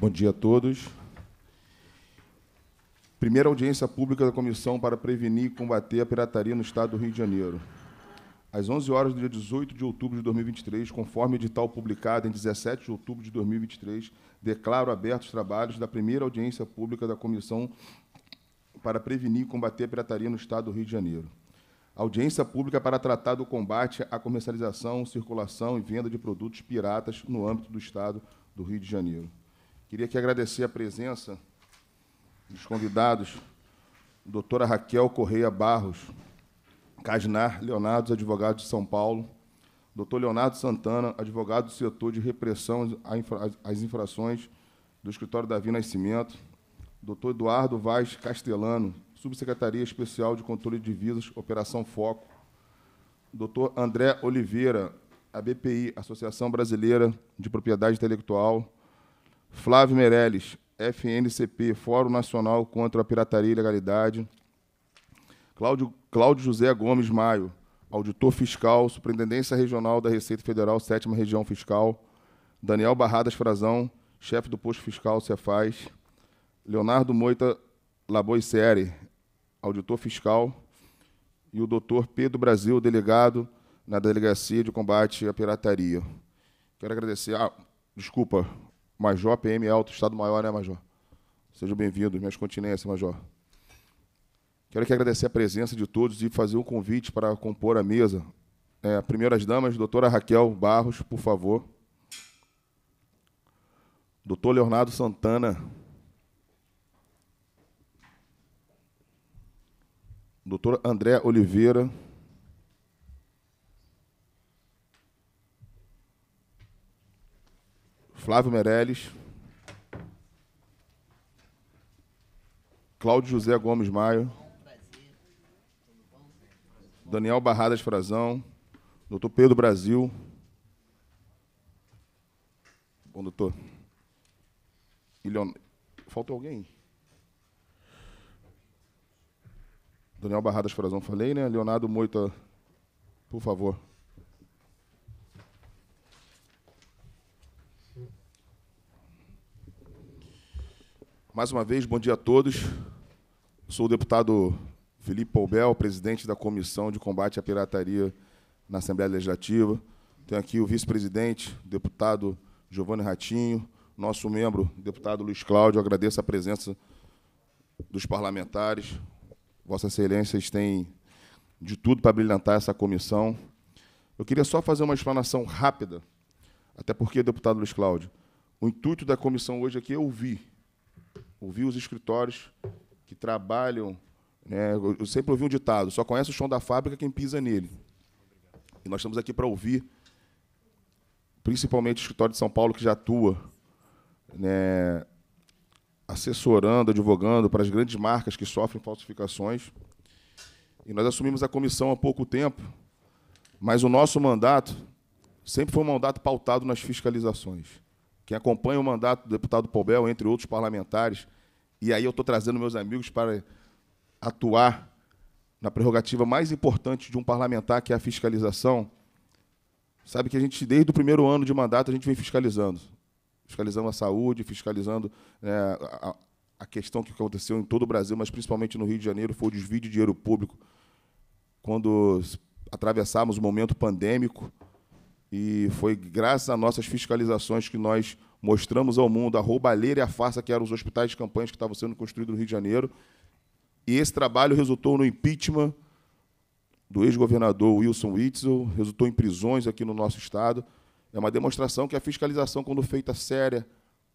Bom dia a todos. Primeira audiência pública da Comissão para Prevenir e Combater a Pirataria no Estado do Rio de Janeiro. Às 11 horas do dia 18 de outubro de 2023, conforme edital publicado em 17 de outubro de 2023, declaro abertos os trabalhos da primeira audiência pública da Comissão para Prevenir e Combater a Pirataria no Estado do Rio de Janeiro. Audiência pública para tratar do combate à comercialização, circulação e venda de produtos piratas no âmbito do Estado do Rio de Janeiro. Queria aqui agradecer a presença dos convidados, doutora Raquel Correia Barros, Casnar Leonardo, advogado de São Paulo, doutor Leonardo Santana, advogado do setor de repressão às infrações do Escritório Davi Nascimento, doutor Eduardo Vaz Castellano, Subsecretaria Especial de Controle de Divisas, Operação Foco, doutor André Oliveira, ABPI, Associação Brasileira de Propriedade Intelectual, Flávio Meirelles, FNCP, Fórum Nacional contra a Pirataria e Ilegalidade, Cláudio José Gomes Maio, auditor fiscal, Superintendência Regional da Receita Federal, 7ª Região Fiscal, Daniel Barradas Frazão, chefe do posto fiscal Cefaz, Leonardo Moita Laboicieri, auditor fiscal, e o doutor Pedro Brasil, delegado na Delegacia de Combate à Pirataria. Quero agradecer... desculpa, Major PM Alto, Estado-Maior, né, Major? Sejam bem-vindos, minhas continências, Major. Quero aqui agradecer a presença de todos e fazer um convite para compor a mesa. Primeiras damas, doutora Raquel Barros, por favor. Doutor Leonardo Santana. Doutor André Oliveira. Flávio Meirelles. Cláudio José Gomes Maio. Daniel Barradas Frazão. Doutor Pedro Brasil. Bom, doutor. Faltou alguém? Daniel Barradas Frazão, falei, né? Leonardo Moita, por favor. Mais uma vez, bom dia a todos. Sou o deputado Felipe Poubel, presidente da Comissão de Combate à Pirataria na Assembleia Legislativa. Tenho aqui o vice-presidente, deputado Giovanni Ratinho, nosso membro, deputado Luiz Cláudio. Agradeço a presença dos parlamentares. Vossas Excelências têm de tudo para brilhantar essa comissão. Eu queria só fazer uma explanação rápida, até porque, deputado Luiz Cláudio, o intuito da comissão hoje aqui é ouvir os escritórios que trabalham, né? Eu sempre ouvi um ditado, só conhece o chão da fábrica quem pisa nele. E nós estamos aqui para ouvir, principalmente o escritório de São Paulo, que já atua, né, assessorando, advogando para as grandes marcas que sofrem falsificações. E nós assumimos a comissão há pouco tempo, mas o nosso mandato sempre foi um mandato pautado nas fiscalizações. Quem acompanha o mandato do deputado Poubel, entre outros parlamentares, e aí eu estou trazendo meus amigos para atuar na prerrogativa mais importante de um parlamentar, que é a fiscalização, sabe que a gente, desde o primeiro ano de mandato, a gente vem fiscalizando a saúde, fiscalizando, né, a questão que aconteceu em todo o Brasil, mas principalmente no Rio de Janeiro, foi o desvio de dinheiro público, quando atravessamos o momento pandêmico, e foi graças a nossas fiscalizações que nós mostramos ao mundo a roubalheira e a farsa que eram os hospitais de campanha que estavam sendo construídos no Rio de Janeiro, e esse trabalho resultou no impeachment do ex-governador Wilson Witzel, resultou em prisões aqui no nosso Estado. É uma demonstração que a fiscalização, quando feita séria,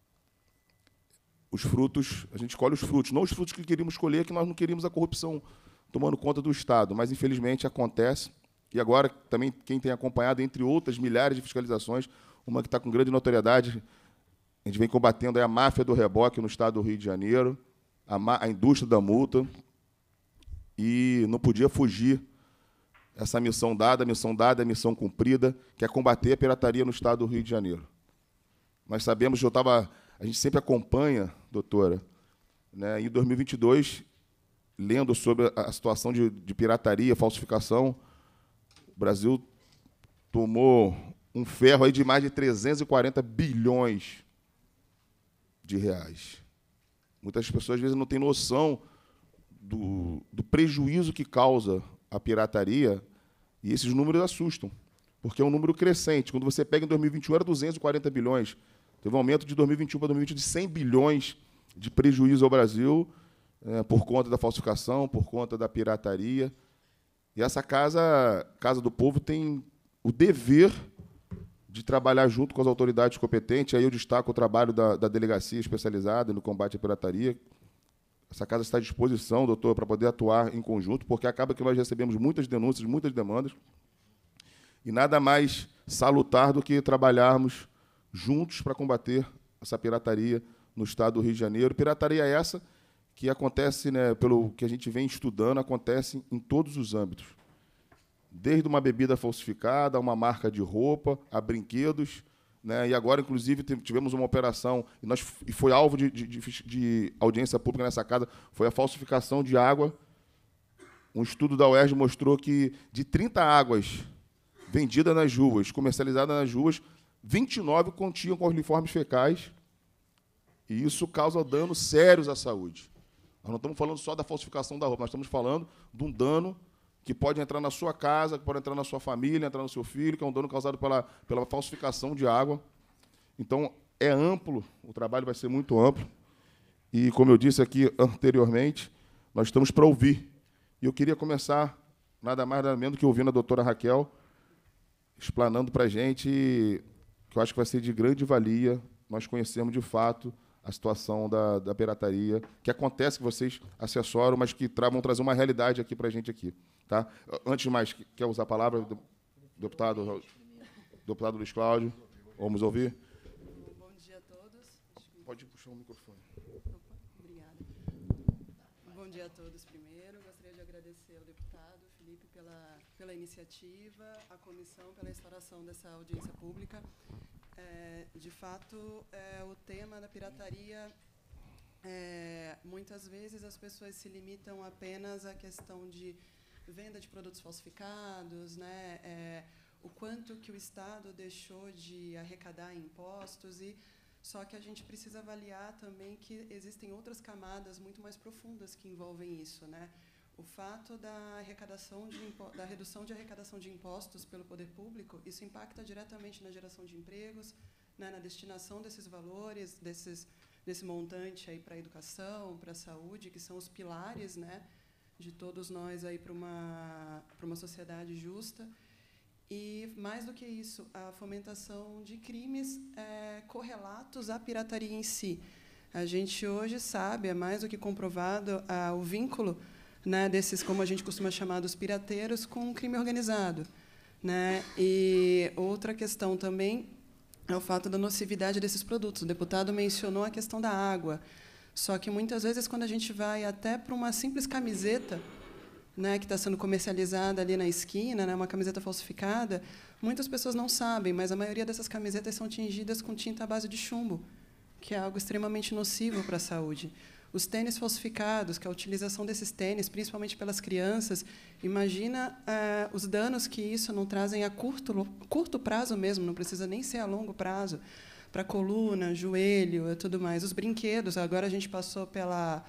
os frutos, a gente colhe os frutos, não os frutos que queríamos colher, que nós não queríamos a corrupção tomando conta do Estado, mas, infelizmente, acontece. E agora, também, quem tem acompanhado, entre outras milhares de fiscalizações, uma que está com grande notoriedade, a gente vem combatendo, é a máfia do reboque no Estado do Rio de Janeiro, a indústria da multa, e não podia fugir essa missão dada, a missão cumprida, que é combater a pirataria no Estado do Rio de Janeiro. Nós sabemos, a gente sempre acompanha, doutora, né, em 2022, lendo sobre a situação de pirataria, falsificação, o Brasil tomou um ferro aí de mais de 340 bilhões de reais. Muitas pessoas, às vezes, não têm noção do prejuízo que causa a pirataria, e esses números assustam, porque é um número crescente. Quando você pega em 2021, era 240 bilhões. Teve um aumento de 2021 para 2020 de 100 bilhões de prejuízo ao Brasil, por conta da falsificação, por conta da pirataria. E essa Casa do Povo tem o dever de trabalhar junto com as autoridades competentes. Aí eu destaco o trabalho da delegacia especializada no combate à pirataria. Essa casa está à disposição, doutor, para poder atuar em conjunto, porque acaba que nós recebemos muitas denúncias, muitas demandas, e nada mais salutar do que trabalharmos juntos para combater essa pirataria no estado do Rio de Janeiro. Pirataria essa que acontece, né, pelo que a gente vem estudando, acontece em todos os âmbitos. Desde uma bebida falsificada, a uma marca de roupa, a brinquedos, né, e agora, inclusive, tivemos uma operação, e foi alvo de audiência pública nessa casa, foi a falsificação de água. Um estudo da UERJ mostrou que, de 30 águas vendidas nas ruas, comercializadas nas ruas, 29 continham coliformes fecais, e isso causa danos sérios à saúde. Nós não estamos falando só da falsificação da roupa, nós estamos falando de um dano que pode entrar na sua casa, que pode entrar na sua família, entrar no seu filho, que é um dano causado pela falsificação de água. Então, é amplo, o trabalho vai ser muito amplo. E, como eu disse aqui anteriormente, nós estamos para ouvir. E eu queria começar, nada mais nada menos que ouvindo a doutora Raquel, explanando para a gente, que eu acho que vai ser de grande valia nós conhecermos, de fato, a situação da pirataria, que acontece, que vocês assessoram, mas que vão trazer uma realidade aqui para a gente aqui. Tá? Antes de mais, quer usar a palavra, deputado Luiz Cláudio? Vamos ouvir? Bom dia a todos. Pode puxar o microfone. Opa, obrigada. Bom dia a todos primeiro. Gostaria de agradecer ao deputado Felipe pela iniciativa, à comissão pela instauração dessa audiência pública. De fato, o tema da pirataria, muitas vezes as pessoas se limitam apenas à questão de venda de produtos falsificados, né? O quanto que o Estado deixou de arrecadar impostos, só que a gente precisa avaliar também que existem outras camadas muito mais profundas que envolvem isso, né? O fato da redução de arrecadação de impostos pelo poder público, isso impacta diretamente na geração de empregos, né, na destinação desses valores, desse montante aí para a educação, para a saúde, que são os pilares, né, de todos nós aí para uma sociedade justa. E, mais do que isso, a fomentação de crimes correlatos à pirataria em si. A gente hoje sabe, é mais do que comprovado, o vínculo, né, desses, como a gente costuma chamar, dos pirateiros, com o crime organizado, né? E outra questão também é o fato da nocividade desses produtos. O deputado mencionou a questão da água. Só que, muitas vezes, quando a gente vai até para uma simples camiseta, né, que está sendo comercializada ali na esquina, né, uma camiseta falsificada, muitas pessoas não sabem, mas a maioria dessas camisetas são tingidas com tinta à base de chumbo, que é algo extremamente nocivo para a saúde. Os tênis falsificados, que a utilização desses tênis, principalmente pelas crianças, imagina os danos que isso não trazem a curto prazo mesmo, não precisa nem ser a longo prazo, para a coluna, joelho e tudo mais. Os brinquedos, agora a gente passou pela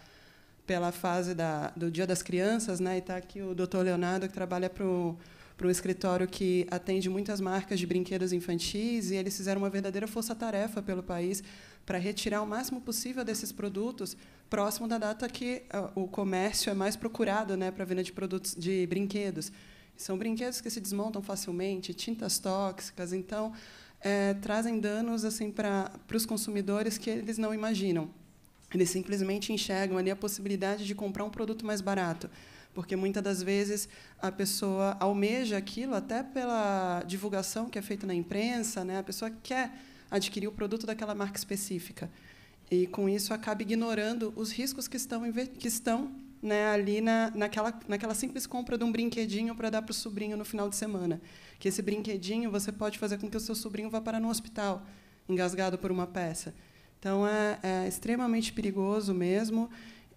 fase do Dia das Crianças, né, e está aqui o doutor Leonardo, que trabalha para um escritório que atende muitas marcas de brinquedos infantis, e eles fizeram uma verdadeira força-tarefa pelo país para retirar o máximo possível desses produtos próximo da data que o comércio é mais procurado, né, para a venda de produtos de brinquedos. São brinquedos que se desmontam facilmente, tintas tóxicas, então trazem danos assim para os consumidores que eles não imaginam. Eles simplesmente enxergam ali a possibilidade de comprar um produto mais barato, porque, muitas das vezes, a pessoa almeja aquilo até pela divulgação que é feita na imprensa, né? A pessoa quer adquirir o produto daquela marca específica. E, com isso, acaba ignorando os riscos que estão né, ali naquela simples compra de um brinquedinho para dar para o sobrinho no final de semana. Que esse brinquedinho você pode fazer com que o seu sobrinho vá parar no hospital, engasgado por uma peça. Então, é extremamente perigoso mesmo,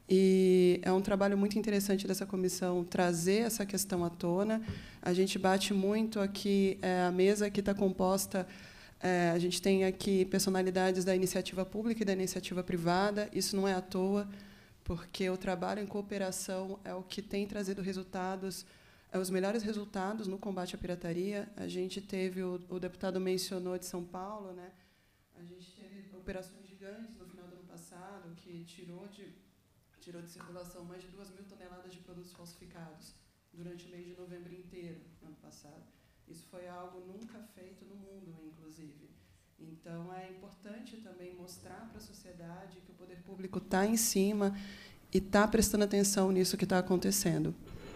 e é um trabalho muito interessante dessa comissão trazer essa questão à tona. A gente bate muito aqui, a mesa que está composta A gente tem aqui personalidades da iniciativa pública e da iniciativa privada. Isso não é à toa, porque o trabalho em cooperação é o que tem trazido resultados, os melhores resultados no combate à pirataria. A gente teve, o deputado mencionou de São Paulo, né? A gente teve operações gigantes no final do ano passado, que tirou de circulação mais de 2.000 toneladas de produtos falsificados durante o mês de novembro inteiro, ano passado. Isso foi algo nunca feito no mundo, inclusive. Então, é importante também mostrar para a sociedade que o poder público está em cima e está prestando atenção nisso que está acontecendo.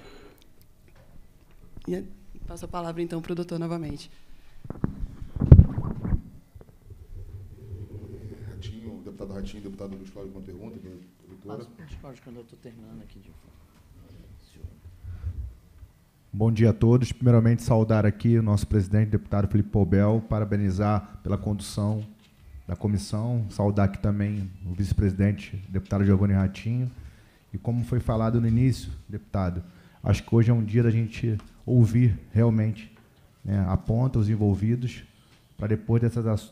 E passo a palavra, então, para o doutor novamente. Ratinho, deputado Ratinho, deputado Luiz Cláudio, com pergunta, doutora. Luiz Cláudio, quando eu estou terminando aqui de Bom dia a todos. Primeiramente, saudar aqui o nosso presidente, deputado Felipe Poubel, parabenizar pela condução da comissão, saudar aqui também o vice-presidente, deputado Giovanni Ratinho. E como foi falado no início, deputado, acho que hoje é um dia da gente ouvir realmente, né, a ponta, os envolvidos, para depois dessas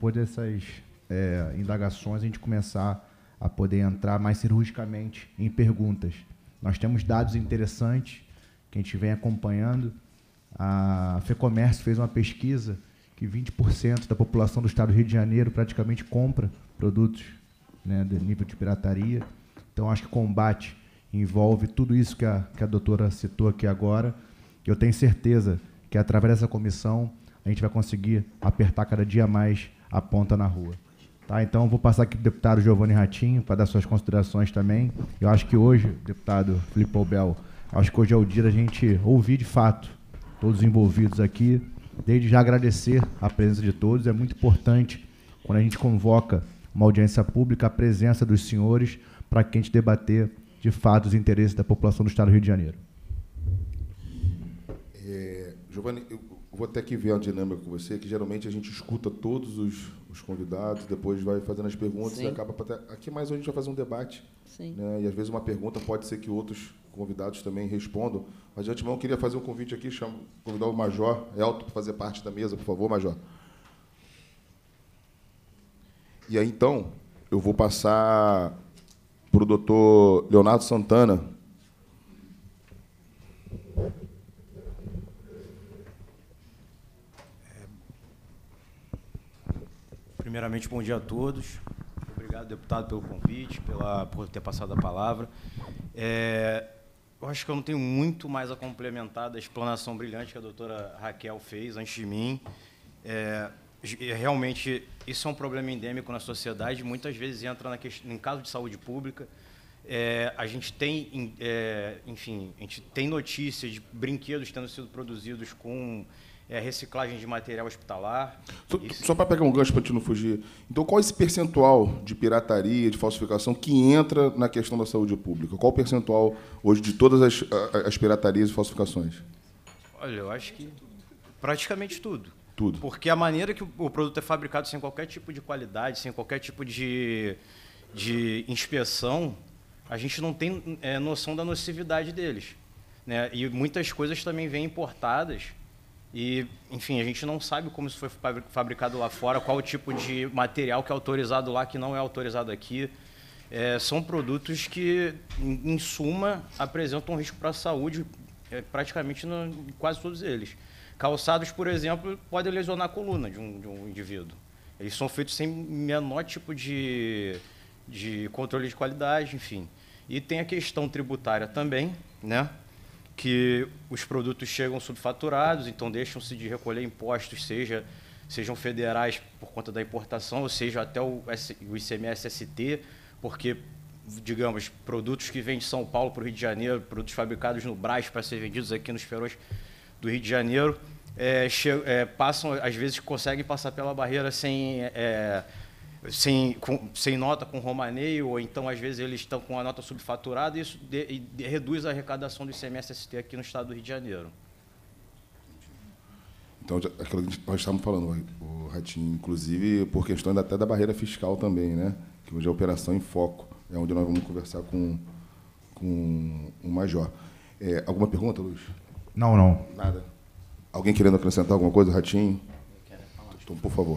indagações a gente começar a poder entrar mais cirurgicamente em perguntas. Nós temos dados interessantes que a gente vem acompanhando. A FEComércio fez uma pesquisa que 20% da população do estado do Rio de Janeiro praticamente compra produtos, né, de nível de pirataria. Então, acho que combate envolve tudo isso que a doutora citou aqui agora. Eu tenho certeza que, através dessa comissão, a gente vai conseguir apertar cada dia mais a ponta na rua. Tá? Então, vou passar aqui para o deputado Giovanni Ratinho para dar suas considerações também. Eu acho que hoje, deputado Felipe Poubel, acho que hoje é o dia da gente ouvir, de fato, todos os envolvidos aqui. Desde já agradecer a presença de todos. É muito importante, quando a gente convoca uma audiência pública, a presença dos senhores para que a gente debater, de fato, os interesses da população do estado do Rio de Janeiro. Giovanni, eu vou até aqui ver a dinâmica com você, que geralmente a gente escuta todos os convidados, depois vai fazendo as perguntas. Sim. E acaba... Aqui mais a gente vai fazer um debate. Sim. Né? E, às vezes, uma pergunta pode ser que outros convidados também respondam. Mas, de antemão, eu queria fazer um convite aqui, convidar o Major Elton para fazer parte da mesa, por favor, Major. E aí, então, eu vou passar para o doutor Leonardo Santana. Primeiramente, bom dia a todos. Obrigado, deputado, pelo convite, por ter passado a palavra. Eu acho que eu não tenho muito mais a complementar da explanação brilhante que a doutora Raquel fez antes de mim. Realmente, isso é um problema endêmico na sociedade, muitas vezes entra em caso de saúde pública. A gente tem, enfim, a gente tem notícias de brinquedos tendo sido produzidos com reciclagem de material hospitalar. Só para pegar um gancho para a gente não fugir. Então, qual é esse percentual de pirataria, de falsificação que entra na questão da saúde pública? Qual o percentual hoje de todas as piratarias e falsificações? Olha, eu acho que praticamente tudo. Tudo. Porque a maneira que o produto é fabricado sem qualquer tipo de qualidade, sem qualquer tipo de inspeção, a gente não tem noção da nocividade deles, né? E muitas coisas também vêm importadas e, enfim, a gente não sabe como isso foi fabricado lá fora, qual o tipo de material que é autorizado lá, que não é autorizado aqui. São produtos que, em suma, apresentam um risco para a saúde, praticamente em quase todos eles. Calçados, por exemplo, podem lesionar a coluna de um indivíduo. Eles são feitos sem menor tipo de controle de qualidade, enfim. E tem a questão tributária também, né? Que os produtos chegam subfaturados, então deixam-se de recolher impostos, sejam federais por conta da importação, ou seja, até o ICMS-ST, porque, digamos, produtos que vêm de São Paulo para o Rio de Janeiro, produtos fabricados no Brás para ser vendidos aqui nos feirões do Rio de Janeiro, passam, às vezes conseguem passar pela barreira sem nota, com romaneio, ou então, às vezes, eles estão com a nota subfaturada, e isso reduz a arrecadação do ICMS-ST aqui no estado do Rio de Janeiro. Então, aquilo que nós estávamos falando, o Ratinho, inclusive, por questão até da barreira fiscal também, né? Que hoje é a operação em foco, é onde nós vamos conversar com o Major. Alguma pergunta, Luiz? Não. Nada. Alguém querendo acrescentar alguma coisa, Ratinho? Então, por favor.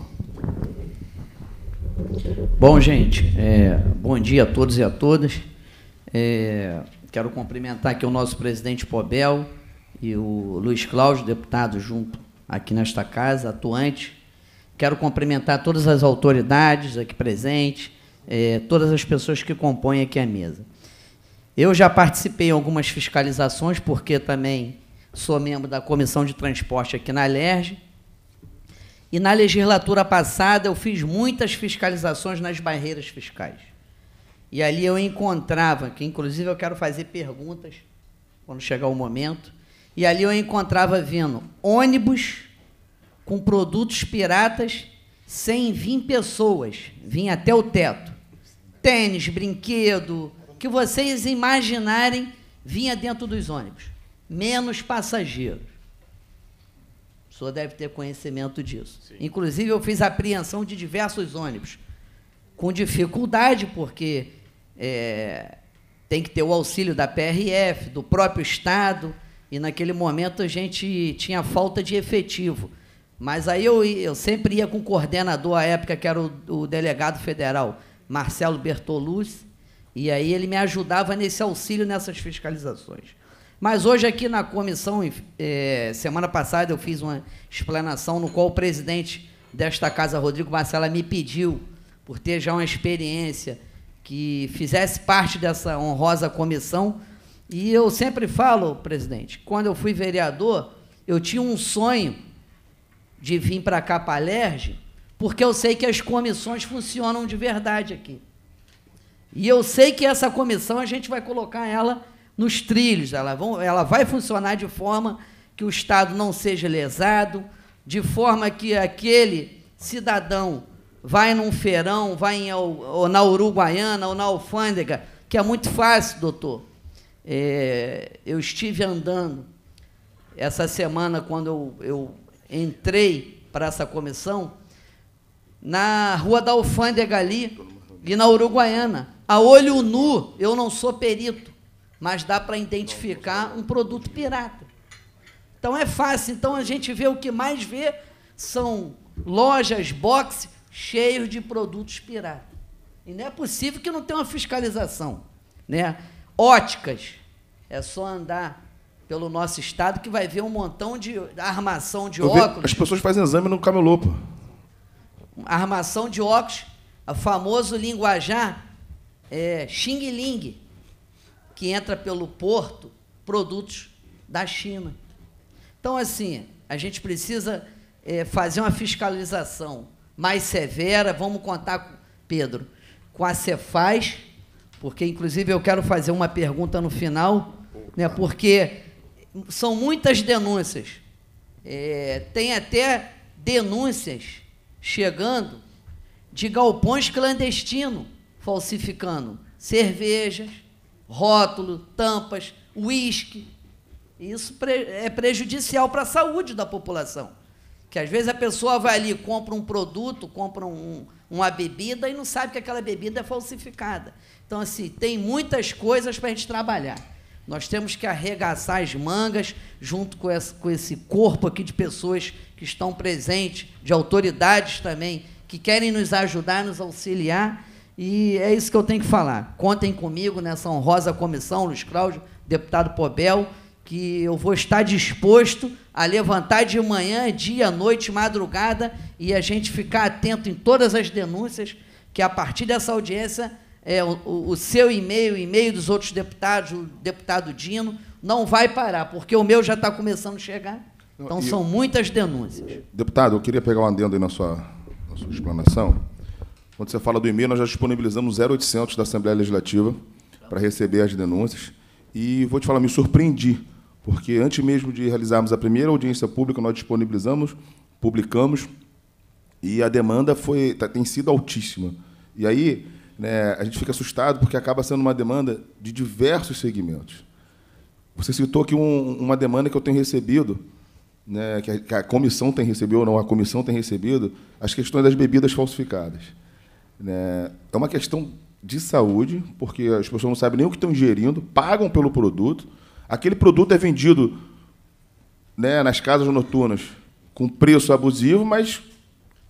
Bom, gente, bom dia a todos e a todas. Quero cumprimentar aqui o nosso presidente Pobel e o Luiz Cláudio, deputado junto aqui nesta casa, atuante. Quero cumprimentar todas as autoridades aqui presentes, todas as pessoas que compõem aqui a mesa. Eu já participei em algumas fiscalizações, porque também sou membro da Comissão de Transporte aqui na Alerj. E na legislatura passada eu fiz muitas fiscalizações nas barreiras fiscais. E ali eu encontrava, que inclusive eu quero fazer perguntas quando chegar o momento, e ali eu encontrava vindo ônibus com produtos piratas sem vir pessoas, vinha até o teto. Tênis, brinquedo, que vocês imaginarem, vinha dentro dos ônibus. Menos passageiros. O senhor deve ter conhecimento disso. Sim. Inclusive, eu fiz apreensão de diversos ônibus, com dificuldade, porque tem que ter o auxílio da PRF, do próprio Estado, e naquele momento a gente tinha falta de efetivo. Mas aí eu sempre ia com o coordenador, à época, que era o delegado federal, Marcelo Bertolucci, e aí ele me ajudava nesse auxílio, nessas fiscalizações. Mas hoje aqui na comissão, semana passada eu fiz uma explanação no qual o presidente desta casa, Rodrigo Marcela, me pediu, por ter já uma experiência, que fizesse parte dessa honrosa comissão. E eu sempre falo, presidente, quando eu fui vereador, eu tinha um sonho de vir para cá, para a Alerj, porque eu sei que as comissões funcionam de verdade aqui. E eu sei que essa comissão a gente vai colocar ela nos trilhos, ela vai funcionar de forma que o Estado não seja lesado, de forma que aquele cidadão vai num feirão, vai ou na Uruguaiana ou na alfândega, que é muito fácil, doutor. Eu estive andando essa semana, quando eu entrei para essa comissão, na Rua da Alfândega ali e na Uruguaiana. A olho nu, eu não sou perito, mas dá para identificar um produto pirata. Então é fácil. Então a gente vê, o que mais vê são lojas, boxe, cheios de produtos piratas. E não é possível que não tenha uma fiscalização, né? Óticas, é só andar pelo nosso estado que vai ver um montão de armação de óculos. As pessoas fazem exame no camelô, pô. Armação de óculos, o famoso linguajar Xing Ling, que entra pelo porto, produtos da China. Então, assim, a gente precisa fazer uma fiscalização mais severa. Vamos contar, Pedro, com a Cefaz, porque, inclusive, eu quero fazer uma pergunta no final, né, porque são muitas denúncias. Tem até denúncias chegando de galpões clandestinos, falsificando cervejas, rótulo, tampas, uísque. Isso é prejudicial para a saúde da população. Que às vezes a pessoa vai ali, compra um produto, compra uma bebida e não sabe que aquela bebida é falsificada. Então, assim, tem muitas coisas para a gente trabalhar. Nós temos que arregaçar as mangas, junto com esse corpo aqui de pessoas que estão presentes, de autoridades também, que querem nos ajudar, nos auxiliar. E é isso que eu tenho que falar. Contem comigo nessa honrosa comissão, Luiz Cláudio, deputado Pobel, que eu vou estar disposto a levantar de manhã, dia, noite, madrugada, e a gente ficar atento em todas as denúncias, que a partir dessa audiência, o seu e-mail, o e-mail dos outros deputados, o deputado Dino, não vai parar, porque o meu já está começando a chegar. Então, são muitas denúncias. Deputado, eu queria pegar um adendo aí na sua explanação. Quando você fala do e-mail, nós já disponibilizamos 0800 da Assembleia Legislativa para receber as denúncias. E vou te falar, me surpreendi, porque antes mesmo de realizarmos a primeira audiência pública, nós disponibilizamos, publicamos, e a demanda tem sido altíssima. E aí, né, a gente fica assustado, porque acaba sendo uma demanda de diversos segmentos. Você citou aqui uma demanda que eu tenho recebido, né, que a comissão tem recebido, ou não, a comissão tem recebido, as questões das bebidas falsificadas. É uma questão de saúde, porque as pessoas não sabem nem o que estão ingerindo, pagam pelo produto. Aquele produto é vendido, né, nas casas noturnas com preço abusivo, mas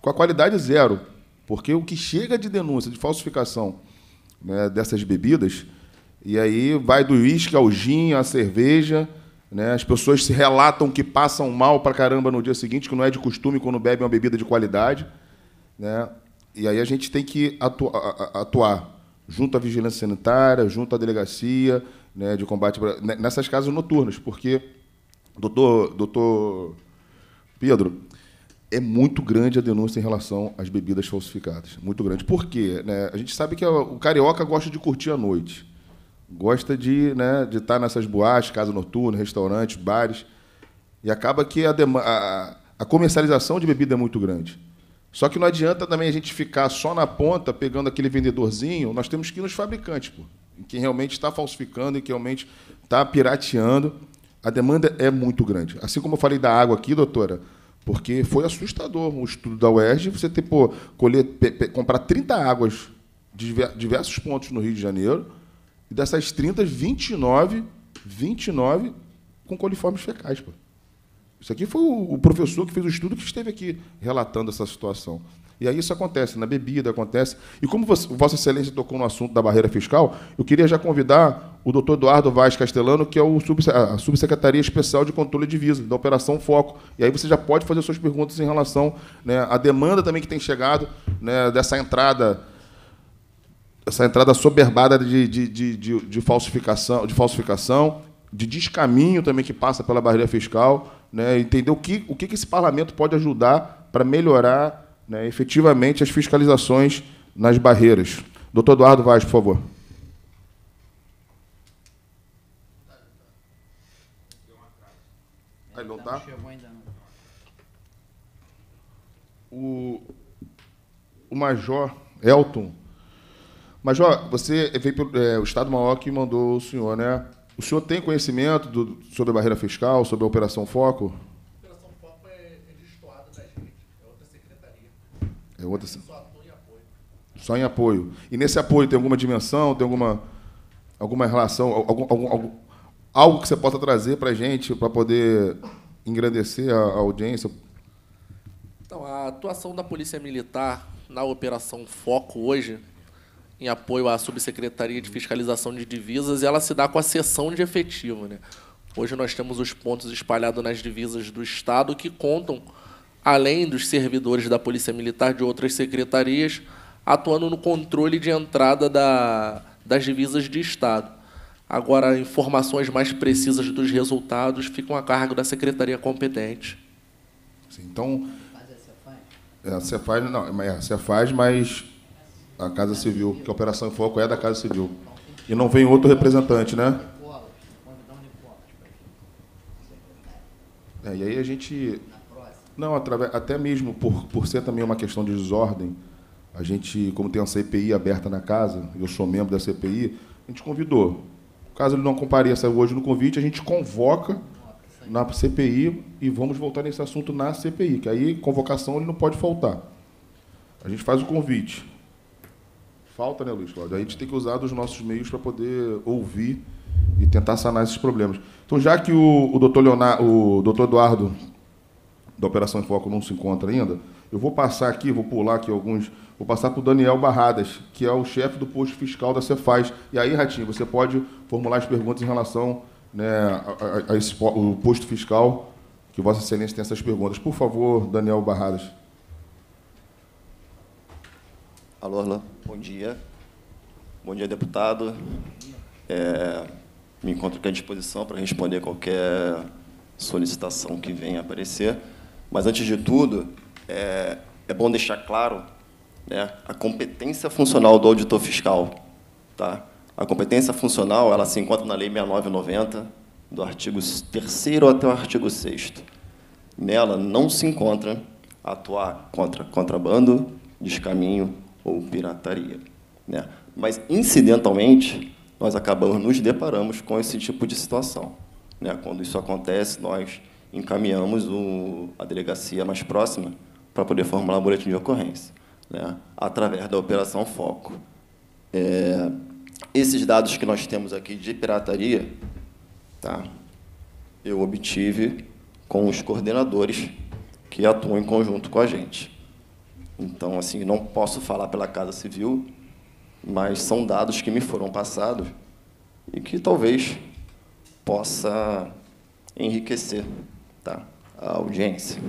com a qualidade zero, porque o que chega de denúncia de falsificação, né, dessas bebidas, e aí vai do uísque ao gin, à cerveja, né, as pessoas se relatam que passam mal pra caramba no dia seguinte, que não é de costume quando bebem uma bebida de qualidade, né, e aí a gente tem que atuar junto à vigilância sanitária, junto à delegacia, né, de combate nessas casas noturnas, porque, doutor Pedro, é muito grande a denúncia em relação às bebidas falsificadas. Muito grande. Por quê? Né? A gente sabe que o carioca gosta de curtir a noite. Gosta de, né, de estar nessas boates, casa noturna, restaurantes, bares. E acaba que a comercialização de bebida é muito grande. Só que não adianta também a gente ficar só na ponta, pegando aquele vendedorzinho. Nós temos que ir nos fabricantes, pô, em quem realmente está falsificando, em quem realmente está pirateando. A demanda é muito grande. Assim como eu falei da água aqui, doutora, porque foi assustador o estudo da UERJ, você ter, comprar 30 águas de diversos pontos no Rio de Janeiro, e dessas 30, 29 com coliformes fecais. Pô. Isso aqui foi o professor que fez o estudo que esteve aqui relatando essa situação. E aí isso acontece, na bebida acontece. E como Vossa Excelência tocou no assunto da barreira fiscal, eu queria já convidar o doutor Eduardo Vaz Castellano, que é a Subsecretaria Especial de Controle de Divisa, da Operação Foco. E aí você já pode fazer suas perguntas em relação, né, à demanda também que tem chegado, né, dessa entrada soberbada de falsificação, de descaminho também que passa pela barreira fiscal, né, entender o que esse parlamento pode ajudar para melhorar, né, efetivamente as fiscalizações nas barreiras. Doutor Eduardo Vaz, por favor. Aí não tá? O Major Elton. Major, você veio pelo Estado-Maior que mandou o senhor, né? O senhor tem conhecimento sobre a barreira fiscal, sobre a Operação Foco? A Operação Foco é destoada da gente, é outra secretaria. É outra. Só atua em apoio. Só em apoio. E nesse apoio tem alguma dimensão, tem alguma relação, algo que você possa trazer para a gente, para poder engrandecer a audiência? Então, a atuação da Polícia Militar na Operação Foco hoje, em apoio à Subsecretaria de Fiscalização de Divisas, ela se dá com a cessão de efetivo, né? Hoje nós temos os pontos espalhados nas divisas do Estado que contam, além dos servidores da Polícia Militar de outras secretarias, atuando no controle de entrada das divisas de Estado. Agora, informações mais precisas dos resultados ficam a cargo da secretaria competente. Sim, então, a Cefaz não, a Cefaz, mas a Casa Civil, que a Operação Foco é da Casa Civil. E não vem outro representante, né? E aí a gente... Não, até mesmo por ser também uma questão de desordem, a gente, como tem uma CPI aberta na casa, eu sou membro da CPI, a gente convidou. Caso ele não compareça hoje no convite, a gente convoca na CPI e vamos voltar nesse assunto na CPI, que aí convocação ele não pode faltar. A gente faz o convite. Falta, né, Luiz Cláudio? A gente tem que usar dos nossos meios para poder ouvir e tentar sanar esses problemas. Então, já que o doutor Eduardo, da Operação Foco, não se encontra ainda, eu vou passar aqui, vou pular aqui alguns, vou passar para o Daniel Barradas, que é o chefe do posto fiscal da Cefaz. E aí, Ratinho, você pode formular as perguntas em relação, né, o posto fiscal, que Vossa Excelência tem essas perguntas. Por favor, Daniel Barradas. Alô, alô. Bom dia. Bom dia, deputado. Me encontro aqui à disposição para responder qualquer solicitação que venha aparecer. Mas, antes de tudo, é bom deixar claro, né, a competência funcional do auditor fiscal. Tá? A competência funcional ela se encontra na Lei 6990, do artigo 3º até o artigo 6º. Nela não se encontra atuar contra contrabando, descaminho ou pirataria, né? Mas, incidentalmente, nós nos deparamos com esse tipo de situação, né? Quando isso acontece, nós encaminhamos a delegacia mais próxima para poder formular o boletim de ocorrência, né? Através da Operação Foco. Esses dados que nós temos aqui de pirataria, tá? Eu obtive com os coordenadores que atuam em conjunto com a gente. Então, assim, não posso falar pela Casa Civil, mas são dados que me foram passados e que talvez possa enriquecer, tá, a audiência.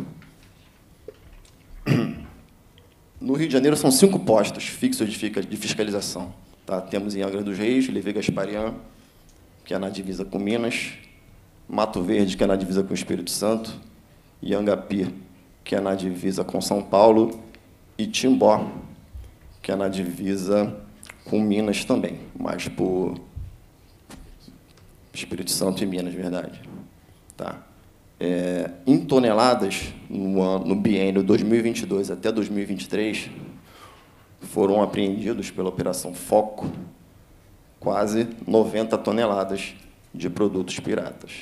No Rio de Janeiro, são 5 postos fixos de fiscalização. Tá? Temos em Angra dos Reis, Levi Gasparian, que é na divisa com Minas, Mato Verde, que é na divisa com o Espírito Santo, Iangapi, que é na divisa com São Paulo, e Timbó, que é na divisa com Minas também, mas por Espírito Santo e Minas, verdade. Tá? Em toneladas, no biênio 2022 até 2023, foram apreendidos pela Operação Foco quase 90 toneladas de produtos piratas.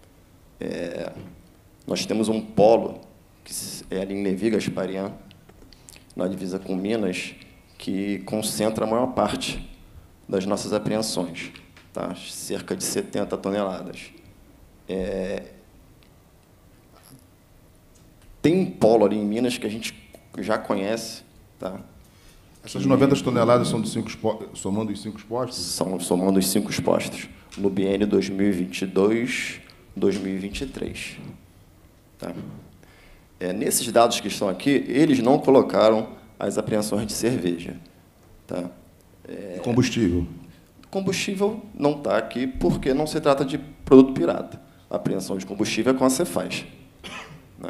Nós temos um polo, que é ali em Levi Gasparian, na divisa com Minas, que concentra a maior parte das nossas apreensões, tá? Cerca de 70 toneladas. Tem um polo ali em Minas que a gente já conhece. Tá? Essas 90 toneladas são somando os 5 postos? São somando os 5 postos, no biênio 2022-2023. Tá? Nesses dados que estão aqui, eles não colocaram as apreensões de cerveja. Tá? E combustível? Combustível não está aqui porque não se trata de produto pirata. A apreensão de combustível é com a Cefaz. Né?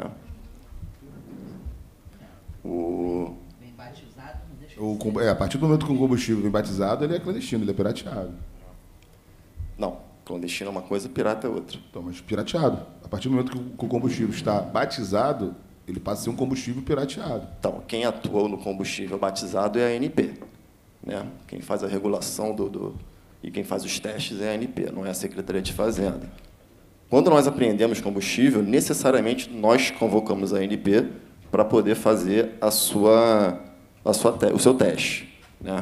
Bem batizado, não deixa A partir do momento que o combustível vem batizado, ele é clandestino, ele é pirateado. Não, clandestino é uma coisa, pirata é outra. Então, mas pirateado. A partir do momento que o combustível está batizado, ele passa a ser um combustível pirateado. Então, quem atua no combustível batizado é a ANP. Né? Quem faz a regulação e quem faz os testes é a ANP, não é a Secretaria de Fazenda. Quando nós apreendemos combustível, necessariamente nós convocamos a ANP para poder fazer o seu teste. Né?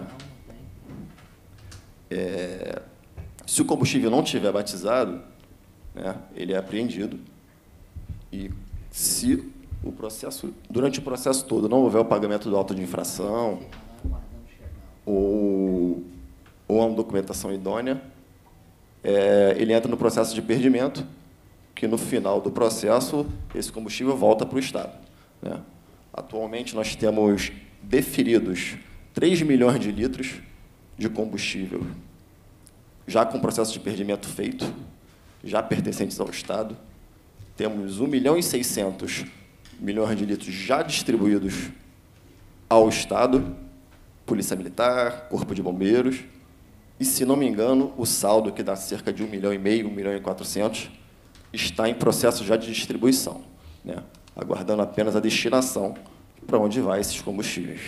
Se o combustível não estiver batizado, né, ele é apreendido. E se durante o processo todo não houver o pagamento do auto de infração ou uma documentação idônea, ele entra no processo de perdimento, que no final do processo esse combustível volta para o Estado. Né? Atualmente, nós temos deferidos 3 milhões de litros de combustível, já com o processo de perdimento feito, já pertencentes ao Estado. Temos 1.600.000 de litros já distribuídos ao Estado, Polícia Militar, Corpo de Bombeiros, e, se não me engano, o saldo, que dá cerca de 1,5 milhão, 1.400.000, está em processo já de distribuição, né? Aguardando apenas a destinação para onde vai esses combustíveis.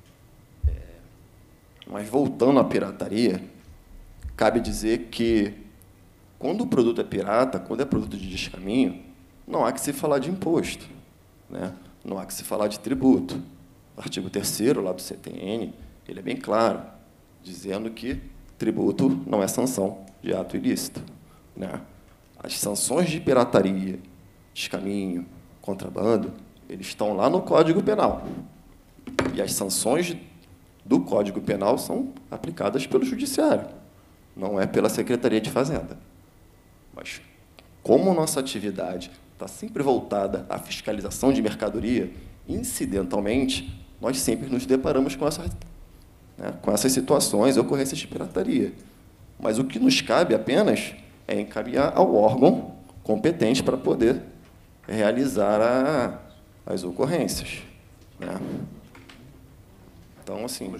Mas, voltando à pirataria, cabe dizer que, quando o produto é pirata, quando é produto de descaminho, não há que se falar de imposto, né? Não há que se falar de tributo. O artigo 3º, lá do CTN, ele é bem claro, dizendo que tributo não é sanção de ato ilícito, né? As sanções de pirataria, descaminho, contrabando, eles estão lá no Código Penal. E as sanções do Código Penal são aplicadas pelo Judiciário, não é pela Secretaria de Fazenda. Mas, como nossa atividade está sempre voltada à fiscalização de mercadoria, incidentalmente, nós sempre nos deparamos com essas situações, ocorrências de pirataria. Mas o que nos cabe apenas é encaminhar ao órgão competente para poder realizar as ocorrências. Né? Então, assim,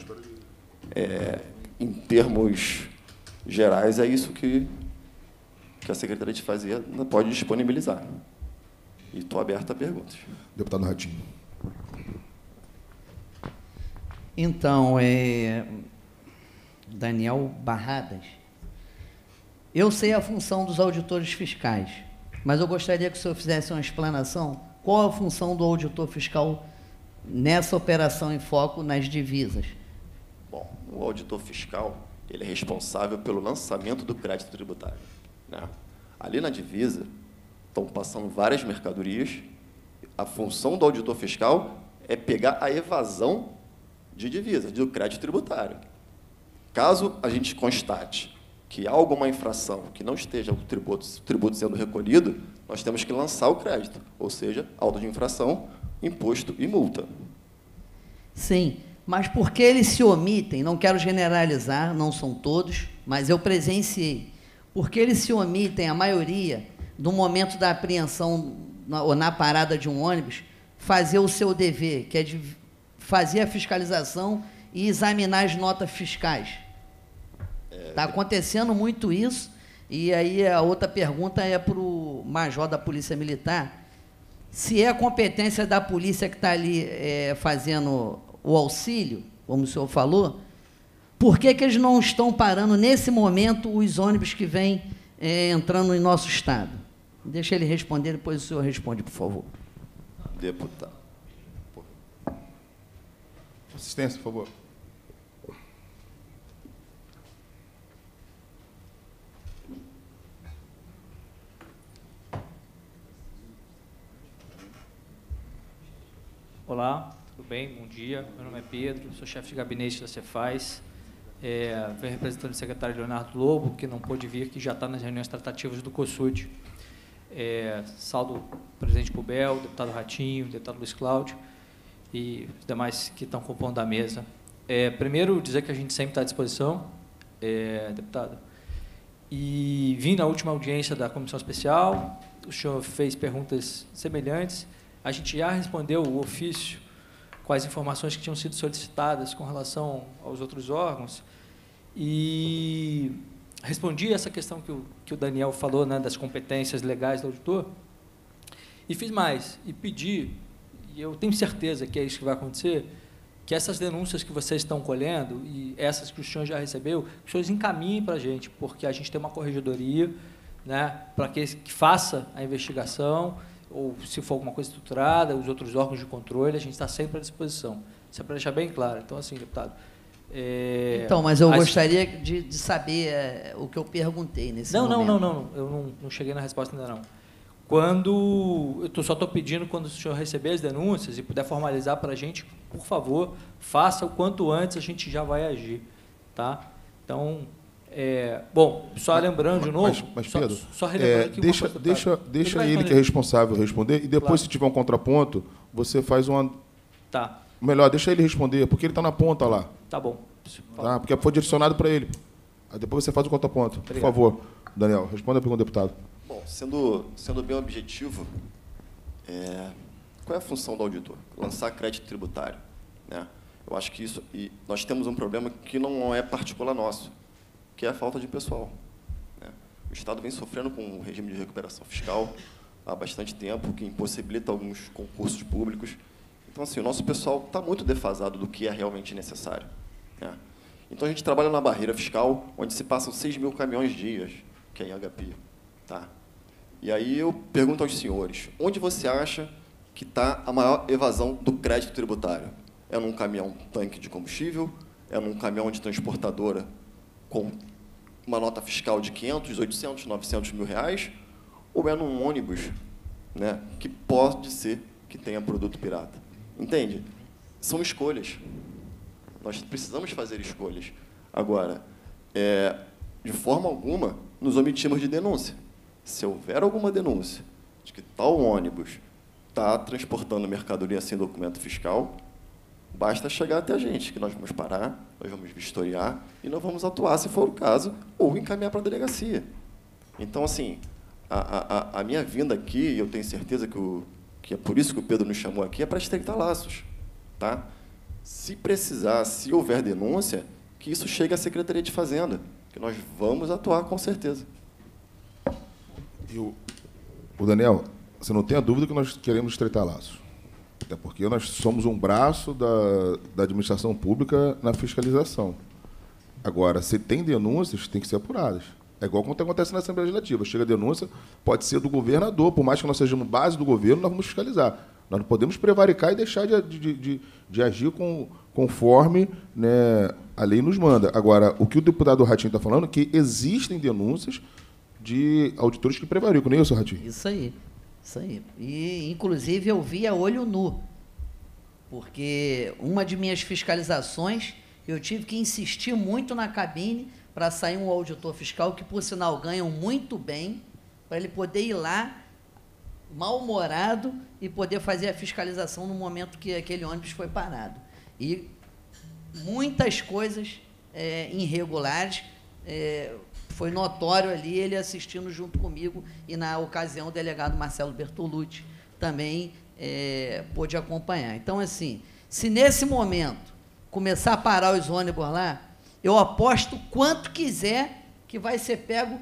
em termos gerais, é isso que a Secretaria de Fazenda pode disponibilizar. E estou aberto a perguntas. Deputado Ratinho. Então, Daniel Barradas, eu sei a função dos auditores fiscais, mas eu gostaria que o senhor fizesse uma explanação. Qual a função do auditor fiscal nessa operação em foco nas divisas? Bom, o auditor fiscal, ele é responsável pelo lançamento do crédito tributário. Né? Ali na divisa, estão passando várias mercadorias. A função do auditor fiscal é pegar a evasão de divisas, do crédito tributário. Caso a gente constate que há alguma infração que não esteja o tributo sendo recolhido, nós temos que lançar o crédito, ou seja, auto de infração, imposto e multa. Sim, mas por que eles se omitem? Não quero generalizar, não são todos, mas eu presenciei. Por que eles se omitem, a maioria, no momento da apreensão ou na parada de um ônibus, fazer o seu dever, que é de fazer a fiscalização e examinar as notas fiscais? Está acontecendo muito isso, e aí a outra pergunta é para o major da Polícia Militar, se é a competência da polícia que está ali fazendo o auxílio, como o senhor falou, por que eles não estão parando, nesse momento, os ônibus que vêm entrando em nosso estado? Deixa ele responder, depois o senhor responde, por favor. Deputado. Assistência, por favor. Olá, tudo bem? Bom dia. Meu nome é Pedro, sou chefe de gabinete da Cefaz. Venho representando o secretário Leonardo Lobo, que não pôde vir, que já está nas reuniões tratativas do COSUD. Saldo o presidente Pubel, o deputado Ratinho, o deputado Luiz Cláudio e os demais que estão compondo a mesa. Primeiro, dizer que a gente sempre está à disposição, deputado. E vim na última audiência da Comissão Especial, o senhor fez perguntas semelhantes. A gente já respondeu o ofício com as informações que tinham sido solicitadas com relação aos outros órgãos e respondi essa questão que o Daniel falou, né, das competências legais do auditor, e fiz mais, e pedi, e eu tenho certeza que é isso que vai acontecer, que essas denúncias que vocês estão colhendo e essas que o senhor já recebeu, que os senhores encaminhem para a gente, porque a gente tem uma corregedoria, né, para que faça a investigação, ou se for alguma coisa estruturada, os outros órgãos de controle, a gente está sempre à disposição. Isso é para deixar bem claro. Então, assim, deputado... Então, mas eu gostaria de saber o que eu perguntei nesse momento. Não. Eu não cheguei na resposta ainda, não. Eu só estou pedindo, quando o senhor receber as denúncias e puder formalizar para a gente, por favor, faça o quanto antes, a gente já vai agir. Tá? Então... bom, só lembrando de novo... Mas Pedro, só relembrando aqui deixa ele que é responsável responder, e depois, claro, se tiver um contraponto, você faz uma... Tá. Melhor, deixa ele responder, porque ele está na ponta lá. Tá bom. Tá? Porque foi direcionado para ele. Aí depois você faz o contraponto. Obrigado. Por favor, Daniel, responda a pergunta do deputado. Bom, sendo bem objetivo, qual é a função do auditor? Lançar crédito tributário, né? Eu acho que isso... E nós temos um problema que não é particular nosso, que é a falta de pessoal. O Estado vem sofrendo com um regime de recuperação fiscal há bastante tempo, que impossibilita alguns concursos públicos. Então, assim, o nosso pessoal está muito defasado do que é realmente necessário. Então, a gente trabalha na barreira fiscal, onde se passam 6 mil caminhões dias, que é em HP. Tá? E aí eu pergunto aos senhores, onde você acha que está a maior evasão do crédito tributário? É num caminhão tanque de combustível? É num caminhão de transportadora com uma nota fiscal de 500, 800, 900 mil reais, ou é num ônibus, né, que pode ser que tenha produto pirata? Entende? São escolhas. Nós precisamos fazer escolhas. Agora, de forma alguma, nos omitimos de denúncia. Se houver alguma denúncia de que tal ônibus está transportando mercadoria sem documento fiscal, basta chegar até a gente, que nós vamos parar, nós vamos vistoriar e nós vamos atuar, se for o caso, ou encaminhar para a delegacia. Então, assim, a minha vinda aqui, e eu tenho certeza que é por isso que o Pedro nos chamou aqui, é para estreitar laços. Tá? Se precisar, se houver denúncia, que isso chegue à Secretaria de Fazenda, que nós vamos atuar com certeza. E o Daniel, você não tenha dúvida que nós queremos estreitar laços. Até porque nós somos um braço da administração pública na fiscalização. Agora, se tem denúncias, tem que ser apuradas. É igual quando acontece na Assembleia Legislativa. Chega a denúncia, pode ser do governador, por mais que nós sejamos base do governo, nós vamos fiscalizar. Nós não podemos prevaricar e deixar de agir conforme, né, a lei nos manda. Agora, o que o deputado Ratinho está falando é que existem denúncias de auditores que prevaricam, não é isso, Ratinho? Isso aí. E, inclusive, eu vi a olho nu. porque uma de minhas fiscalizações, eu tive que insistir muito na cabine para sair um auditor fiscal, que, por sinal, ganham muito bem, para ele poder ir lá, mal-humorado, e poder fazer a fiscalização no momento que aquele ônibus foi parado. E muitas coisas irregulares, foi notório ali ele assistindo junto comigo, e, na ocasião, o delegado Marcelo Bertolucci também pôde acompanhar. Então, assim, se nesse momento começar a parar os ônibus lá, eu aposto quanto quiser que vai ser pego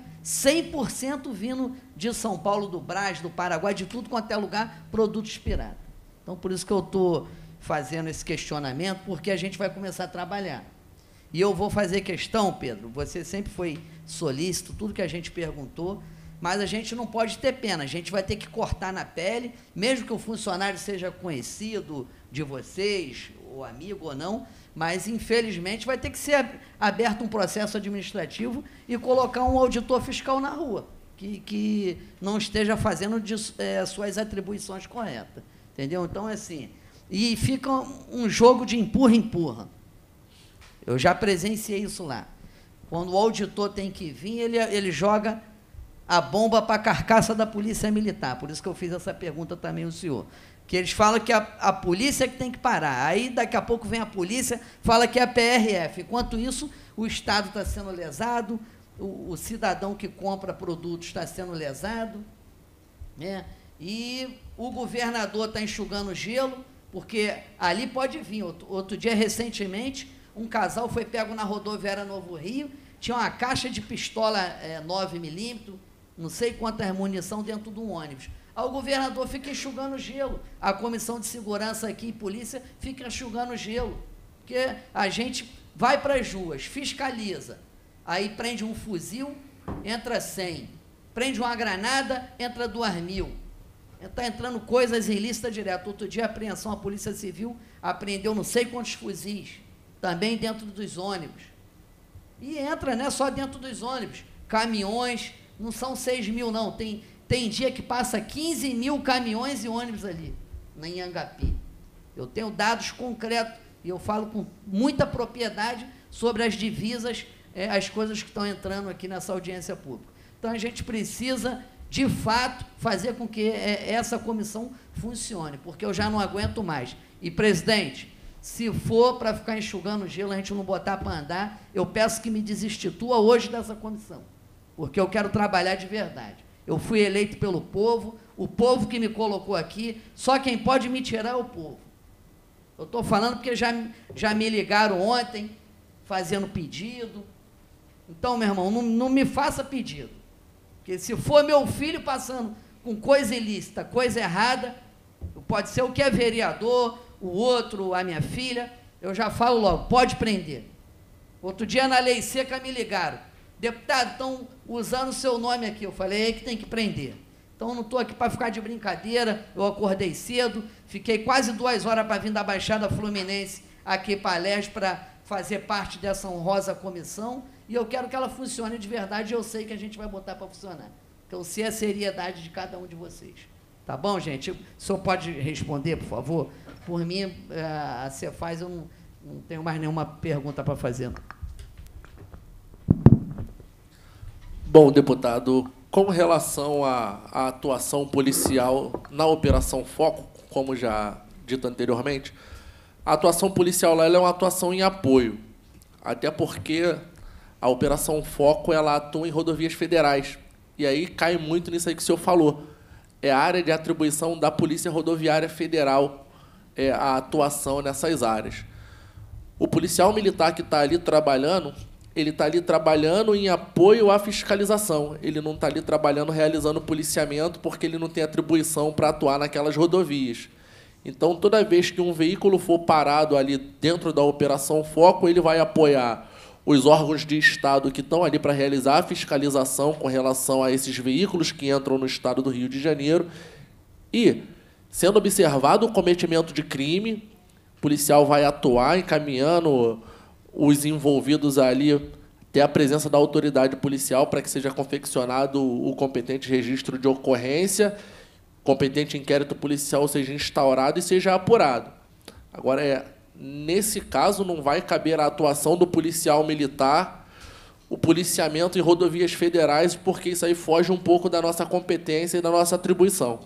100% vindo de São Paulo, do Brás, do Paraguai, de tudo quanto é lugar, produtos piratas. Então, por isso que eu estou fazendo esse questionamento, porque a gente vai começar a trabalhar. E eu vou fazer questão, Pedro, você sempre foi solícito, tudo que a gente perguntou, mas a gente não pode ter pena, a gente vai ter que cortar na pele, mesmo que o funcionário seja conhecido de vocês, ou amigo ou não, mas, infelizmente, vai ter que ser aberto um processo administrativo e colocar um auditor fiscal na rua, que não esteja fazendo suas atribuições corretas. Entendeu? Então, assim, e fica um jogo de empurra-empurra. Eu já presenciei isso lá. Quando o auditor tem que vir, ele joga a bomba para a carcaça da Polícia Militar. Por isso que eu fiz essa pergunta também ao senhor. Que eles falam que a polícia é que tem que parar. Aí, daqui a pouco, vem a polícia, fala que é a PRF. Enquanto isso, o Estado está sendo lesado, o cidadão que compra produtos está sendo lesado, né? E o governador está enxugando gelo, porque ali pode vir. Outro dia, recentemente, um casal foi pego na rodoviária Novo Rio, tinha uma caixa de pistola 9mm, não sei quantas munição dentro de um ônibus. Aí o governador fica enxugando gelo, a comissão de segurança aqui e polícia fica enxugando gelo, porque a gente vai para as ruas, fiscaliza, aí prende um fuzil, entra 100, prende uma granada, entra 2.000, está entrando coisas ilícitas direto. Outro dia, a apreensão, a Polícia Civil apreendeu não sei quantos fuzis, também dentro dos ônibus, e entra, não é só dentro dos ônibus, caminhões, não são 6.000 não, tem dia que passa 15.000 caminhões e ônibus ali, na Anhangapi. Eu tenho dados concretos, e eu falo com muita propriedade sobre as divisas, as coisas que estão entrando aqui nessa audiência pública. Então, a gente precisa, de fato, fazer com que essa comissão funcione, porque eu já não aguento mais. E, presidente, se for para ficar enxugando gelo, a gente não botar para andar, eu peço que me desinstitua hoje dessa comissão, porque eu quero trabalhar de verdade. Eu fui eleito pelo povo, o povo que me colocou aqui, só quem pode me tirar é o povo. Eu estou falando porque já me ligaram ontem, fazendo pedido. Então, meu irmão, não me faça pedido. Porque se for meu filho passando com coisa ilícita, coisa errada, pode ser o que é vereador, o outro, a minha filha, eu já falo logo, pode prender. Outro dia, na lei seca, me ligaram. Deputado, estão usando o seu nome aqui. Eu falei, é que tem que prender. Então, eu não estou aqui para ficar de brincadeira, eu acordei cedo, fiquei quase 2 horas para vir da Baixada Fluminense aqui para a Leste para fazer parte dessa honrosa comissão, e eu quero que ela funcione de verdade, e eu sei que a gente vai botar para funcionar. Então, eu sei a seriedade de cada um de vocês. Tá bom, gente? O senhor pode responder, por favor? Por mim, a Cefaz, eu não tenho mais nenhuma pergunta para fazer. Bom, deputado, com relação à atuação policial na Operação Foco, como já dito anteriormente, a atuação policial lá ela é uma atuação em apoio, até porque a Operação Foco ela atua em rodovias federais, e aí cai muito nisso aí que o senhor falou. É a área de atribuição da Polícia Rodoviária Federal, a atuação nessas áreas. O policial militar que está ali trabalhando, ele está ali trabalhando em apoio à fiscalização. Ele não está ali trabalhando, realizando policiamento, porque ele não tem atribuição para atuar naquelas rodovias. Então, toda vez que um veículo for parado ali dentro da Operação Foco, ele vai apoiar os órgãos de Estado que estão ali para realizar a fiscalização com relação a esses veículos que entram no Estado do Rio de Janeiro. E, sendo observado o cometimento de crime, o policial vai atuar encaminhando os envolvidos ali até a presença da autoridade policial para que seja confeccionado o competente registro de ocorrência, competente inquérito policial seja instaurado e seja apurado. Agora, nesse caso, não vai caber a atuação do policial militar, o policiamento em rodovias federais, porque isso aí foge um pouco da nossa competência e da nossa atribuição.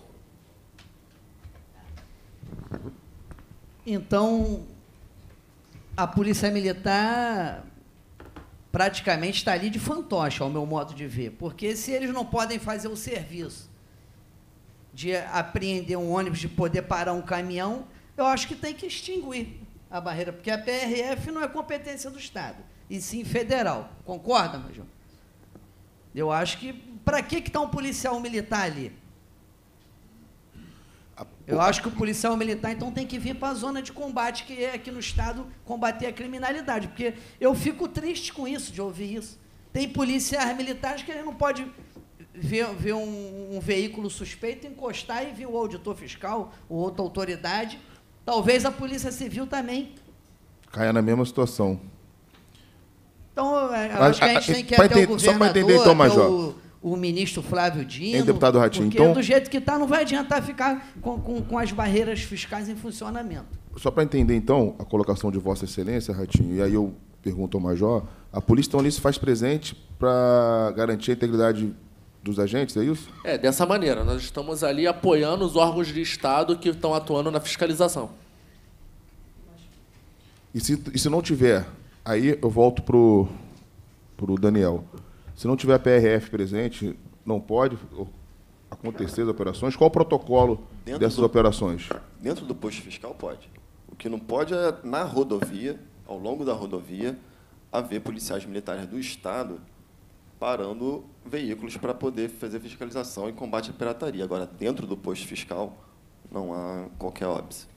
Então, a Polícia Militar praticamente está ali de fantoche, ao meu modo de ver, porque se eles não podem fazer o serviço de apreender um ônibus, de poder parar um caminhão, eu acho que tem que extinguir a barreira, porque a PRF não é competência do Estado, e sim federal. Concorda, Major? Eu acho que... Para que está um policial militar ali? Eu acho que o policial militar, então, tem que vir para a zona de combate, que é aqui no Estado, combater a criminalidade, porque eu fico triste com isso, de ouvir isso. Tem policiais militares que ele não pode ver um veículo suspeito, encostar e vir o auditor fiscal ou outra autoridade. Talvez a Polícia Civil também caia na mesma situação. Então, eu acho que a gente tem que ir até o governador, só para entender, então, Major, o ministro Flávio Dino, deputado Ratinho, porque então, do jeito que está, não vai adiantar ficar com as barreiras fiscais em funcionamento. Só para entender, então, a colocação de Vossa Excelência, Ratinho, e aí eu pergunto ao Major, a polícia, então, ali se faz presente para garantir a integridade dos agentes, é isso? Dessa maneira. Nós estamos ali apoiando os órgãos de Estado que estão atuando na fiscalização. E se não tiver, aí eu volto para o Daniel. Se não tiver a PRF presente, não pode acontecer as operações? Qual o protocolo dessas operações? Dentro do posto fiscal, pode. O que não pode é, na rodovia, ao longo da rodovia, haver policiais militares do Estado parando veículos para poder fazer fiscalização e combate à pirataria. Agora, dentro do posto fiscal, não há qualquer óbice.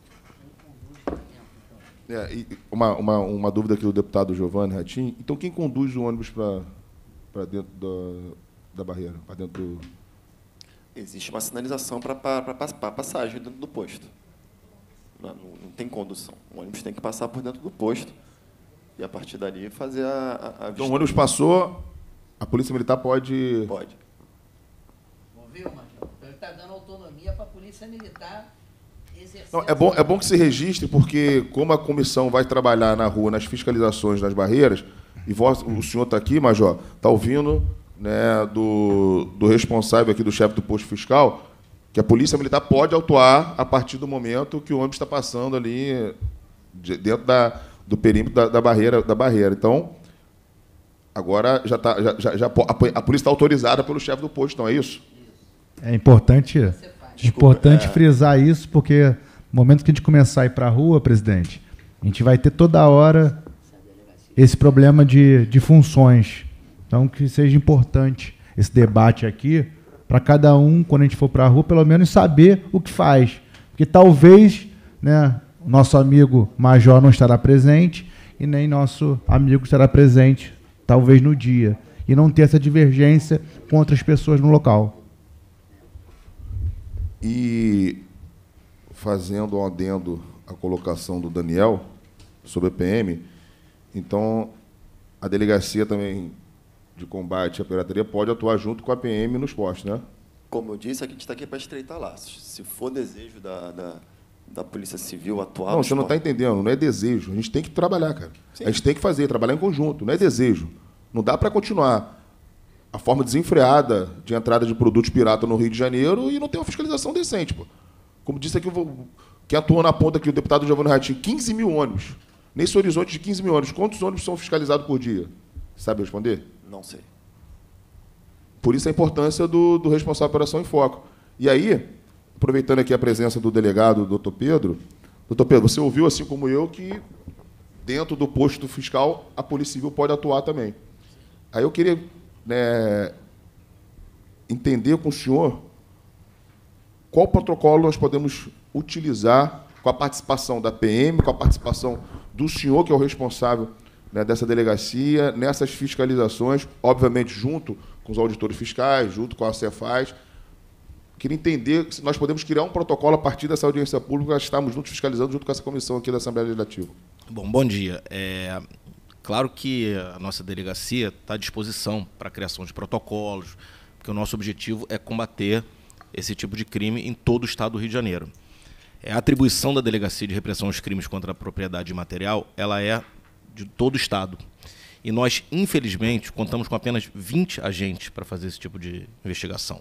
E uma dúvida aqui do deputado Giovanni Ratinho. Então, quem conduz o ônibus para dentro da barreira? Para dentro do... Existe uma sinalização para passagem dentro do posto. Não tem condução. O ônibus tem que passar por dentro do posto e, a partir dali, fazer a Então, o ônibus passou, a Polícia Militar pode... Pode. Ouviu, Major? Ele está dando autonomia para a Polícia Militar exercer... Não, é bom que se registre, porque como a comissão vai trabalhar na rua, nas fiscalizações das barreiras, e o senhor está aqui, Major, está ouvindo, né, do responsável aqui, do chefe do posto fiscal, que a Polícia Militar pode atuar a partir do momento que o ônibus está passando ali dentro do perímetro da barreira. Então, agora a polícia está autorizada pelo chefe do posto, não é isso? É importante frisar isso, porque no momento que a gente começar a ir para a rua, presidente, a gente vai ter toda hora esse problema de funções. Então, que seja importante esse debate aqui, para cada um, quando a gente for para a rua, pelo menos saber o que faz. Porque talvez, né, o nosso amigo Major não estará presente e nem nosso amigo estará presente, talvez no dia. E não ter essa divergência com outras pessoas no local. E, fazendo um adendo à colocação do Daniel sobre a PM, então, a delegacia também de combate à pirataria pode atuar junto com a PM nos postos, né? Como eu disse, a gente está aqui para estreitar laços. Se for desejo da Polícia Civil atuar... Não, você não está entendendo, não é desejo. A gente tem que trabalhar, cara. Sim. A gente tem que trabalhar em conjunto, não é desejo. Não dá para continuar a forma desenfreada de entrada de produtos pirata no Rio de Janeiro e não ter uma fiscalização decente, pô. Como disse aqui, quem atuou na ponta aqui, o deputado Giovanni Ratinho, 15 mil ônibus. Nesse horizonte de 15 mil ônibus, quantos ônibus são fiscalizados por dia? Sabe responder? Não sei. Por isso a importância do responsável pela operação em foco. E aí, aproveitando aqui a presença do delegado, doutor Pedro, você ouviu, assim como eu, que dentro do posto fiscal a Polícia Civil pode atuar também. Aí eu queria, né, entender com o senhor qual protocolo nós podemos utilizar com a participação da PM, com a participação do senhor, que é o responsável, né, dessa delegacia, nessas fiscalizações, obviamente junto com os auditores fiscais, junto com a Cefaz. Queria entender se nós podemos criar um protocolo a partir dessa audiência pública, nós estamos juntos fiscalizando junto com essa comissão aqui da Assembleia Legislativa. Bom dia. Claro que a nossa delegacia está à disposição para a criação de protocolos, porque o nosso objetivo é combater esse tipo de crime em todo o estado do Rio de Janeiro. A atribuição da Delegacia de Repressão aos Crimes contra a Propriedade Imaterial, ela é de todo o Estado. E nós, infelizmente, contamos com apenas 20 agentes para fazer esse tipo de investigação.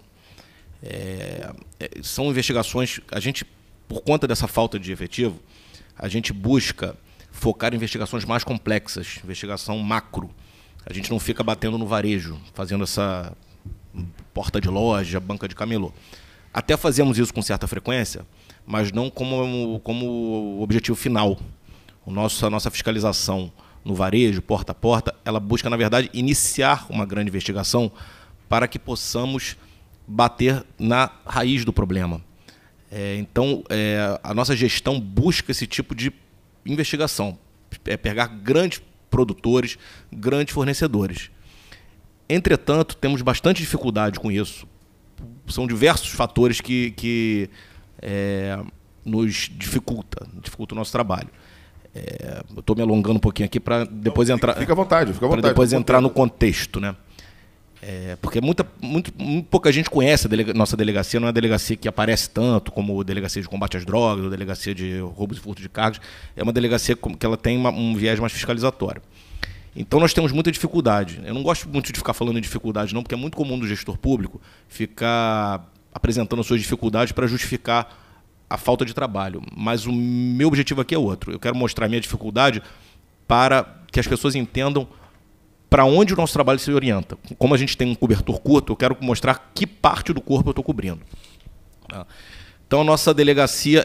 São investigações... A gente, por conta dessa falta de efetivo, a gente busca focar em investigações mais complexas, investigação macro. A gente não fica batendo no varejo, fazendo essa porta de loja, banca de camelô. Até fazemos isso com certa frequência, mas não como objetivo final. A nossa fiscalização no varejo, porta a porta, ela busca, na verdade, iniciar uma grande investigação para que possamos bater na raiz do problema. Então, a nossa gestão busca esse tipo de investigação, pegar grandes produtores, grandes fornecedores. Entretanto, temos bastante dificuldade com isso. São diversos fatores que nos dificultam o nosso trabalho. Eu estou me alongando um pouquinho aqui para depois entrar. Fica à vontade, fica à vontade. Para depois entrar no contexto, né? Porque muito pouca gente conhece a nossa delegacia, não é uma delegacia que aparece tanto como a delegacia de combate às drogas, ou a delegacia de roubos e furto de cargos. É uma delegacia que ela tem um viés mais fiscalizatório. Então nós temos muita dificuldade. Eu não gosto muito de ficar falando em dificuldade, não, porque é muito comum do gestor público ficar apresentando as suas dificuldades para justificar a falta de trabalho. Mas o meu objetivo aqui é outro. Eu quero mostrar a minha dificuldade para que as pessoas entendam para onde o nosso trabalho se orienta. Como a gente tem um cobertor curto, eu quero mostrar que parte do corpo eu estou cobrindo. Então, a nossa delegacia,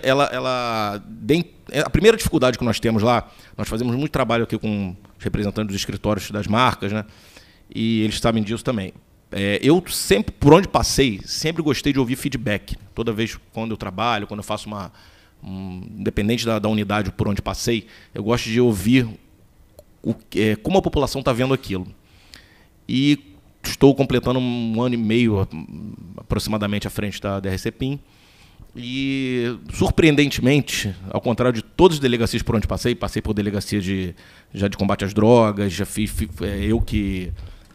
a primeira dificuldade que nós temos lá, nós fazemos muito trabalho aqui com os representantes dos escritórios das marcas, né? E eles sabem disso também. Eu sempre, por onde passei, sempre gostei de ouvir feedback. Toda vez quando eu trabalho, quando eu faço independente da unidade por onde passei, eu gosto de ouvir como a população está vendo aquilo. E estou completando 1 ano e meio, aproximadamente, à frente da DRCPIM. E, surpreendentemente, ao contrário de todas as delegacias por onde passei por delegacia de combate às drogas, já fiz eu que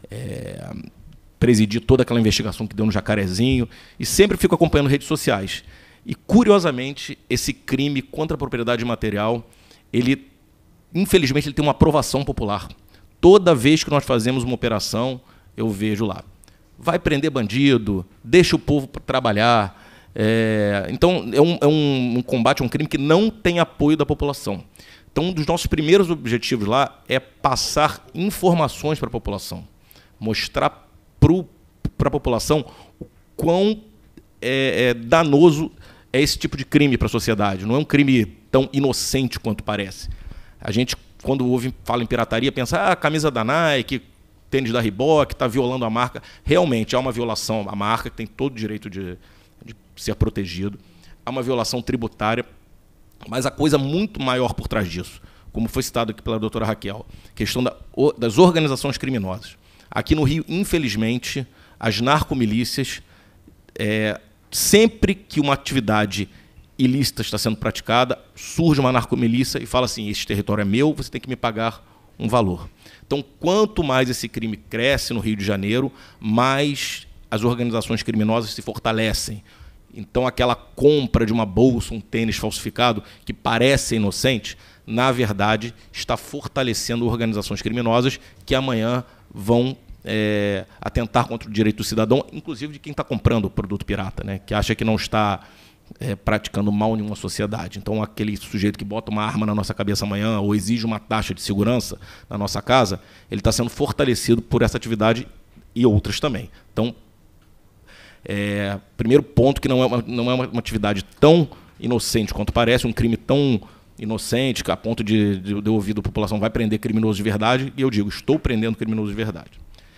presidi toda aquela investigação que deu no Jacarezinho, e sempre fico acompanhando redes sociais. E, curiosamente, esse crime contra a propriedade material, infelizmente, ele tem uma aprovação popular. Toda vez que nós fazemos uma operação, eu vejo lá. Vai prender bandido, deixa o povo trabalhar. Então, é um combate, um crime que não tem apoio da população. Então, um dos nossos primeiros objetivos lá é passar informações para a população. Mostrar para a população o quão danoso é esse tipo de crime para a sociedade. Não é um crime tão inocente quanto parece. A gente, quando fala em pirataria, pensa, camisa da Nike, tênis da Reebok, está violando a marca. Realmente, há uma violação à marca, que tem todo o direito de ser protegido. Há uma violação tributária, mas há coisa muito maior por trás disso, como foi citado aqui pela doutora Raquel, questão das organizações criminosas. Aqui no Rio, infelizmente, as narcomilícias, sempre que uma atividade ilícita está sendo praticada, surge uma narcomilícia e fala assim, esse território é meu, você tem que me pagar um valor. Então, quanto mais esse crime cresce no Rio de Janeiro, mais as organizações criminosas se fortalecem. Então, aquela compra de uma bolsa, um tênis falsificado, que parece inocente, na verdade, está fortalecendo organizações criminosas que amanhã vão atentar contra o direito do cidadão, inclusive de quem está comprando o produto pirata, né, que acha que não está praticando mal em uma sociedade. Então, aquele sujeito que bota uma arma na nossa cabeça amanhã ou exige uma taxa de segurança na nossa casa, ele está sendo fortalecido por essa atividade e outras também. Então, primeiro ponto, que não é uma atividade tão inocente quanto parece, um crime tão inocente, que a ponto de eu ouvir da população vai prender criminoso de verdade, e eu digo, estou prendendo criminoso de verdade.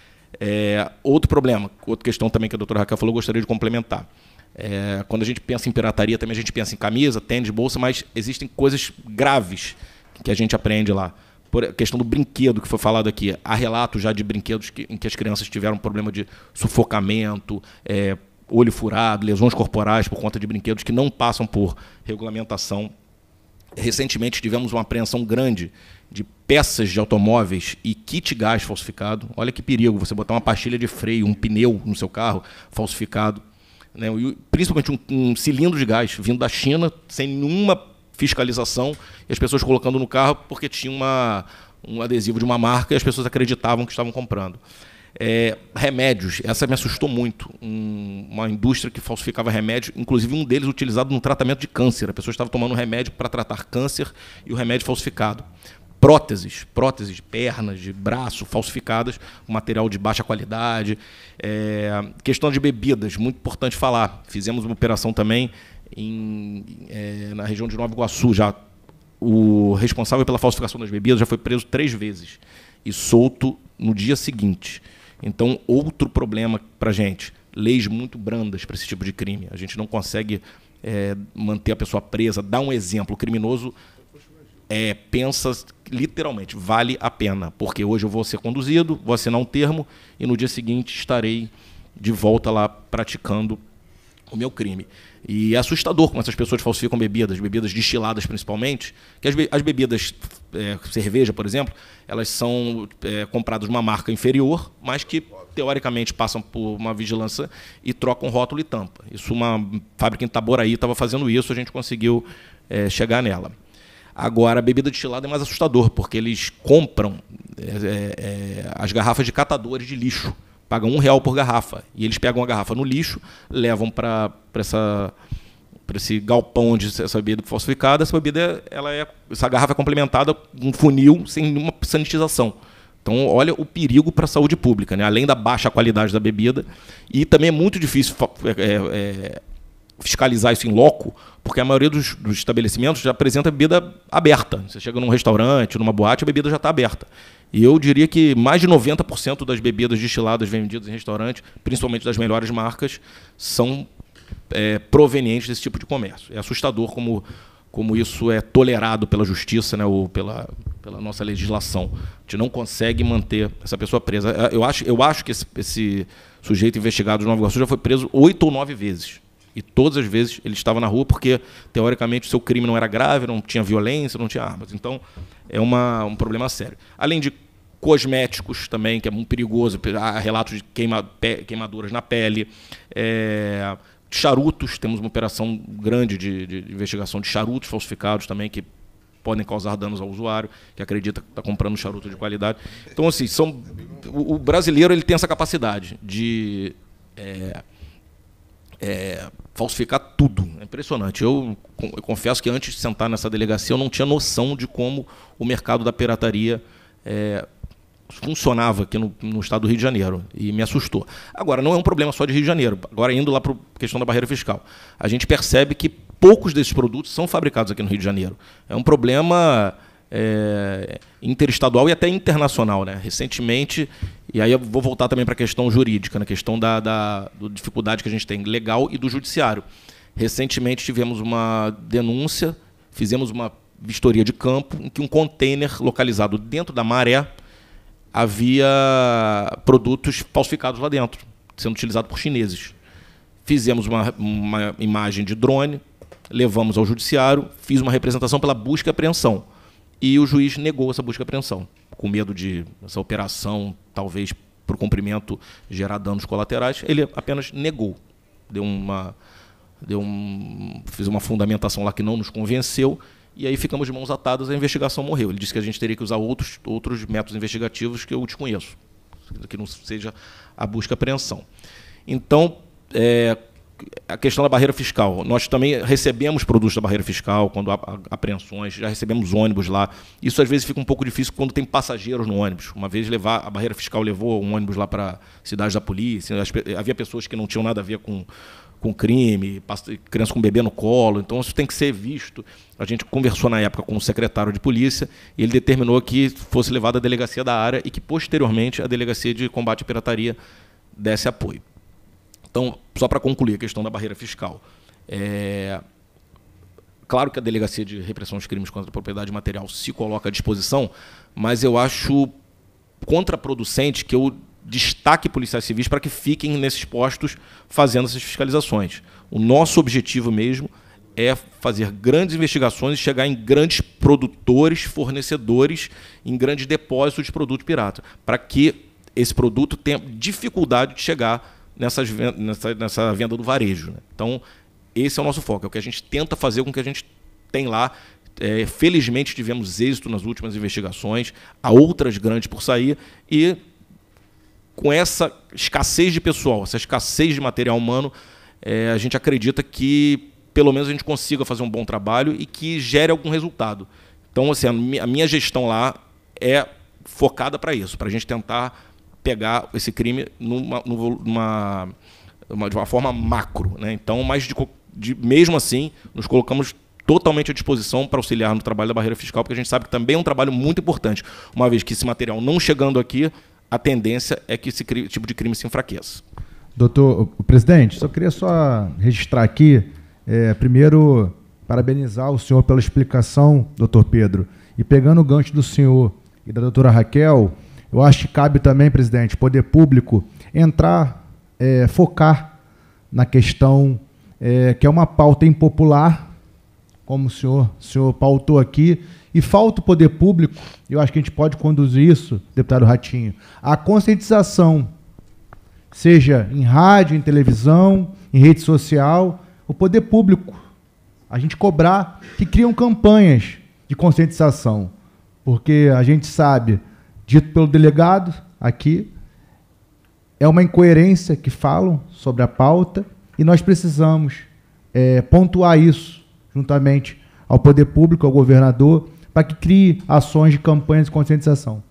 Outro problema, outra questão também que a doutora Raquel falou, eu gostaria de complementar. Quando a gente pensa em pirataria, também a gente pensa em camisa, tênis, bolsa, mas existem coisas graves que a gente aprende lá. Por a questão do brinquedo que foi falado aqui. Há relatos já de brinquedos em que as crianças tiveram problema de sufocamento, olho furado, lesões corporais por conta de brinquedos que não passam por regulamentação. Recentemente tivemos uma apreensão grande de peças de automóveis e kit gás falsificado. Olha que perigo, você botar uma pastilha de freio, um pneu no seu carro falsificado. né, principalmente um cilindro de gás vindo da China, sem nenhuma fiscalização, e as pessoas colocando no carro porque tinha um adesivo de uma marca e as pessoas acreditavam que estavam comprando. Remédios, essa me assustou muito. Uma indústria que falsificava remédio, inclusive um deles utilizado no tratamento de câncer. A pessoa estava tomando um remédio para tratar câncer e o remédio falsificado. Próteses de pernas, de braço, falsificadas, material de baixa qualidade. Questão de bebidas, muito importante falar. Fizemos uma operação também na região de Nova Iguaçu. Já o responsável pela falsificação das bebidas já foi preso 3 vezes e solto no dia seguinte. Então, outro problema para a gente, leis muito brandas para esse tipo de crime. A gente não consegue manter a pessoa presa. Dá um exemplo, o criminoso pensa literalmente, vale a pena, porque hoje eu vou ser conduzido, vou assinar um termo e no dia seguinte estarei de volta lá praticando o meu crime. E é assustador como essas pessoas falsificam bebidas destiladas principalmente, que as bebidas, cerveja, por exemplo, elas são compradas de uma marca inferior, mas que, teoricamente, passam por uma vigilância e trocam rótulo e tampa. Isso, uma fábrica em Itaboraí estava fazendo isso, a gente conseguiu chegar nela. Agora, a bebida destilada é mais assustador, porque eles compram as garrafas de catadores de lixo, pagam R$1 por garrafa. E eles pegam a garrafa no lixo, levam para esse galpão onde essa bebida é falsificada. Essa garrafa é complementada com um funil sem nenhuma sanitização. Então, olha o perigo para a saúde pública, né? Além da baixa qualidade da bebida. E também é muito difícil fiscalizar isso em loco, porque a maioria dos estabelecimentos já apresenta bebida aberta. Você chega num restaurante, numa boate, a bebida já está aberta. E eu diria que mais de 90% das bebidas destiladas vendidas em restaurante, principalmente das melhores marcas, são provenientes desse tipo de comércio. É assustador como isso é tolerado pela justiça, né, ou pela nossa legislação. A gente não consegue manter essa pessoa presa. Eu acho que esse sujeito investigado de Nova Iguaçu já foi preso 8 ou 9 vezes. E todas as vezes ele estava na rua porque, teoricamente, o seu crime não era grave, não tinha violência, não tinha armas. Então, é um problema sério. Além de cosméticos também, que é muito perigoso, há relatos de queimaduras na pele. Charutos, temos uma operação grande de investigação de charutos falsificados também, que podem causar danos ao usuário, que acredita que está comprando charuto de qualidade. Então, assim, o brasileiro ele tem essa capacidade de falsificar tudo. É impressionante. Eu confesso que antes de sentar nessa delegacia eu não tinha noção de como o mercado da pirataria funcionava aqui no estado do Rio de Janeiro, e me assustou. Agora, não é um problema só de Rio de Janeiro. Agora, indo lá para a questão da barreira fiscal, a gente percebe que poucos desses produtos são fabricados aqui no Rio de Janeiro. É um problema interestadual e até internacional, né? Recentemente, e aí eu vou voltar também para a questão jurídica, na questão da dificuldade que a gente tem legal e do judiciário. Recentemente tivemos uma denúncia, fizemos uma vistoria de campo, em que um container localizado dentro da Maré havia produtos falsificados lá dentro, sendo utilizados por chineses. Fizemos uma imagem de drone, levamos ao judiciário, fiz uma representação pela busca e apreensão. E o juiz negou essa busca e apreensão, com medo de essa operação, talvez por cumprimento, gerar danos colaterais. Ele apenas negou. Fiz uma fundamentação lá que não nos convenceu, e aí ficamos de mãos atadas, a investigação morreu. Ele disse que a gente teria que usar outros métodos investigativos que eu desconheço, que não seja a busca e apreensão. Então, a questão da barreira fiscal. Nós também recebemos produtos da barreira fiscal, quando há apreensões, já recebemos ônibus lá. Isso, às vezes, fica um pouco difícil quando tem passageiros no ônibus. Uma vez a barreira fiscal levou um ônibus lá para a cidade da polícia, havia pessoas que não tinham nada a ver com crime, criança com bebê no colo, então isso tem que ser visto. A gente conversou na época com o secretário de polícia e ele determinou que fosse levado à delegacia da área e que, posteriormente, a delegacia de combate à pirataria desse apoio. Então, só para concluir a questão da barreira fiscal, claro que a Delegacia de Repressão aos Crimes contra a Propriedade Material se coloca à disposição, mas eu acho contraproducente que eu destaque policiais civis para que fiquem nesses postos fazendo essas fiscalizações. O nosso objetivo mesmo é fazer grandes investigações e chegar em grandes produtores, fornecedores, em grandes depósitos de produto pirata, para que esse produto tenha dificuldade de chegar nessa venda do varejo, né? Então, esse é o nosso foco, é o que a gente tenta fazer com o que a gente tem lá. Felizmente, tivemos êxito nas últimas investigações, há outras grandes por sair, e com essa escassez de pessoal, essa escassez de material humano, a gente acredita que, pelo menos, a gente consiga fazer um bom trabalho e que gere algum resultado. Então, assim, a minha gestão lá é focada para isso, para a gente tentar pegar esse crime de uma forma macro, né? Então, mas mesmo assim, nos colocamos totalmente à disposição para auxiliar no trabalho da barreira fiscal, porque a gente sabe que também é um trabalho muito importante, uma vez que esse material não chegando aqui, a tendência é que esse tipo de crime se enfraqueça. Doutor, presidente, só queria registrar aqui, primeiro, parabenizar o senhor pela explicação, doutor Pedro, e pegando o gancho do senhor e da doutora Raquel, eu acho que cabe também, presidente, poder público entrar, focar na questão que é uma pauta impopular, como o senhor pautou aqui, e falta o poder público, eu acho que a gente pode conduzir isso, deputado Ratinho, a conscientização, seja em rádio, em televisão, em rede social, o poder público, a gente cobrar que criam campanhas de conscientização, porque a gente sabe, dito pelo delegado aqui, é uma incoerência que falam sobre a pauta e nós precisamos pontuar isso juntamente ao poder público, ao governador, para que crie ações de campanhas de conscientização.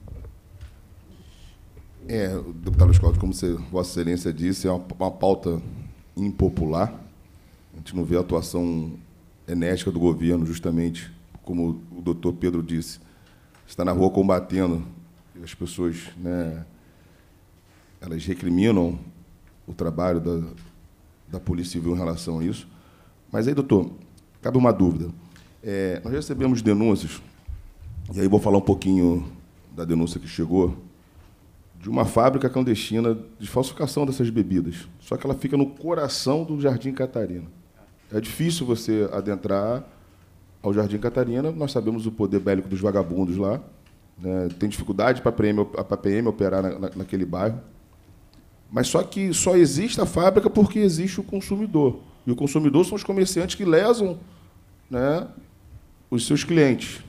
Deputado Luiz Cláudio, como Vossa Excelência disse, é uma pauta impopular. A gente não vê a atuação enérgica do governo, justamente, como o doutor Pedro disse, está na rua combatendo, e as pessoas, né, elas recriminam o trabalho da Polícia Civil em relação a isso. Mas aí, doutor, cabe uma dúvida. Nós recebemos denúncias, e aí vou falar um pouquinho da denúncia que chegou, de uma fábrica clandestina de falsificação dessas bebidas. Só que ela fica no coração do Jardim Catarina. É difícil você adentrar ao Jardim Catarina, nós sabemos o poder bélico dos vagabundos lá, né? Tem dificuldade para a PM operar naquele bairro. Mas só que só existe a fábrica porque existe o consumidor. E o consumidor são os comerciantes que lesam, né, os seus clientes.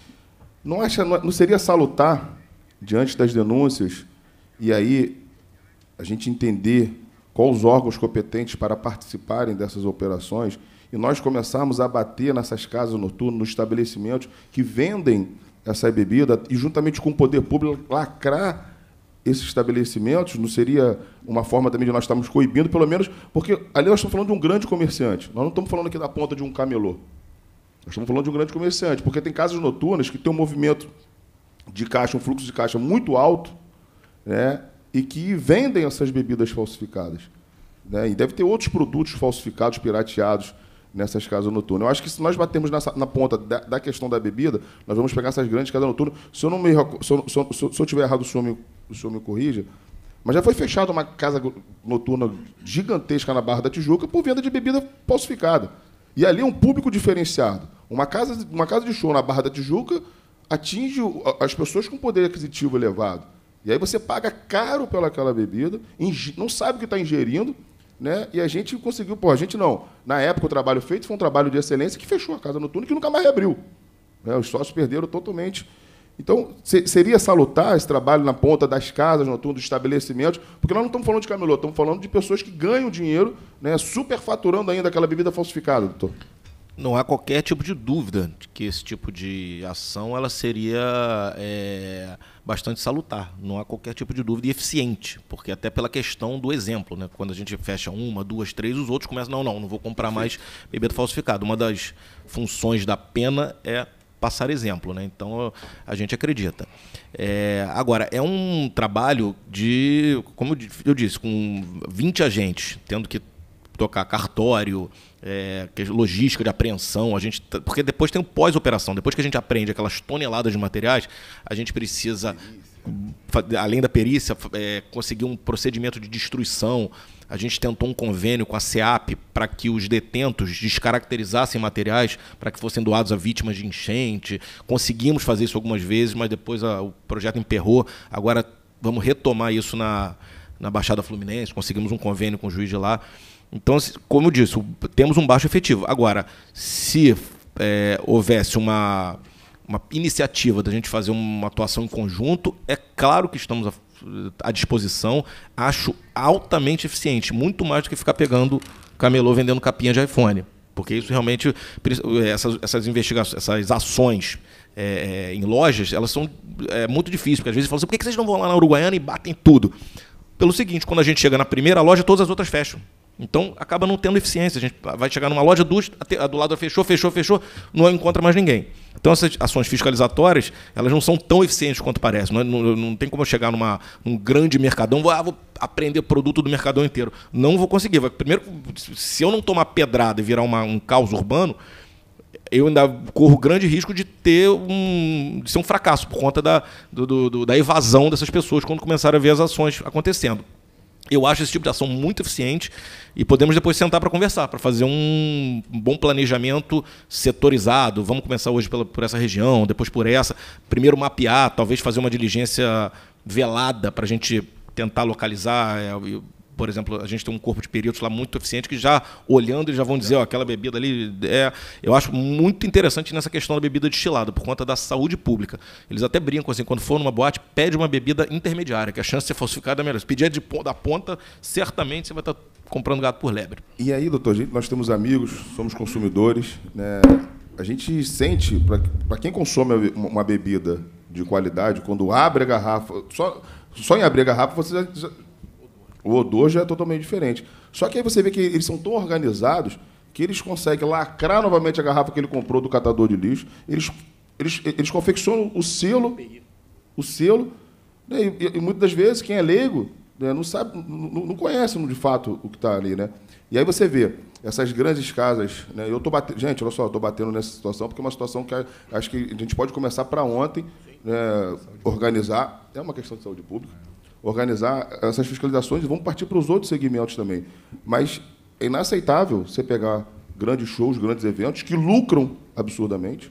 Não seria salutar, diante das denúncias, e aí a gente entender quais os órgãos competentes para participarem dessas operações, e nós começarmos a bater nessas casas noturnas, nos estabelecimentos que vendem essa bebida, e juntamente com o poder público lacrar esses estabelecimentos? Não seria uma forma também de nós estarmos coibindo, pelo menos, porque ali nós estamos falando de um grande comerciante, nós não estamos falando aqui da ponta de um camelô, nós estamos falando de um grande comerciante, porque tem casas noturnas que tem um movimento de caixa, um fluxo de caixa muito alto, né, e que vendem essas bebidas falsificadas, né, e deve ter outros produtos falsificados, pirateados, nessas casas noturnas. Eu acho que se nós batermos na ponta da questão da bebida, nós vamos pegar essas grandes casas noturnas. Se eu tiver errado, o senhor me corrija, mas já foi fechada uma casa noturna gigantesca na Barra da Tijuca por venda de bebida falsificada. E ali é um público diferenciado. Uma casa de show na Barra da Tijuca atinge as pessoas com poder aquisitivo elevado. E aí você paga caro pelaquela bebida, não sabe o que está ingerindo, né? E a gente conseguiu, a gente não. Na época, o trabalho feito foi um trabalho de excelência que fechou a casa noturna e que nunca mais reabriu, né? Os sócios perderam totalmente. Então, seria salutar esse trabalho na ponta das casas noturnas, dos estabelecimentos, porque nós não estamos falando de camelô, estamos falando de pessoas que ganham dinheiro, né, superfaturando ainda aquela bebida falsificada, doutor. Não há qualquer tipo de dúvida de que esse tipo de ação ela seria bastante salutar. Não há qualquer tipo de dúvida e eficiente, porque até pela questão do exemplo, né? Quando a gente fecha 1, 2, 3, os outros começam, não vou comprar mais bebida falsificada. Uma das funções da pena é passar exemplo, né? Então a gente acredita. Agora, é um trabalho de, como eu disse, com 20 agentes, tendo que tocar cartório, logística de apreensão, porque depois tem o pós-operação, depois que a gente aprende aquelas toneladas de materiais, a gente precisa, além da perícia, conseguir um procedimento de destruição. A gente tentou um convênio com a SEAP para que os detentos descaracterizassem materiais para que fossem doados a vítimas de enchente. Conseguimos fazer isso algumas vezes, mas depois o projeto emperrou. Agora vamos retomar isso na Baixada Fluminense, conseguimos um convênio com o juiz de lá. Então, como eu disse, temos um baixo efetivo. Agora, se houvesse uma iniciativa da gente fazer uma atuação em conjunto, é claro que estamos à disposição, acho altamente eficiente, muito mais do que ficar pegando camelô vendendo capinha de iPhone, porque isso realmente, essas investigações, essas ações em lojas, elas são muito difíceis, porque às vezes falam assim, por que vocês não vão lá na Uruguaiana e batem tudo? Pelo seguinte, quando a gente chega na primeira loja, todas as outras fecham. Então, acaba não tendo eficiência. A gente vai chegar numa loja, duas, a do lado fechou, não encontra mais ninguém. Então, essas ações fiscalizatórias, elas não são tão eficientes quanto parecem. Não tem como eu chegar num grande mercadão, vou aprender produto do mercadão inteiro. Não vou conseguir. Primeiro, se eu não tomar pedrada e virar um caos urbano, eu ainda corro grande risco de de ser um fracasso por conta da evasão dessas pessoas quando começarem a ver as ações acontecendo. Eu acho esse tipo de ação muito eficiente e podemos depois sentar para conversar, para fazer um bom planejamento setorizado. Vamos começar hoje por essa região, depois por essa. Primeiro mapear, talvez fazer uma diligência velada para a gente tentar localizar. Por exemplo, a gente tem um corpo de peritos lá muito eficiente que já, olhando, já vão dizer, aquela bebida ali... Eu acho muito interessante nessa questão da bebida destilada, por conta da saúde pública. Eles até brincam assim, quando for numa boate, pede uma bebida intermediária, que a chance de ser falsificada é melhor. Se pedir da ponta, certamente você vai estar comprando gato por lebre. E aí, doutor, nós temos amigos, somos consumidores, né? A gente sente, para quem consome uma bebida de qualidade, quando abre a garrafa, só em abrir a garrafa, você o odor já é totalmente diferente. Só que aí você vê que eles são tão organizados que eles conseguem lacrar novamente a garrafa que ele comprou do catador de lixo. Eles confeccionam o selo, né? E muitas das vezes quem é leigo, né, não sabe, não conhece de fato o que está ali, né? E aí você vê essas grandes casas, né? Gente, olha só, eu estou batendo nessa situação porque é uma situação que acho que a gente pode começar para ontem, né, organizar. É uma questão de saúde pública. Organizar essas fiscalizações e vamos partir para os outros segmentos também. Mas é inaceitável você pegar grandes shows, grandes eventos que lucram absurdamente,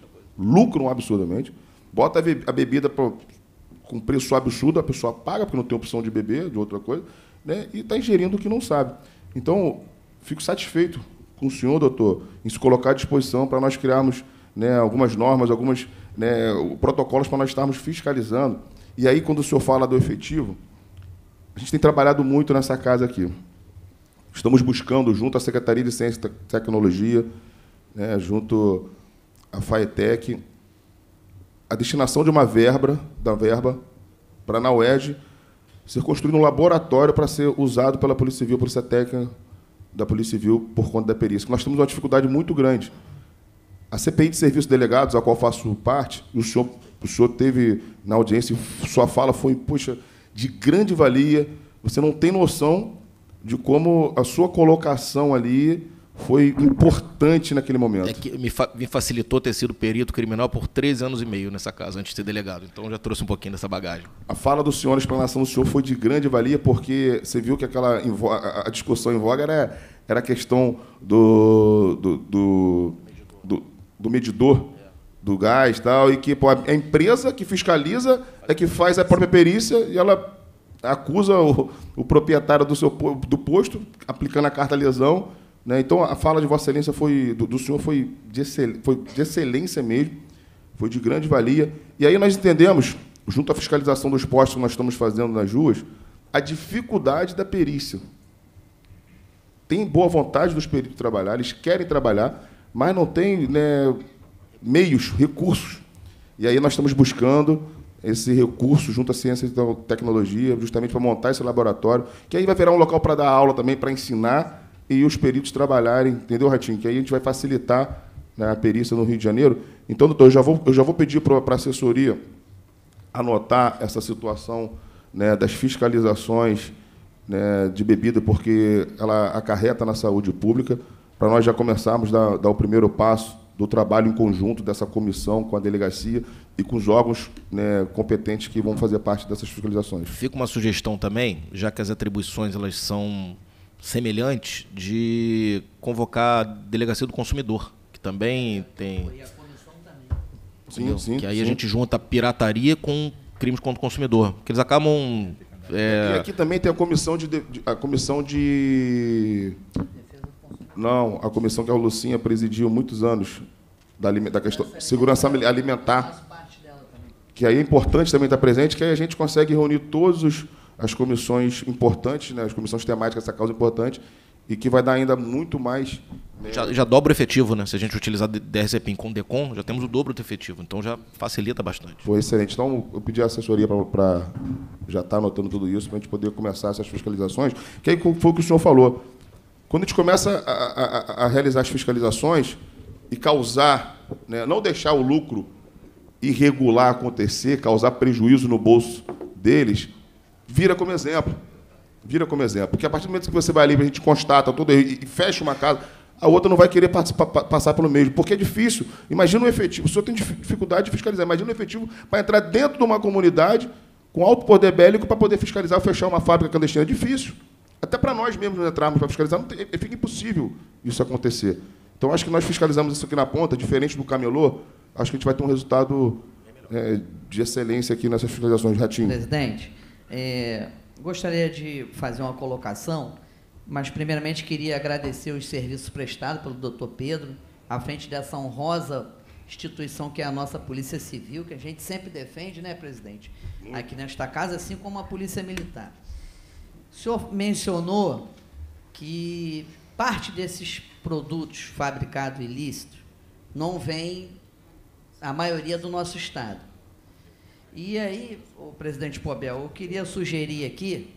bota a bebida com preço absurdo, a pessoa paga porque não tem opção de beber, de outra coisa, né, e está ingerindo o que não sabe. Então, fico satisfeito com o senhor, doutor, em se colocar à disposição para nós criarmos, né, algumas normas, né, protocolos para nós estarmos fiscalizando. E aí, quando o senhor fala do efetivo, a gente tem trabalhado muito nessa casa aqui. Estamos buscando, junto à Secretaria de Ciência e Tecnologia, né, junto à FAETEC, a destinação de uma verba para, na UERJ, ser construído um laboratório para ser usado pela Polícia Civil, Polícia Técnica da Polícia Civil, por conta da perícia. Nós temos uma dificuldade muito grande. A CPI de Serviços Delegados, a qual faço parte, o senhor teve na audiência, sua fala foi, poxa, de grande valia. Você não tem noção de como a sua colocação ali foi importante naquele momento. É que me facilitou ter sido perito criminal por 13 anos e meio nessa casa, antes de ser delegado. Então, já trouxe um pouquinho dessa bagagem. A fala do senhor, a explanação do senhor foi de grande valia, porque você viu que a discussão em voga era a questão do medidor do gás e tal, e que a empresa que fiscaliza é que faz a própria perícia e ela acusa o proprietário do posto, aplicando a carta-lesão, né? Então, a fala de Vossa Excelência do senhor foi de excelência mesmo, foi de grande valia. E aí nós entendemos, junto à fiscalização dos postos que nós estamos fazendo nas ruas, a dificuldade da perícia. Tem boa vontade dos peritos trabalhar, eles querem trabalhar, mas não tem, né, meios, recursos. E aí nós estamos buscando esse recurso junto à ciência e tecnologia, justamente para montar esse laboratório, que aí vai virar um local para dar aula também, para ensinar e os peritos trabalharem, entendeu, Ratinho? Que aí a gente vai facilitar, né, a perícia no Rio de Janeiro. Então, doutor, eu já vou pedir para a assessoria anotar essa situação, né, das fiscalizações, né, de bebida, porque ela acarreta na saúde pública, para nós já começarmos a dar o primeiro passo do trabalho em conjunto dessa comissão com a delegacia e com os órgãos, né, competentes que vão fazer parte dessas fiscalizações. Fica uma sugestão também, já que as atribuições elas são semelhantes, de convocar a Delegacia do Consumidor, que também tem... Sim. Que aí a gente junta pirataria com crimes contra o consumidor, porque eles acabam E aqui também tem a comissão Não, a comissão que a Lucinha presidiu muitos anos, da questão de segurança alimentar, que aí é importante também estar presente, que aí a gente consegue reunir todas as comissões importantes, né, as comissões temáticas dessa causa importante, e que vai dar ainda muito mais... Né? Já dobra o efetivo, né? Se a gente utilizar DRCPIM com DECOM, já temos o dobro do efetivo, então já facilita bastante. Foi excelente. Então, eu pedi a assessoria para já estar anotando tudo isso, para a gente poder começar essas fiscalizações, que aí foi o que o senhor falou. Quando a gente começa a realizar as fiscalizações e causar, né, não deixar o lucro irregular acontecer, causar prejuízo no bolso deles, vira como exemplo. Vira como exemplo. Porque a partir do momento que você vai ali, a gente constata tudo e fecha uma casa, a outra não vai querer passar pelo mesmo, porque é difícil. Imagina um efetivo, o senhor tem dificuldade de fiscalizar, imagina um efetivo para entrar dentro de uma comunidade com alto poder bélico para poder fiscalizar ou fechar uma fábrica clandestina. É difícil. Até para nós mesmos entrarmos para fiscalizar, fica impossível isso acontecer. Então, acho que nós fiscalizamos isso aqui na ponta, diferente do camelô, acho que a gente vai ter um resultado de excelência aqui nessas fiscalizações. Ratinho. Presidente, gostaria de fazer uma colocação, mas, primeiramente, queria agradecer os serviços prestados pelo doutor Pedro, à frente dessa honrosa instituição que é a nossa Polícia Civil, que a gente sempre defende, né, presidente, aqui nesta casa, assim como a Polícia Militar. O senhor mencionou que parte desses produtos fabricados ilícitos não vem, a maioria, do nosso Estado. E aí, o presidente Pobel, eu queria sugerir aqui,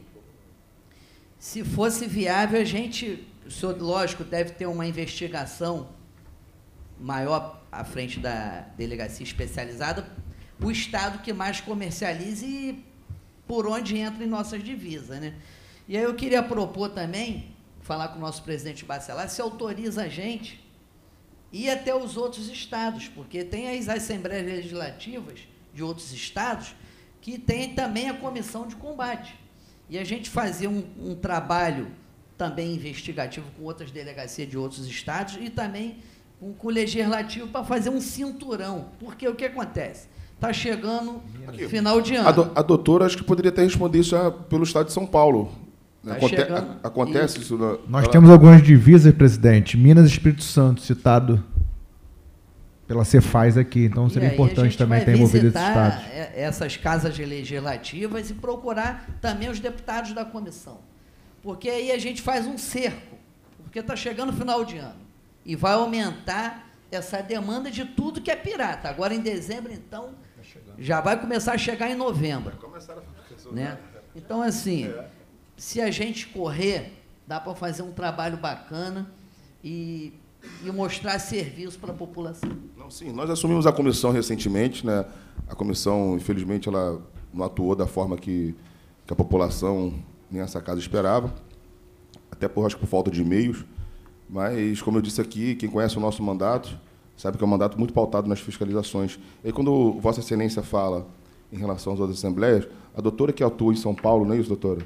se fosse viável, o senhor, lógico, deve ter uma investigação maior à frente da delegacia especializada, o Estado que mais comercialize e por onde entra em nossas divisas, né? E aí eu queria propor também, falar com o nosso presidente Bacelar, se autoriza a gente ir até os outros estados, porque tem as assembleias legislativas de outros estados que tem também a comissão de combate. E a gente fazer um trabalho também investigativo com outras delegacias de outros estados e também com o legislativo para fazer um cinturão. Porque o que acontece? Está chegando final de ano. A doutora acho que poderia ter respondido isso pelo estado de São Paulo. Acontece isso? Nós temos algumas divisas, presidente. Minas e Espírito Santo, citado pela Cefaz aqui. Então, seria importante também ter envolvido esses estados. Essas casas legislativas e procurar também os deputados da comissão. Porque aí a gente faz um cerco, porque está chegando o final de ano. E vai aumentar essa demanda de tudo que é pirata. Agora, em dezembro, então, já vai começar a chegar em novembro. Né? Então, assim, se a gente correr, dá para fazer um trabalho bacana e mostrar serviço para a população. Não, sim, nós assumimos a comissão recentemente, né? A comissão, infelizmente, ela não atuou da forma que a população nem essa casa esperava, até acho que por falta de meios, mas, como eu disse aqui, quem conhece o nosso mandato sabe que é um mandato muito pautado nas fiscalizações. E quando Vossa Excelência fala em relação às outras assembleias, a doutora que atua em São Paulo, não é isso, doutora?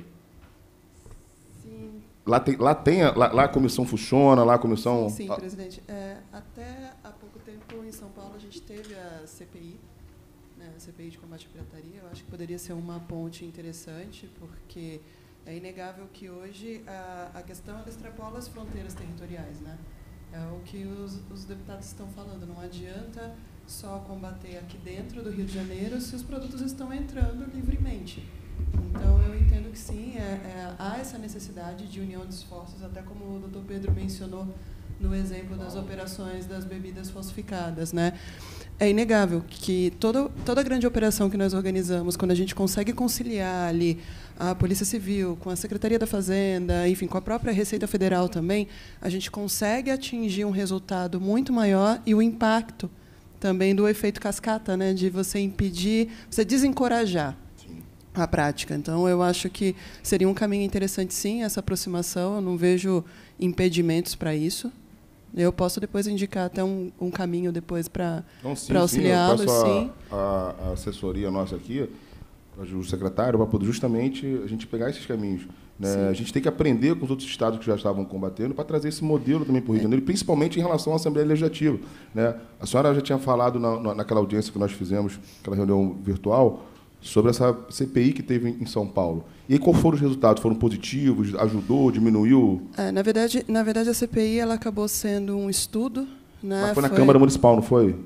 Sim. Lá a comissão funciona, lá a comissão... Sim, presidente. Até há pouco tempo, em São Paulo, a gente teve a CPI, né, a CPI de combate à pirataria. Eu acho que poderia ser uma ponte interessante, porque é inegável que hoje a questão extrapola as fronteiras territoriais, né? É o que os deputados estão falando. Não adianta só combater aqui dentro do Rio de Janeiro se os produtos estão entrando livremente. Então, eu entendo que sim, há essa necessidade de união de esforços, até como o doutor Pedro mencionou no exemplo das operações das bebidas falsificadas, né? É inegável que toda grande operação que nós organizamos, quando a gente consegue conciliar ali a Polícia Civil com a Secretaria da Fazenda, enfim, com a própria Receita Federal também, a gente consegue atingir um resultado muito maior e o impacto também do efeito cascata, né, de você impedir, você desencorajar a prática. Então, eu acho que seria um caminho interessante, sim, essa aproximação. Eu não vejo impedimentos para isso. Eu posso depois indicar até um caminho depois para auxiliá-los. Sim, a assessoria nossa aqui, o secretário, para poder justamente a gente pegar esses caminhos. Né? A gente tem que aprender com os outros estados que já estavam combatendo para trazer esse modelo também para o Rio de Janeiro, principalmente em relação à Assembleia Legislativa. Né? A senhora já tinha falado naquela audiência que nós fizemos, aquela reunião virtual, sobre essa CPI que teve em São Paulo. E aí, quais foram os resultados? Foram positivos? Ajudou? Diminuiu? Na verdade, a CPI ela acabou sendo um estudo. Né? Mas foi na Câmara Municipal, não foi?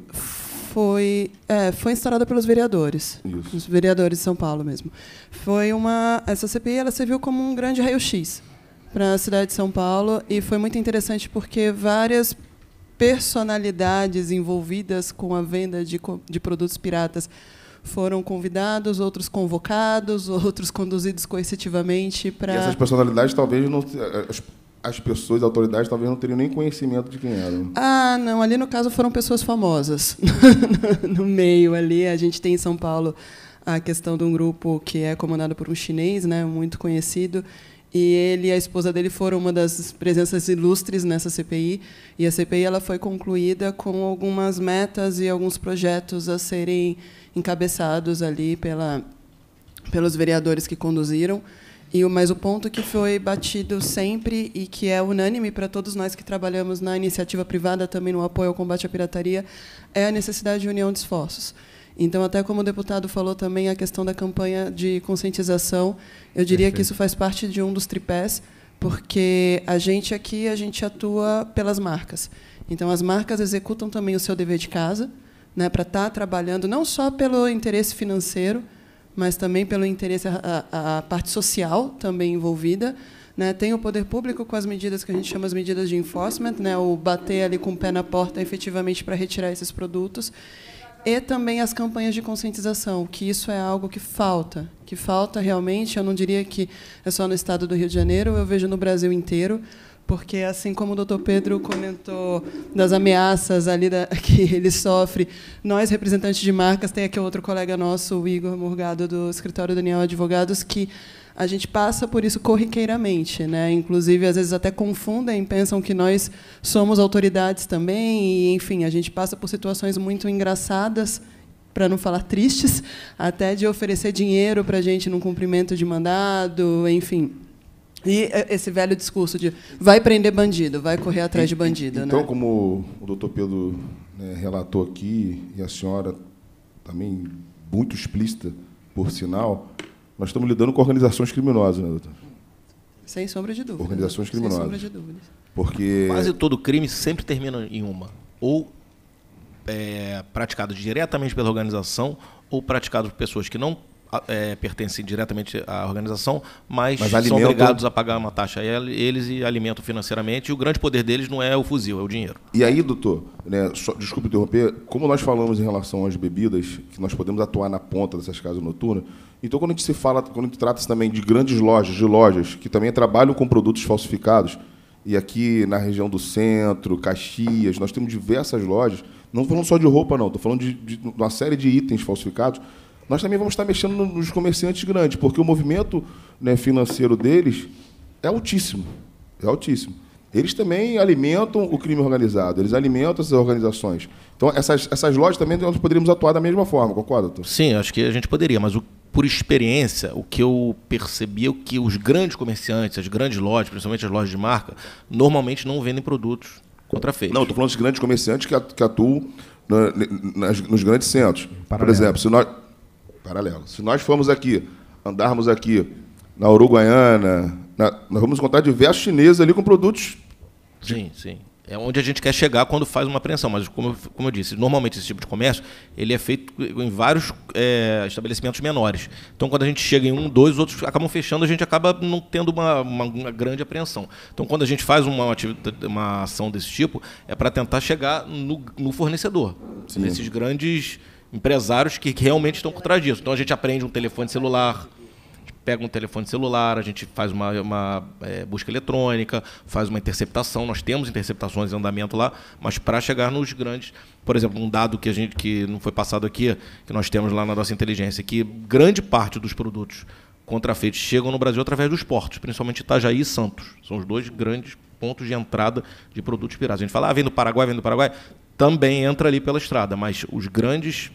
Foi instaurada pelos vereadores. Isso. Os vereadores de São Paulo mesmo. Essa CPI ela serviu como um grande raio-x para a cidade de São Paulo e foi muito interessante porque várias personalidades envolvidas com a venda de produtos piratas foram convidados, outros convocados, outros conduzidos coercitivamente para... E essas personalidades talvez não... As pessoas, as autoridades, talvez não teriam nem conhecimento de quem eram. Não. Ali, no caso, foram pessoas famosas. No meio ali, a gente tem em São Paulo a questão de um grupo que é comandado por um chinês, né, muito conhecido, e ele e a esposa dele foram uma das presenças ilustres nessa CPI, e a CPI ela foi concluída com algumas metas e alguns projetos a serem encabeçados ali pelos vereadores que conduziram. Mas o ponto que foi batido sempre e que é unânime para todos nós que trabalhamos na iniciativa privada, também no apoio ao combate à pirataria, é a necessidade de união de esforços. Então, até como o deputado falou também, a questão da campanha de conscientização, eu diria que isso faz parte de um dos tripés, porque a gente aqui atua pelas marcas. Então, as marcas executam também o seu dever de casa, né, para estar trabalhando não só pelo interesse financeiro, mas também pelo interesse, a parte social também envolvida. Né? Tem o poder público com as medidas que a gente chama as medidas de enforcement, né? O bater ali com o pé na porta efetivamente para retirar esses produtos, e também as campanhas de conscientização, que isso é algo que falta realmente. Eu não diria que é só no estado do Rio de Janeiro, eu vejo no Brasil inteiro, porque, assim como o doutor Pedro comentou das ameaças ali que ele sofre, nós, representantes de marcas, tem aqui outro colega nosso, o Igor Morgado, do Escritório Daniel Advogados, que a gente passa por isso corriqueiramente. Né? Inclusive, às vezes, até confundem, pensam que nós somos autoridades também, e, enfim, a gente passa por situações muito engraçadas, para não falar tristes, até de oferecer dinheiro para a gente num cumprimento de mandado, enfim... E esse velho discurso de vai prender bandido, vai correr atrás de bandido. Então, né? como o doutor Pedro, né, relatou aqui, e a senhora também muito explícita, por sinal, nós estamos lidando com organizações criminosas, né, doutor? Sem sombra de dúvida. Organizações criminosas. Sem sombra de dúvidas. Porque... Quase todo crime sempre termina em uma. Ou praticado diretamente pela organização, ou praticado por pessoas que não pertencem diretamente à organização, mas são obrigados a pagar uma taxa a eles e alimentam financeiramente, e o grande poder deles não é o fuzil, é o dinheiro. E aí, doutor, né, desculpe interromper, como nós falamos em relação às bebidas, que nós podemos atuar na ponta dessas casas noturnas, então quando a gente trata-se também de grandes lojas que também trabalham com produtos falsificados, e aqui na região do centro, Caxias, nós temos diversas lojas, não estou falando só de roupa, não, estou falando de uma série de itens falsificados. Nós também vamos estar mexendo nos comerciantes grandes, porque o movimento, né, financeiro deles é altíssimo. É altíssimo. Eles também alimentam o crime organizado, eles alimentam essas organizações. Então, essas lojas também nós poderíamos atuar da mesma forma, concorda, doutor? Sim, acho que a gente poderia, mas por experiência, o que eu percebi é que os grandes comerciantes, as grandes lojas, principalmente as lojas de marca, normalmente não vendem produtos contrafeitos. Não, estou falando dos grandes comerciantes que atuam nos grandes centros. Por exemplo, se nós formos aqui, andarmos aqui na Uruguaiana, nós vamos encontrar diversos chineses ali com produtos. Sim, sim. É onde a gente quer chegar quando faz uma apreensão. Mas, como eu disse, normalmente esse tipo de comércio ele é feito em vários estabelecimentos menores. Então, quando a gente chega em um, dois, os outros acabam fechando, a gente acaba não tendo uma grande apreensão. Então, quando a gente faz uma ação desse tipo, é para tentar chegar no fornecedor, nesses grandes empresários que realmente estão por trás disso. Então, a gente apreende um telefone celular, pega um telefone celular, a gente faz uma busca eletrônica, faz uma interceptação. Nós temos interceptações em andamento lá, mas para chegar nos grandes... Por exemplo, um dado que não foi passado aqui, que nós temos lá na nossa inteligência, que grande parte dos produtos contrafeitos chegam no Brasil através dos portos, principalmente Itajaí e Santos. São os dois grandes pontos de entrada de produtos piratas. A gente fala, vem do Paraguai, também entra ali pela estrada, mas as grandes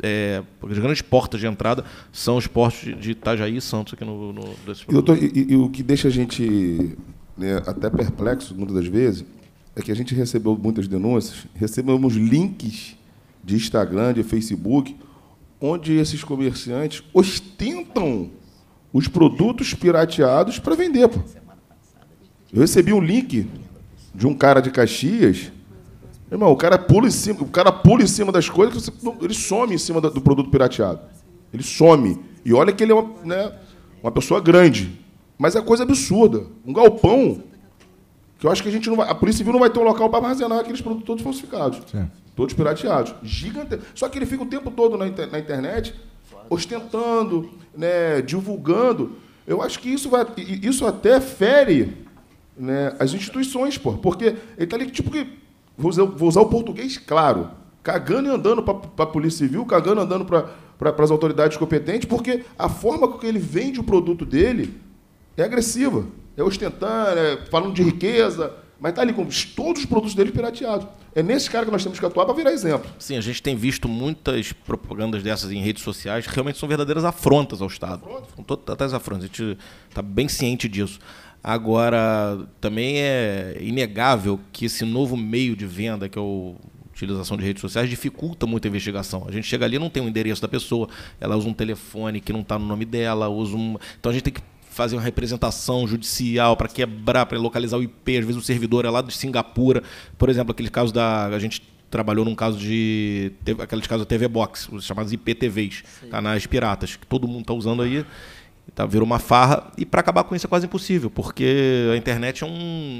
portas de entrada são os portos de Itajaí e Santos aqui desse produto. Doutor, e o que deixa a gente, né, até perplexo, muitas das vezes, é que a gente recebeu muitas denúncias, recebemos links de Instagram, de Facebook, onde esses comerciantes ostentam os produtos pirateados para vender. Pô. Eu recebi um link de um cara de Caxias. Irmão, o cara pula em cima das coisas, ele some em cima do produto pirateado. Ele some. E olha que ele é uma pessoa grande. Mas é coisa absurda. Um galpão que eu acho que a Polícia Civil não vai ter um local para armazenar aqueles produtos todos falsificados. Sim. Todos pirateados. Gigante. Só que ele fica o tempo todo na internet ostentando, né, divulgando. Eu acho que isso até fere, né, as instituições, pô, porque ele está ali, tipo que, vou usar o português claro, cagando e andando para a Polícia Civil, cagando e andando para as autoridades competentes, porque a forma com que ele vende o produto dele é agressiva, é ostentando, falando de riqueza, mas está ali com todos os produtos dele pirateados. É nesse cara que nós temos que atuar para virar exemplo. Sim, a gente tem visto muitas propagandas dessas em redes sociais que realmente são verdadeiras afrontas ao Estado. São totais afrontas, a gente está bem ciente disso. Agora, também é inegável que esse novo meio de venda, que é a utilização de redes sociais, dificulta muito a investigação. A gente chega ali e não tem o endereço da pessoa, ela usa um telefone que não está no nome dela, então a gente tem que fazer uma representação judicial para quebrar, para localizar o IP. Às vezes o servidor é lá de Singapura. Por exemplo, aquele caso a gente trabalhou num caso aqueles casos da TV Box, os chamados IPTVs, canais piratas, que todo mundo está usando aí. Virou uma farra. E para acabar com isso é quase impossível, porque a internet é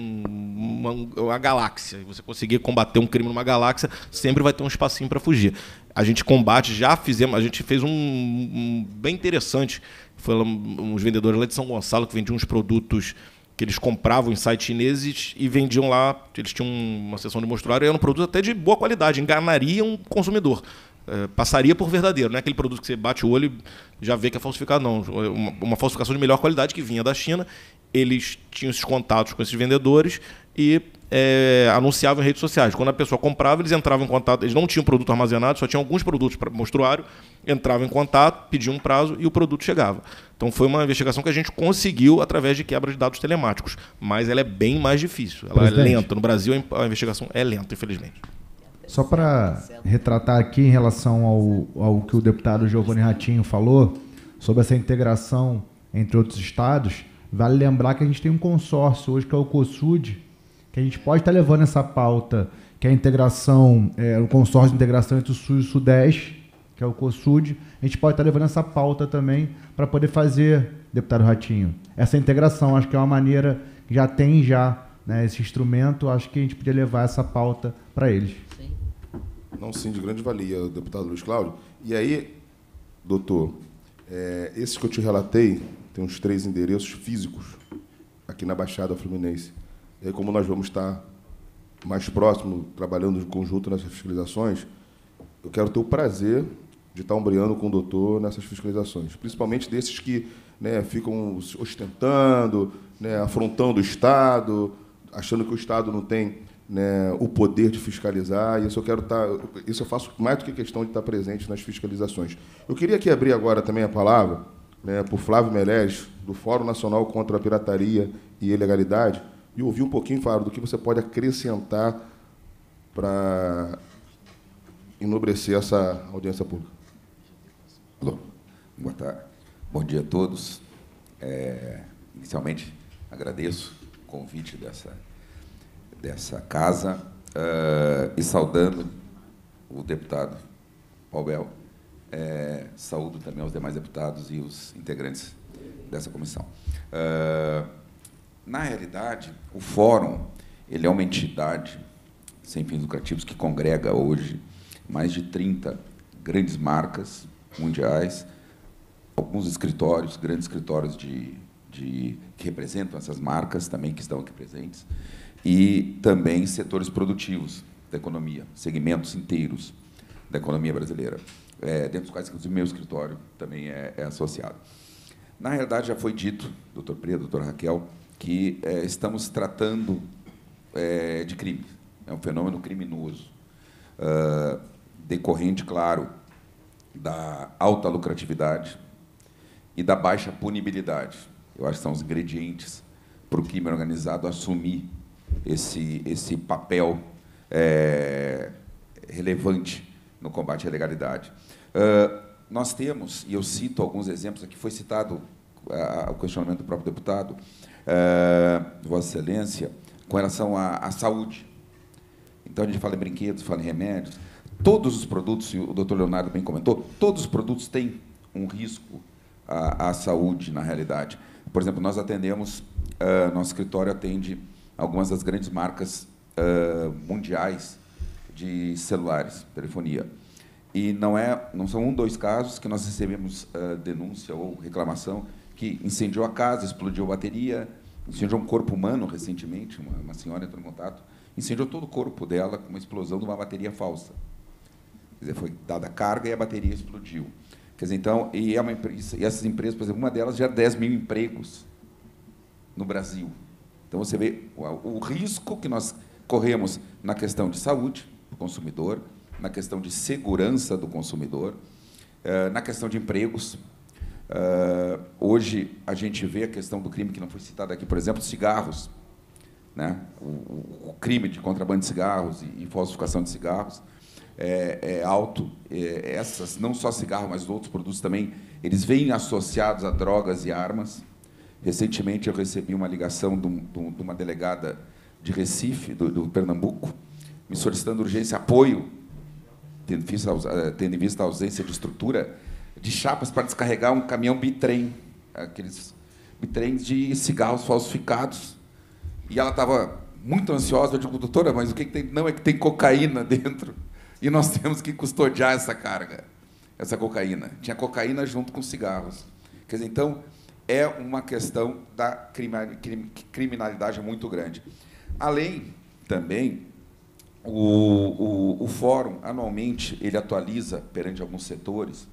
uma galáxia. E você conseguir combater um crime numa galáxia, sempre vai ter um espacinho para fugir. A gente combate, a gente fez um bem interessante. Foi uns vendedores lá de São Gonçalo que vendiam uns produtos que eles compravam em sites chineses e vendiam lá. Eles tinham uma seção de mostruário e era um produto até de boa qualidade, enganaria um consumidor. Passaria por verdadeiro, não é aquele produto que você bate o olho e já vê que é falsificado, não. Uma falsificação de melhor qualidade que vinha da China. Eles tinham esses contatos com esses vendedores e anunciavam em redes sociais. Quando a pessoa comprava, eles entravam em contato. Eles não tinham produto armazenado, só tinham alguns produtos para mostruário. Entravam em contato, pediam um prazo e o produto chegava. Então foi uma investigação que a gente conseguiu através de quebra de dados telemáticos. Mas ela é bem mais difícil. Ela é lenta. No Brasil, a investigação é lenta, infelizmente. Só para retratar aqui em relação ao que o deputado Giovanni Ratinho falou, sobre essa integração entre outros estados, vale lembrar que a gente tem um consórcio hoje, que é o COSUD, que a gente pode estar levando essa pauta, que é a integração, o consórcio de integração entre o Sul e o Sudeste, que é o COSUD. A gente pode estar levando essa pauta também para poder fazer, deputado Ratinho, essa integração. Acho que é uma maneira que já tem né, esse instrumento, acho que a gente podia levar essa pauta para eles. Não, sim, de grande valia, deputado Luiz Cláudio. E aí, doutor, esses que eu te relatei, tem uns 3 endereços físicos aqui na Baixada Fluminense. E aí, como nós vamos estar mais próximo, trabalhando em conjunto nessas fiscalizações, eu quero ter o prazer de estar ombreando com o doutor nessas fiscalizações, principalmente desses que, né, ficam ostentando, né, afrontando o Estado, achando que o Estado não tem, né, o poder de fiscalizar, e isso eu faço mais do que questão de estar presente nas fiscalizações. Eu queria aqui abrir agora também a palavra, né, para o Flávio Meirelles, do Fórum Nacional contra a Pirataria e Ilegalidade, e ouvir um pouquinho, Flávio, do que você pode acrescentar para enobrecer essa audiência pública. Alô, boa tarde. Bom dia a todos. Inicialmente, agradeço o convite dessa casa e saudando o deputado Paubel, saúdo também aos demais deputados e os integrantes dessa comissão. Na realidade, o Fórum ele é uma entidade sem fins lucrativos que congrega hoje mais de 30 grandes marcas mundiais, alguns escritórios, grandes escritórios que representam essas marcas também que estão aqui presentes, e também setores produtivos da economia, segmentos inteiros da economia brasileira, dentro dos quais, inclusive, meu escritório também é associado. Na realidade, já foi dito, doutor Preto, doutora Raquel, que estamos tratando de crime. É um fenômeno criminoso, decorrente, claro, da alta lucratividade e da baixa punibilidade. Eu acho que são os ingredientes para o crime organizado assumir esse papel relevante no combate à ilegalidade. nós temos, e eu cito alguns exemplos, aqui foi citado o questionamento do próprio deputado, Vossa Excelência, com relação à saúde. Então, a gente fala em brinquedos, fala em remédios. Todos os produtos, e o doutor Leonardo bem comentou, todos os produtos têm um risco à saúde, na realidade. Por exemplo, nós atendemos, nosso escritório atende algumas das grandes marcas mundiais de celulares, telefonia. E não são 1, 2 casos que nós recebemos denúncia ou reclamação que incendiou a casa, explodiu a bateria, incendiou um corpo humano recentemente, uma senhora entrou em contato, incendiou todo o corpo dela com uma explosão de uma bateria falsa. Quer dizer, foi dada carga e a bateria explodiu. Quer dizer, então, e essas empresas, por exemplo, uma delas gera 10 mil empregos no Brasil. Então, você vê o risco que nós corremos na questão de saúde do consumidor, na questão de segurança do consumidor, na questão de empregos. Hoje, a gente vê a questão do crime que não foi citado aqui, por exemplo, cigarros, né? O crime de contrabando de cigarros e falsificação de cigarros é alto. Essas, não só cigarro, mas outros produtos também, eles vêm associados a drogas e armas. Recentemente, eu recebi uma ligação de uma delegada de Recife, do Pernambuco, me solicitando urgência, apoio, tendo em vista a ausência de estrutura, de chapas para descarregar um caminhão bitrem, aqueles bitrens de cigarros falsificados. E ela estava muito ansiosa. Eu digo, doutora, mas o que tem? Não, é que tem cocaína dentro. E nós temos que custodiar essa carga, essa cocaína. Tinha cocaína junto com cigarros. Quer dizer, então, é uma questão da criminalidade muito grande. Além, também, o Fórum, anualmente, ele atualiza, perante alguns setores,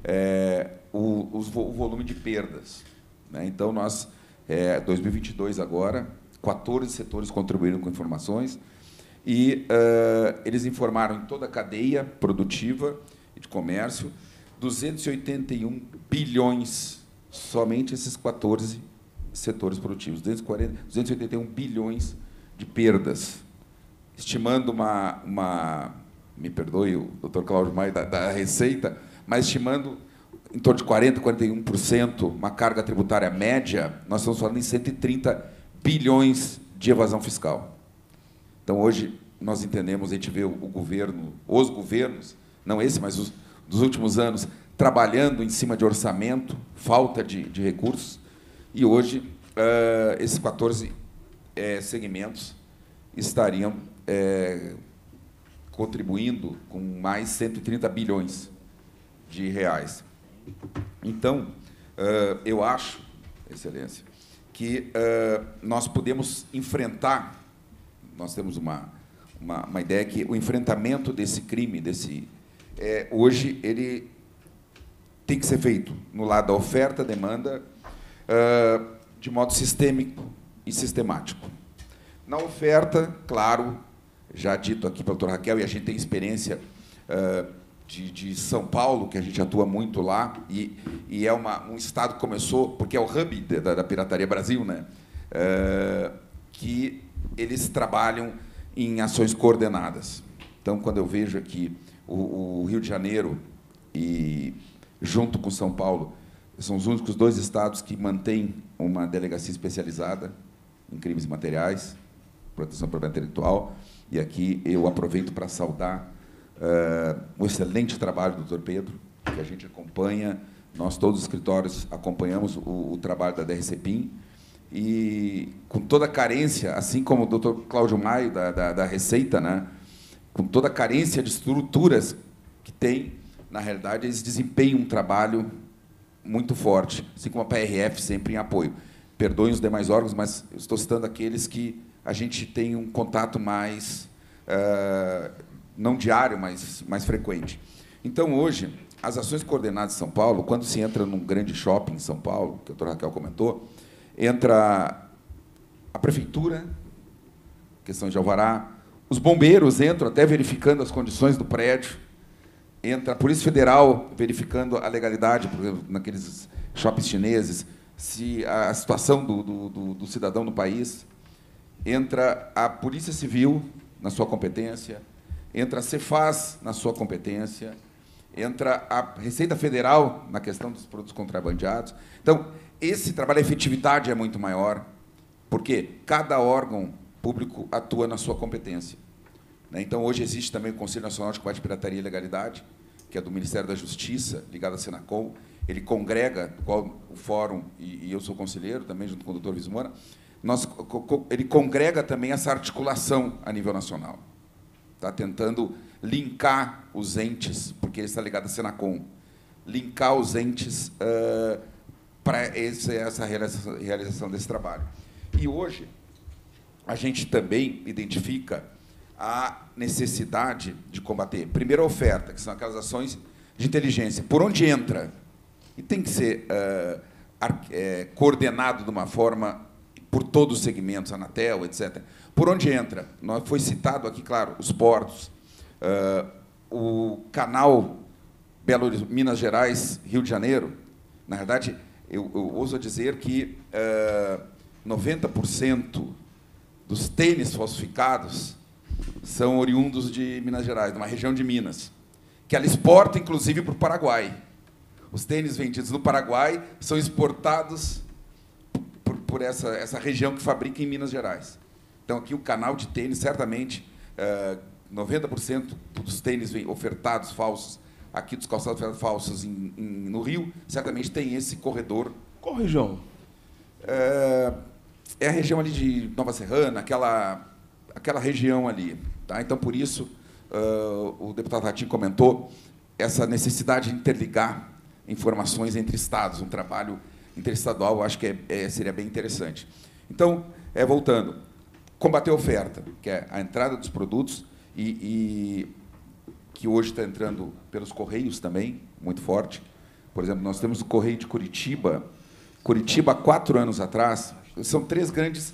o volume de perdas, né? Então, nós, 2022 agora, 14 setores contribuíram com informações e eles informaram em toda a cadeia produtiva e de comércio 281 bilhões, somente esses 14 setores produtivos, 281 bilhões de perdas, estimando me perdoe o doutor Cláudio Maia da Receita, mas estimando em torno de 40%, 41%, uma carga tributária média, nós estamos falando em 130 bilhões de evasão fiscal. Então, hoje, nós entendemos, a gente vê os governos, não esse, mas os dos últimos anos, trabalhando em cima de orçamento, falta de recursos, e hoje esses 14 segmentos estariam contribuindo com mais 130 bilhões de reais. Então, eu acho, Excelência, que nós podemos enfrentar, nós temos uma ideia que o enfrentamento desse crime, hoje, ele tem que ser feito no lado da oferta, demanda, de modo sistêmico e sistemático. Na oferta, claro, já dito aqui pela doutora Raquel, e a gente tem experiência de São Paulo, que a gente atua muito lá, e é um estado que começou, porque é o hub da Pirataria Brasil, né? Que eles trabalham em ações coordenadas. Então, quando eu vejo aqui o Rio de Janeiro, e junto com São Paulo, são os únicos 2 estados que mantêm uma delegacia especializada em crimes materiais, proteção da propriedade intelectual, e aqui eu aproveito para saudar o excelente trabalho do doutor Pedro, que a gente acompanha, nós todos os escritórios acompanhamos o trabalho da DRCPIM, e com toda a carência, assim como o doutor Cláudio Maio, da Receita, né, com toda a carência de estruturas que tem, na realidade, eles desempenham um trabalho muito forte, assim como a PRF, sempre em apoio. Perdoem os demais órgãos, mas eu estou citando aqueles que a gente tem um contato mais, não diário, mas mais frequente. Então, hoje, as ações coordenadas de São Paulo, quando se entra num grande shopping em São Paulo, que a doutora Raquel comentou, entra a prefeitura, questão de alvará, os bombeiros entram até verificando as condições do prédio, entra a Polícia Federal verificando a legalidade, por exemplo, naqueles shoppings chineses, se a situação do cidadão no país, entra a Polícia Civil na sua competência, entra a Cefaz na sua competência, entra a Receita Federal na questão dos produtos contrabandeados. Então, esse trabalho, a efetividade é muito maior, porque cada órgão público atua na sua competência. Então, hoje existe também o Conselho Nacional de Combate à Pirataria e Ilegalidade, que é do Ministério da Justiça, ligado à Senacom. Ele congrega, qual o fórum, e eu sou conselheiro também, junto com o Dr. Vismora, ele congrega também essa articulação a nível nacional. Está tentando linkar os entes, porque ele está ligado à Senacom, linkar os entes para essa realização desse trabalho. E hoje, a gente também identifica a necessidade de combater, primeiro, a oferta, que são aquelas ações de inteligência. Por onde entra? E tem que ser coordenado de uma forma por todos os segmentos, Anatel, etc. Por onde entra? Foi citado aqui, claro, os portos, o canal Minas Gerais, Rio de Janeiro. Na verdade, eu ouso dizer que 90% dos tênis falsificados são oriundos de Minas Gerais, de uma região de Minas, que ela exporta, inclusive, para o Paraguai. Os tênis vendidos no Paraguai são exportados por essa região que fabrica em Minas Gerais. Então, aqui o canal de tênis, certamente, 90% dos tênis ofertados falsos, aqui dos calçados ofertados falsos no Rio, certamente tem esse corredor. Qual região? É a região ali de Nova Serrana, aquela região ali. Tá? Então, por isso, o deputado Ratinho comentou essa necessidade de interligar informações entre estados, um trabalho interestadual, eu acho que seria bem interessante. Então, voltando, combater a oferta, que é a entrada dos produtos, e que hoje está entrando pelos Correios também, muito forte. Por exemplo, nós temos o Correio de Curitiba. Curitiba, há 4 anos atrás, são três grandes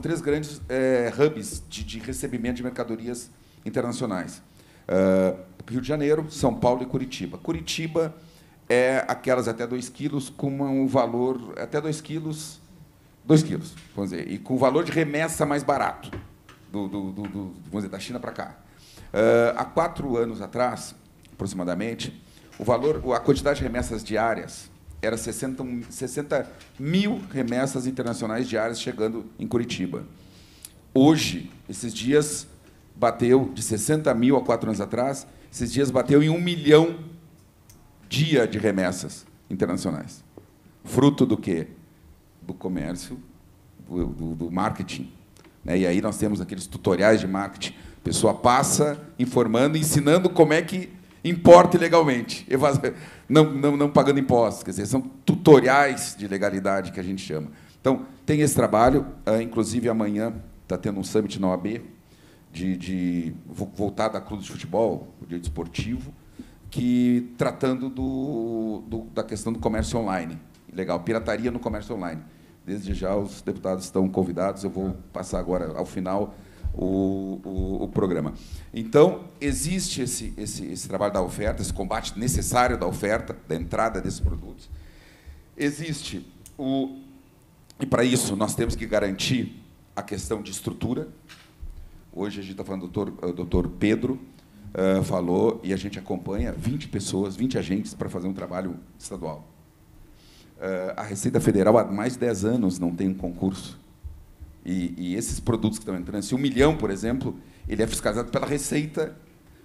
hubs de recebimento de mercadorias internacionais. Rio de Janeiro, São Paulo e Curitiba. Curitiba é aquelas até 2 quilos, com um valor até 2 quilos, vamos dizer, e com valor de remessa mais barato, vamos dizer, da China para cá. Há 4 anos atrás, aproximadamente, a quantidade de remessas diárias era 60 mil remessas internacionais diárias chegando em Curitiba. Hoje, esses dias, bateu de 60 mil há 4 anos atrás, esses dias bateu em 1 milhão dia de remessas internacionais. Fruto do quê? Do comércio, do marketing. Né? E aí nós temos aqueles tutoriais de marketing. A pessoa passa informando, ensinando como é que importa ilegalmente, não pagando impostos. Quer dizer, são tutoriais de legalidade que a gente chama. Então, tem esse trabalho. Inclusive, amanhã está tendo um summit na OAB voltado a clube de futebol, o direito esportivo, tratando da questão do comércio online. Legal, pirataria no comércio online. Desde já, os deputados estão convidados. Eu vou passar agora, ao final, o programa. Então, existe esse trabalho da oferta, esse combate necessário da oferta, da entrada desses produtos. Existe e, para isso, nós temos que garantir a questão de estrutura. Hoje, a gente está falando do doutor Pedro, falou, e a gente acompanha 20 pessoas, 20 agentes, para fazer um trabalho estadual. A Receita Federal, há mais de 10 anos, não tem um concurso. E esses produtos que estão entrando, esse 1 milhão, por exemplo, ele é fiscalizado pela Receita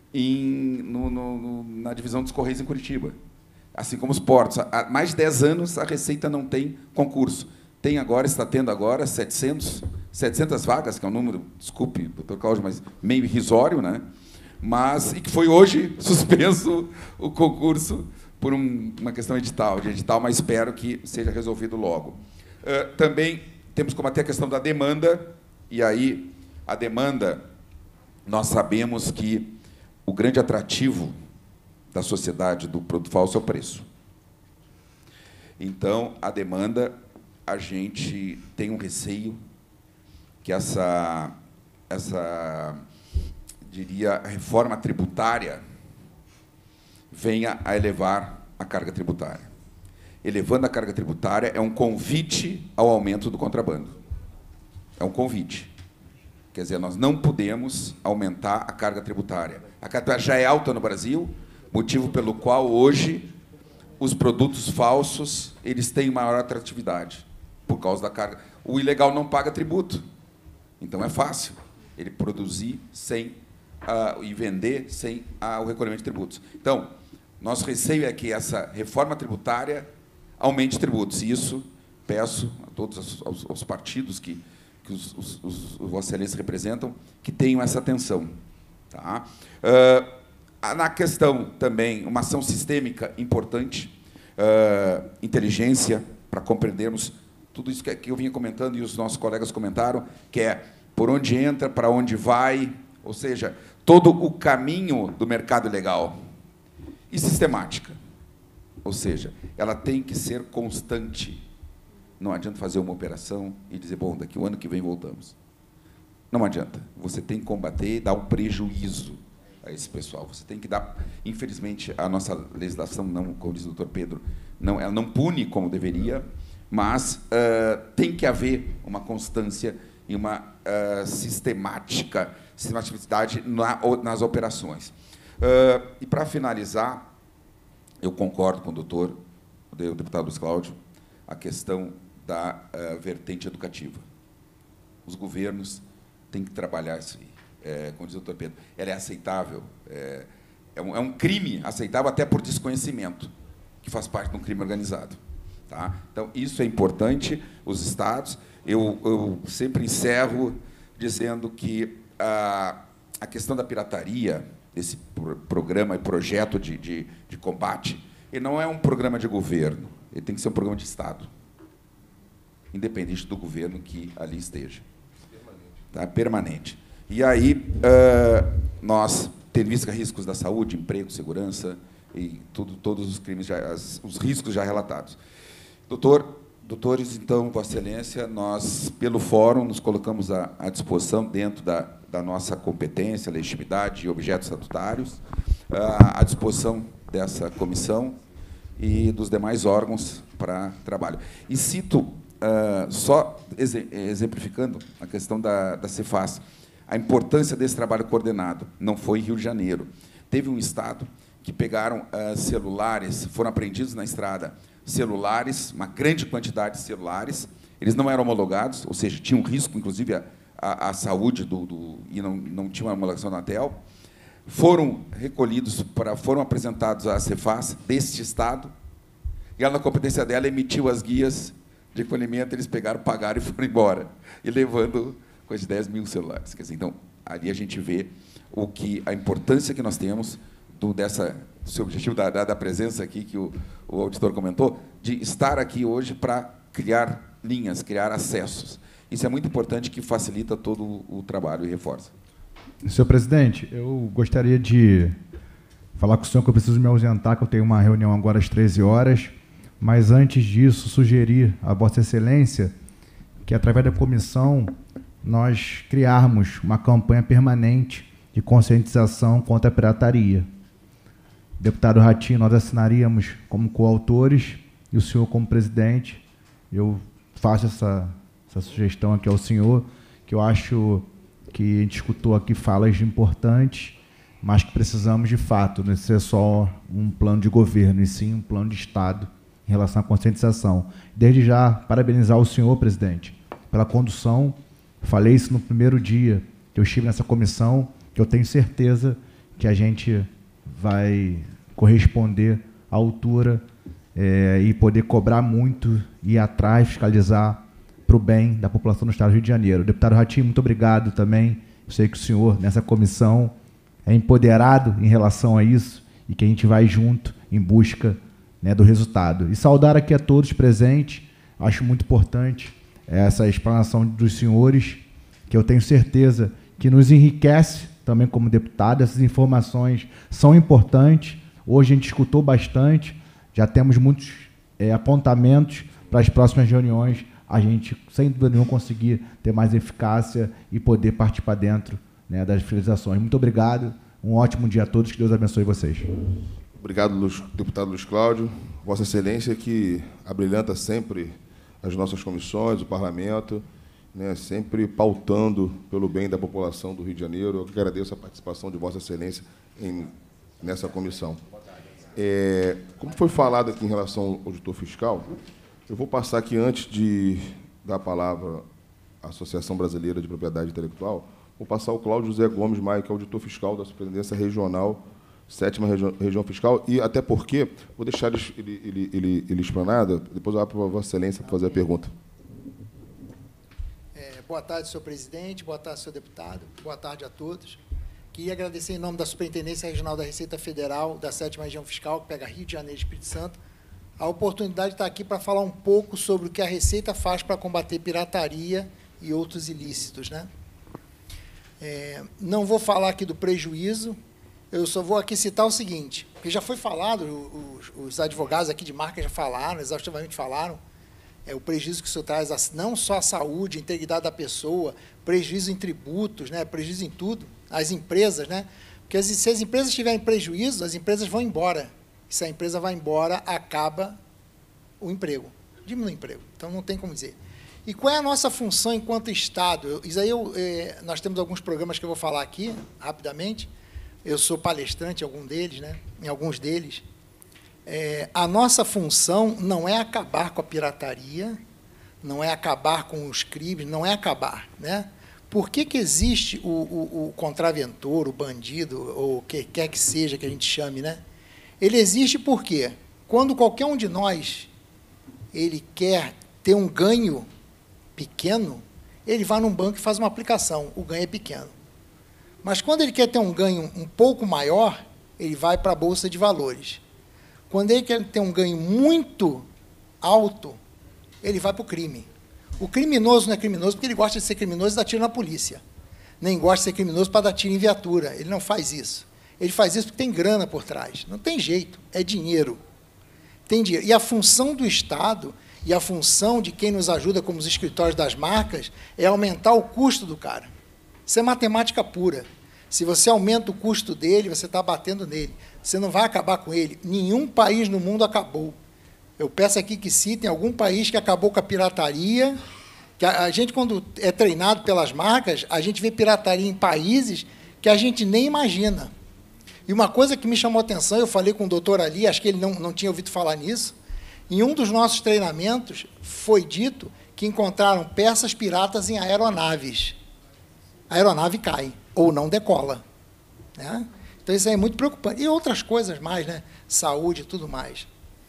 na divisão dos Correios em Curitiba. Assim como os portos. Há mais de 10 anos, a Receita não tem concurso. Está tendo agora 700 vagas, que é um número, desculpe, doutor Cláudio, mas meio irrisório, né? E que foi hoje suspenso o concurso por uma questão de edital, mas espero que seja resolvido logo. Também temos que combater a questão da demanda, e aí a demanda, nós sabemos que o grande atrativo da sociedade do produto falso é o preço. Então, a demanda, a gente tem um receio que diria, a reforma tributária venha a elevar a carga tributária. Elevando a carga tributária é um convite ao aumento do contrabando. É um convite. Quer dizer, nós não podemos aumentar a carga tributária. A carga tributária já é alta no Brasil, Motivo pelo qual, hoje, os produtos falsos eles têm maior atratividade, por causa da carga. O ilegal não paga tributo. Então, é fácil ele produzir sem e vender sem o recolhimento de tributos. Então, nosso receio é que essa reforma tributária aumente tributos. E isso peço a todos os partidos que os Vossa Excelência representam que tenham essa atenção. Tá? Na questão também, uma ação sistêmica importante, inteligência, para compreendermos tudo isso que eu vinha comentando e os nossos colegas comentaram, que é por onde entra, para onde vai, ou seja, todo o caminho do mercado ilegal. E sistemática, ou seja, ela tem que ser constante. Não adianta fazer uma operação e dizer, bom, daqui o ano que vem voltamos. Não adianta. Você tem que combater e dar um prejuízo a esse pessoal. Você tem que dar... Infelizmente, a nossa legislação, não, como diz o doutor Pedro, não, ela não pune como deveria, mas tem que haver uma constância e uma sistematicidade nas operações. E, para finalizar, eu concordo com o deputado Luiz Cláudio, a questão da vertente educativa. Os governos têm que trabalhar isso aí. Como diz o doutor Pedro, ela é aceitável, é um crime aceitável até por desconhecimento, que faz parte de um crime organizado. Tá? Então, isso é importante, os Estados. Eu sempre encerro dizendo que a questão da pirataria, esse programa e projeto de combate, ele não é um programa de governo, ele tem que ser um programa de Estado, independente do governo que ali esteja. Tá? Permanente. E aí, nós, tendo visto riscos da saúde, emprego, segurança, e todos os crimes, os riscos já relatados. Doutores, então, Vossa Excelência, nós, pelo Fórum, nos colocamos à disposição, dentro da nossa competência, legitimidade e objetos estatutários, à disposição dessa comissão e dos demais órgãos para trabalho. E cito, só exemplificando a questão da Cefaz, a importância desse trabalho coordenado. Não foi em Rio de Janeiro. Teve um estado que pegaram celulares, foram apreendidos na estrada celulares, uma grande quantidade de celulares, eles não eram homologados, ou seja, tinham risco, inclusive, à saúde e não tinham homologação da Anatel, foram recolhidos, foram apresentados à Cefaz deste estado, e ela, na competência dela, emitiu as guias de recolhimento, eles pegaram, pagaram e foram embora, e levando coisa de 10 mil celulares. Quer dizer, então, ali a gente vê a importância que nós temos do seu objetivo da presença aqui, que o auditor comentou, de estar aqui hoje para criar linhas, criar acessos. Isso é muito importante, que facilita todo o trabalho e reforça. Senhor presidente, eu gostaria de falar com o senhor que eu preciso me ausentar, que eu tenho uma reunião agora às 13 horas, mas, antes disso, sugerir a Vossa Excelência que, através da comissão, nós criarmos uma campanha permanente de conscientização contra a pirataria. Deputado Ratinho, nós assinaríamos como coautores, e o senhor como presidente. Eu faço essa sugestão aqui ao senhor, que eu acho que a gente escutou aqui falas importantes, mas que precisamos, de fato, não ser só um plano de governo, e sim um plano de Estado em relação à conscientização. Desde já, parabenizar o senhor, presidente, pela condução. Falei isso no primeiro dia que eu estive nessa comissão, que eu tenho certeza que a gente vai corresponder à altura e poder cobrar muito, ir atrás, fiscalizar para o bem da população do Estado do Rio de Janeiro. Deputado Ratinho, muito obrigado também. Eu sei que o senhor, nessa comissão, é empoderado em relação a isso e que a gente vai junto em busca, né, do resultado. E saudar aqui a todos presentes. Acho muito importante essa explanação dos senhores, que eu tenho certeza que nos enriquece também como deputado. Essas informações são importantes. Hoje a gente escutou bastante, já temos muitos apontamentos para as próximas reuniões, a gente, sem dúvida nenhuma, conseguir ter mais eficácia e poder partir para dentro, né, das fiscalizações. Muito obrigado, um ótimo dia a todos, que Deus abençoe vocês. Obrigado, deputado Luiz Cláudio. Vossa Excelência, que abrilhanta sempre as nossas comissões, o parlamento, né, sempre pautando pelo bem da população do Rio de Janeiro. Eu agradeço a participação de Vossa Excelência nessa comissão. Como foi falado aqui em relação ao auditor fiscal, eu vou passar aqui, antes de dar a palavra à Associação Brasileira de Propriedade Intelectual, vou passar ao Cláudio José Gomes Maia, que é auditor fiscal da Superintendência Regional, 7ª Região Fiscal, e até porque, vou deixar ele explanado, depois eu abro para a Vossa Excelência para fazer a pergunta. Boa tarde, senhor presidente, boa tarde, senhor deputado, boa tarde a todos. Queria agradecer em nome da Superintendência Regional da Receita Federal, da 7ª Região Fiscal, que pega Rio de Janeiro e Espírito Santo, a oportunidade de estar aqui para falar um pouco sobre o que a Receita faz para combater pirataria e outros ilícitos, né? Não vou falar aqui do prejuízo, eu só vou aqui citar o seguinte, porque já foi falado, os advogados aqui de marca já falaram, exaustivamente falaram, o prejuízo que isso traz, não só à saúde, à integridade da pessoa, prejuízo em tributos, né, prejuízo em tudo, as empresas, né, porque se as empresas tiverem prejuízo, as empresas vão embora. E se a empresa vai embora, acaba o emprego, diminui o emprego. Então, não tem como dizer. E qual é a nossa função enquanto Estado? Isso aí nós temos alguns programas que eu vou falar aqui, rapidamente. Eu sou palestrante em alguns deles. A nossa função não é acabar com a pirataria, não é acabar com os crimes, não é acabar, né? Por que existe o contraventor, o bandido, ou o que quer que seja que a gente chame, né? Ele existe porque, quando qualquer um de nós ele quer ter um ganho pequeno, ele vai num banco e faz uma aplicação, o ganho é pequeno. Mas quando ele quer ter um ganho um pouco maior, ele vai para a Bolsa de Valores. Quando ele quer ter um ganho muito alto, ele vai para o crime. O criminoso não é criminoso porque ele gosta de ser criminoso e dá tiro na polícia. Nem gosta de ser criminoso para dar tiro em viatura. Ele não faz isso. Ele faz isso porque tem grana por trás. Não tem jeito, é dinheiro. Tem dinheiro. E a função do Estado e a função de quem nos ajuda, como os escritórios das marcas, é aumentar o custo do cara. Isso é matemática pura. Se você aumenta o custo dele, você está batendo nele. Você não vai acabar com ele. Nenhum país no mundo acabou. Eu peço aqui que citem algum país que acabou com a pirataria. Que a gente, quando é treinado pelas marcas, a gente vê pirataria em países que a gente nem imagina. E uma coisa que me chamou a atenção, eu falei com o doutor Ali, acho que ele não tinha ouvido falar nisso, em um dos nossos treinamentos foi dito que encontraram peças piratas em aeronaves. A aeronave cai, ou não decola, né? Então, isso aí é muito preocupante. E outras coisas mais, né? Saúde e tudo mais.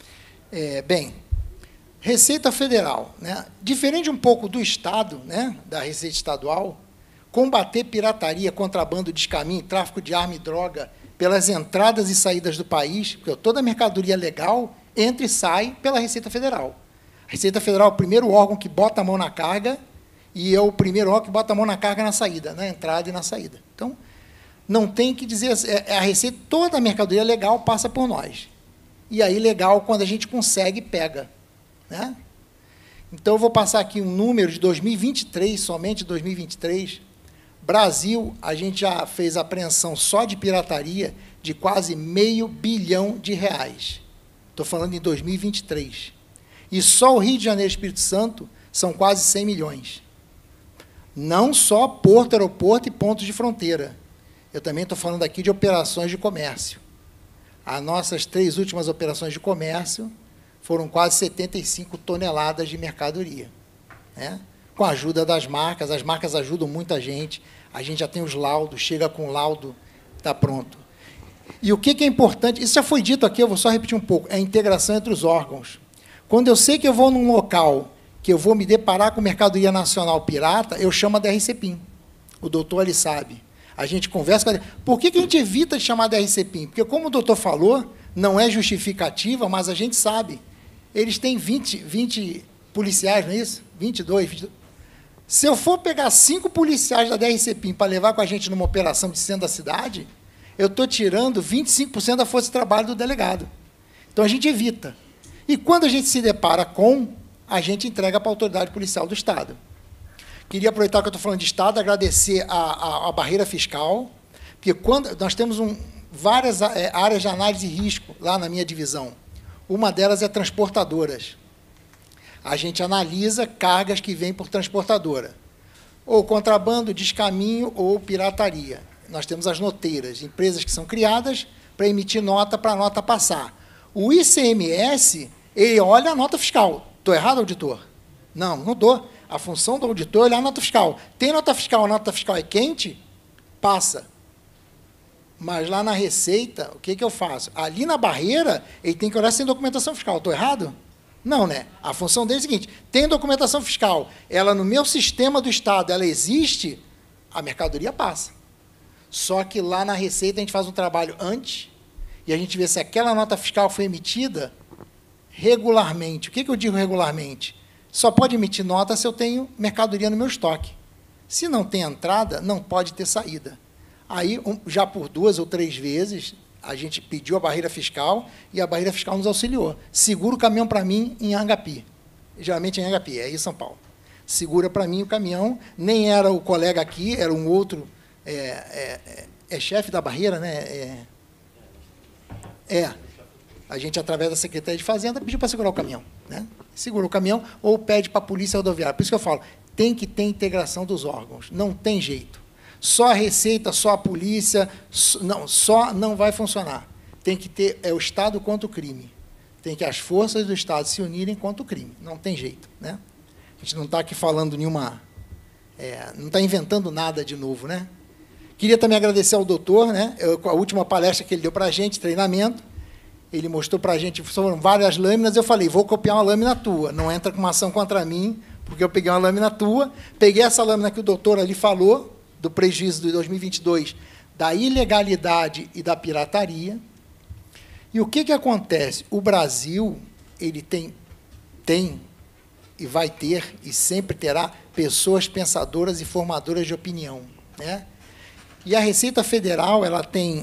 Bem, Receita Federal, né? Diferente um pouco do Estado, né? Da Receita Estadual, combater pirataria, contrabando, descaminho, tráfico de arma e droga pelas entradas e saídas do país, porque toda a mercadoria legal entra e sai pela Receita Federal. A Receita Federal é o primeiro órgão que bota a mão na carga e é o primeiro órgão que bota a mão na carga na saída, na entrada e na saída. Então, não tem que dizer... a Receita, toda a mercadoria legal passa por nós. E aí, legal, quando a gente consegue, pega, né? Então, eu vou passar aqui um número de 2023, somente 2023. Brasil, a gente já fez apreensão só de pirataria de quase R$500 bilhão. Estou falando em 2023. E só o Rio de Janeiro e Espírito Santo são quase 100 milhões. Não só porto, aeroporto e pontos de fronteira. Eu também estou falando aqui de operações de comércio. As nossas 3 últimas operações de comércio foram quase 75 toneladas de mercadoria, né? Com a ajuda das marcas, as marcas ajudam muita gente, a gente já tem os laudos, chega com o laudo, está pronto. E o que é importante, isso já foi dito aqui, eu vou só repetir um pouco, é a integração entre os órgãos. Quando eu sei que eu vou num local que eu vou me deparar com mercadoria nacional pirata, eu chamo a DRCPIM. O doutor ali sabe. A gente conversa com a... Por que a gente evita de chamar a DRCPIM? Porque, como o doutor falou, não é justificativa, mas a gente sabe. Eles têm 20 policiais, não é isso? 22. Se eu for pegar 5 policiais da DRCPIM para levar com a gente numa operação de centro da cidade, eu estou tirando 25% da força de trabalho do delegado. Então, a gente evita. E, quando a gente se depara com, a gente entrega para a autoridade policial do Estado. Queria aproveitar que eu estou falando de Estado, agradecer a barreira fiscal, porque quando nós temos várias áreas de análise de risco lá na minha divisão. Uma delas é transportadoras. A gente analisa cargas que vêm por transportadora. Ou contrabando, descaminho ou pirataria. Nós temos as noteiras, empresas que são criadas para emitir nota, para a nota passar. O ICMS, ele olha a nota fiscal. Estou errado, auditor? Não, não estou. A função do auditor é olhar a nota fiscal. Tem nota fiscal, a nota fiscal é quente, passa. Mas lá na Receita, o que, que eu faço? Ali na barreira, ele tem que olhar sem documentação fiscal. Estou errado? Não, né? A função dele é a seguinte, tem documentação fiscal, ela no meu sistema do Estado, ela existe, a mercadoria passa. Só que lá na Receita a gente faz um trabalho antes e a gente vê se aquela nota fiscal foi emitida regularmente. O que, que eu digo regularmente? Só pode emitir nota se eu tenho mercadoria no meu estoque. Se não tem entrada, não pode ter saída. Aí, já por 2 ou 3 vezes, a gente pediu a barreira fiscal e a barreira fiscal nos auxiliou. Segura o caminhão para mim em Angapi. Geralmente em Angapi, é em São Paulo. Segura para mim o caminhão, nem era o colega aqui, era um outro, chefe da barreira, né? A gente, através da Secretaria de Fazenda, pediu para segurar o caminhão, né? Segura o caminhão ou pede para a Polícia Rodoviária. Por isso que eu falo, tem que ter integração dos órgãos, não tem jeito. Só a Receita, só a Polícia, só não vai funcionar. Tem que ter o Estado contra o crime. Tem que as forças do Estado se unirem contra o crime. Não tem jeito, né? A gente não está aqui falando nenhuma... não está inventando nada de novo, né? Queria também agradecer ao doutor, né? A última palestra que ele deu para a gente, treinamento, ele mostrou para a gente, foram várias lâminas, eu falei, vou copiar uma lâmina tua, não entra com uma ação contra mim, porque eu peguei uma lâmina tua, peguei essa lâmina que o doutor ali falou, do prejuízo de 2022, da ilegalidade e da pirataria. E o que, que acontece? O Brasil, ele tem e vai ter, e sempre terá, pessoas pensadoras e formadoras de opinião, né? E a Receita Federal, ela tem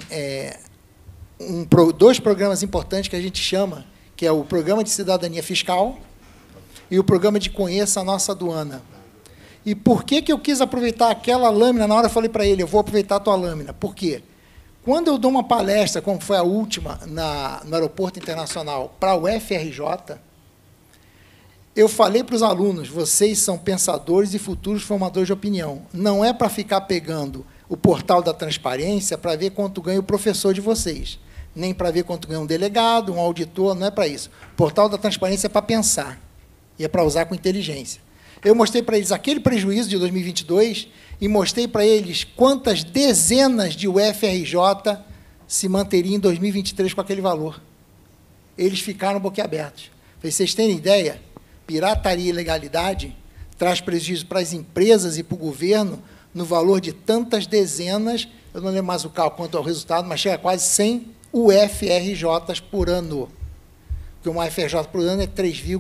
2 programas importantes que a gente chama, que é o Programa de Cidadania Fiscal e o Programa de Conheça a Nossa Aduana. E por que, que eu quis aproveitar aquela lâmina? Na hora eu falei para ele, eu vou aproveitar a tua lâmina. Por quê? Quando eu dou uma palestra, como foi a última, no Aeroporto Internacional, para o FRJ, eu falei para os alunos, vocês são pensadores e futuros formadores de opinião. Não é para ficar pegando o portal da transparência para ver quanto ganha o professor de vocês, nem para ver quanto ganha um delegado, um auditor, não é para isso. O portal da transparência é para pensar, e é para usar com inteligência. Eu mostrei para eles aquele prejuízo de 2022 e mostrei para eles quantas dezenas de UFRJ se manteriam em 2023 com aquele valor. Eles ficaram boquiabertos. Falei, vocês têm ideia? Pirataria e ilegalidade traz prejuízo para as empresas e para o governo no valor de tantas dezenas, eu não lembro mais o cálculo quanto ao resultado, mas chega a quase 100 UFRJs por ano. Porque uma UFRJ por ano é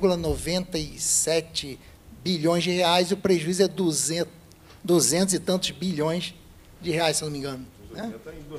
3,97 bilhões de reais, e o prejuízo é 200 e tantos bilhões de reais, se não me engano. Né?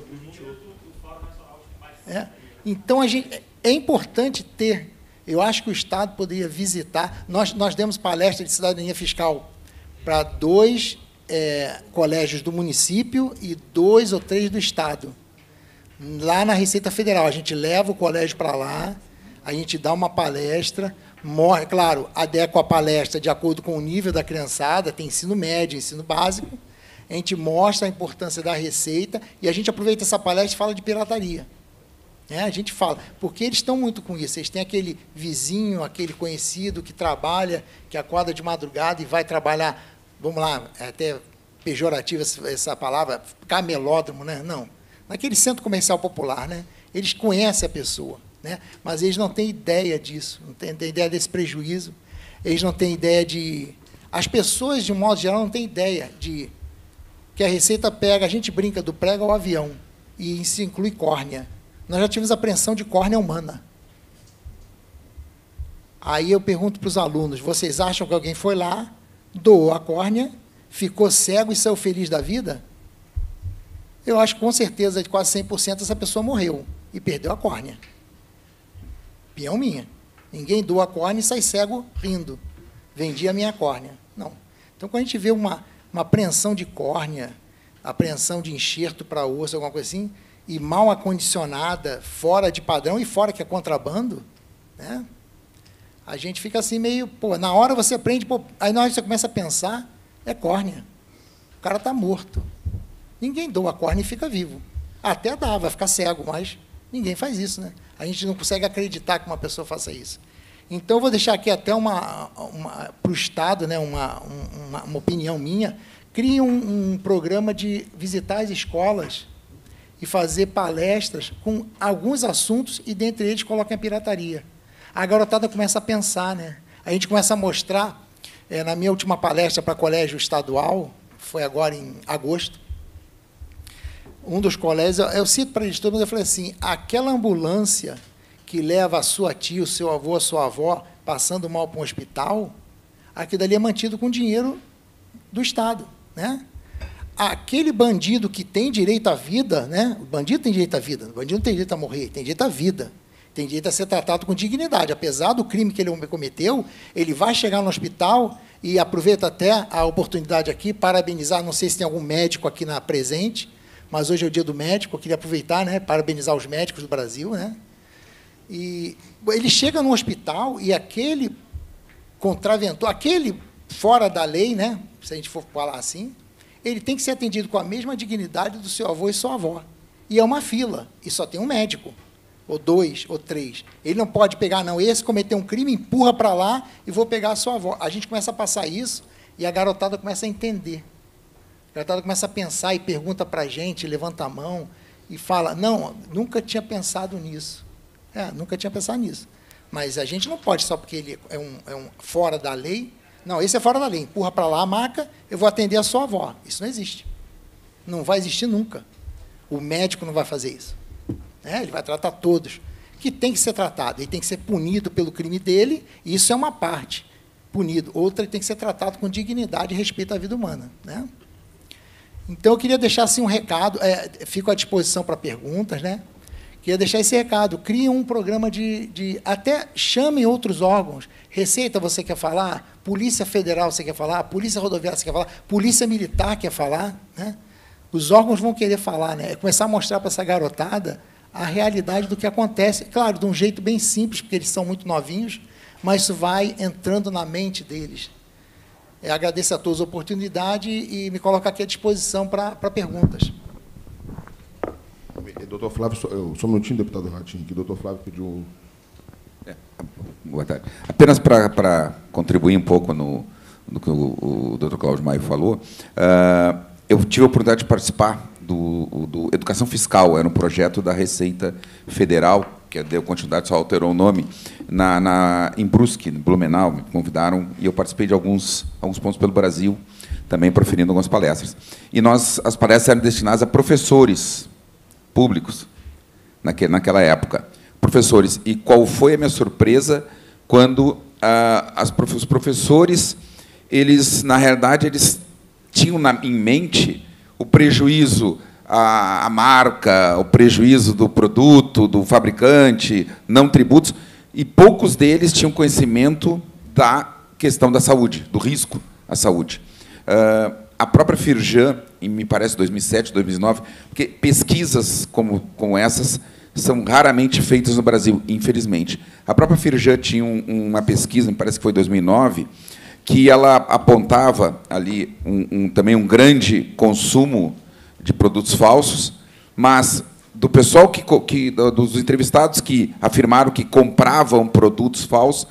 Então, é importante ter... Eu acho que o Estado poderia visitar... Nós demos palestra de cidadania fiscal para 2 colégios do município e 2 ou 3 do Estado. Lá na Receita Federal, a gente leva o colégio para lá, a gente dá uma palestra... Claro, adequa a palestra de acordo com o nível da criançada, tem ensino médio, ensino básico, a gente mostra a importância da Receita e a gente aproveita essa palestra e fala de pirataria. A gente fala, porque eles estão muito com isso, eles têm aquele vizinho, aquele conhecido que trabalha, que acorda de madrugada e vai trabalhar, vamos lá, é até pejorativa essa palavra, camelódromo, né? Não, naquele centro comercial popular, né? Eles conhecem a pessoa. Né? Mas eles não têm ideia disso, não têm ideia desse prejuízo, eles não têm ideia de... As pessoas, de um modo geral, não têm ideia de que a Receita pega, a gente brinca do prego ao avião, e isso inclui córnea. Nós já tivemos apreensão de córnea humana. Aí eu pergunto para os alunos, vocês acham que alguém foi lá, doou a córnea, ficou cego e saiu feliz da vida? Eu acho que, com certeza, de quase 100%, essa pessoa morreu e perdeu a córnea. Opinião minha. Ninguém doa a córnea e sai cego rindo. Vendi a minha córnea. Não. Então, quando a gente vê uma apreensão de córnea, apreensão de enxerto para osso, alguma coisa assim, e mal acondicionada, fora de padrão e fora que é contrabando, né? A gente fica assim meio... Pô, na hora você aprende... Pô, aí na hora você começa a pensar, é córnea. O cara está morto. Ninguém doa a córnea e fica vivo. Até dá, vai ficar cego, mas Ninguém faz isso, né? A gente não consegue acreditar que uma pessoa faça isso. Então, eu vou deixar aqui até para o Estado, né, uma opinião minha, crie um programa de visitar as escolas e fazer palestras com alguns assuntos e, dentre eles, coloquem a pirataria. A garotada começa a pensar, né? A gente começa a mostrar, na minha última palestra para colégio estadual, foi agora em agosto, um dos colégios, eu cito para eles todos, mas eu falei assim, aquela ambulância que leva a sua tia, o seu avô, a sua avó, passando mal para um hospital, aquilo ali é mantido com dinheiro do Estado, né? Aquele bandido que tem direito à vida, né? O bandido tem direito à vida, o bandido não tem direito a morrer, tem direito à vida, tem direito a ser tratado com dignidade. Apesar do crime que ele cometeu, ele vai chegar no hospital e aproveita até a oportunidade aqui, parabenizar, não sei se tem algum médico aqui presente, mas hoje é o dia do médico, eu queria aproveitar, né, parabenizar os médicos do Brasil, né? E ele chega no hospital e aquele contraventor, aquele fora da lei, né, se a gente for falar assim, ele tem que ser atendido com a mesma dignidade do seu avô e sua avó. E é uma fila, e só tem um médico, ou 2, ou 3. Ele não pode pegar, não, esse cometeu um crime, empurra para lá e vou pegar a sua avó. A gente começa a passar isso e a garotada começa a entender. A garotada começa a pensar e pergunta para a gente, levanta a mão e fala, não, nunca tinha pensado nisso. Nunca tinha pensado nisso. Mas a gente não pode, só porque ele é um fora da lei. Não, esse é fora da lei. Empurra para lá a maca, eu vou atender a sua avó. Isso não existe. Não vai existir nunca. O médico não vai fazer isso. Ele vai tratar todos. Que tem que ser tratado. Ele tem que ser punido pelo crime dele, e isso é uma parte. Punido. Outra, ele tem que ser tratado com dignidade e respeito à vida humana, né? Então, eu queria deixar assim, um recado, fico à disposição para perguntas, né? Queria deixar esse recado. Crie um programa até chamem outros órgãos. Receita, você quer falar? Polícia Federal, você quer falar? Polícia Rodoviária, você quer falar? Polícia Militar quer falar? Né? Os órgãos vão querer falar, né? Começar a mostrar para essa garotada a realidade do que acontece. Claro, de um jeito bem simples, porque eles são muito novinhos, mas isso vai entrando na mente deles. Agradeço a todos a oportunidade e me coloco aqui à disposição para perguntas. Doutor Flávio, só um minutinho, deputado Ratinho, que o doutor Flávio pediu... Boa tarde. Apenas para contribuir um pouco no que o doutor Cláudio Maio falou, eu tive a oportunidade de participar do Educação Fiscal, era um projeto da Receita Federal, que deu continuidade, só alterou o nome, em Brusque, em Blumenau, me convidaram, e eu participei de alguns pontos pelo Brasil, também proferindo algumas palestras. E as palestras eram destinadas a professores públicos, naquela época. Professores. E qual foi a minha surpresa quando os professores, na realidade, eles tinham em mente o prejuízo, a marca, o prejuízo do produto, do fabricante, não tributos, e poucos deles tinham conhecimento da questão da saúde, do risco à saúde. A própria Firjan, me parece 2007, 2009, porque pesquisas como essas são raramente feitas no Brasil, infelizmente. A própria Firjan tinha uma pesquisa, me parece que foi 2009, que ela apontava ali também um grande consumo de produtos falsos, mas do pessoal dos entrevistados que afirmaram que compravam produtos falsos,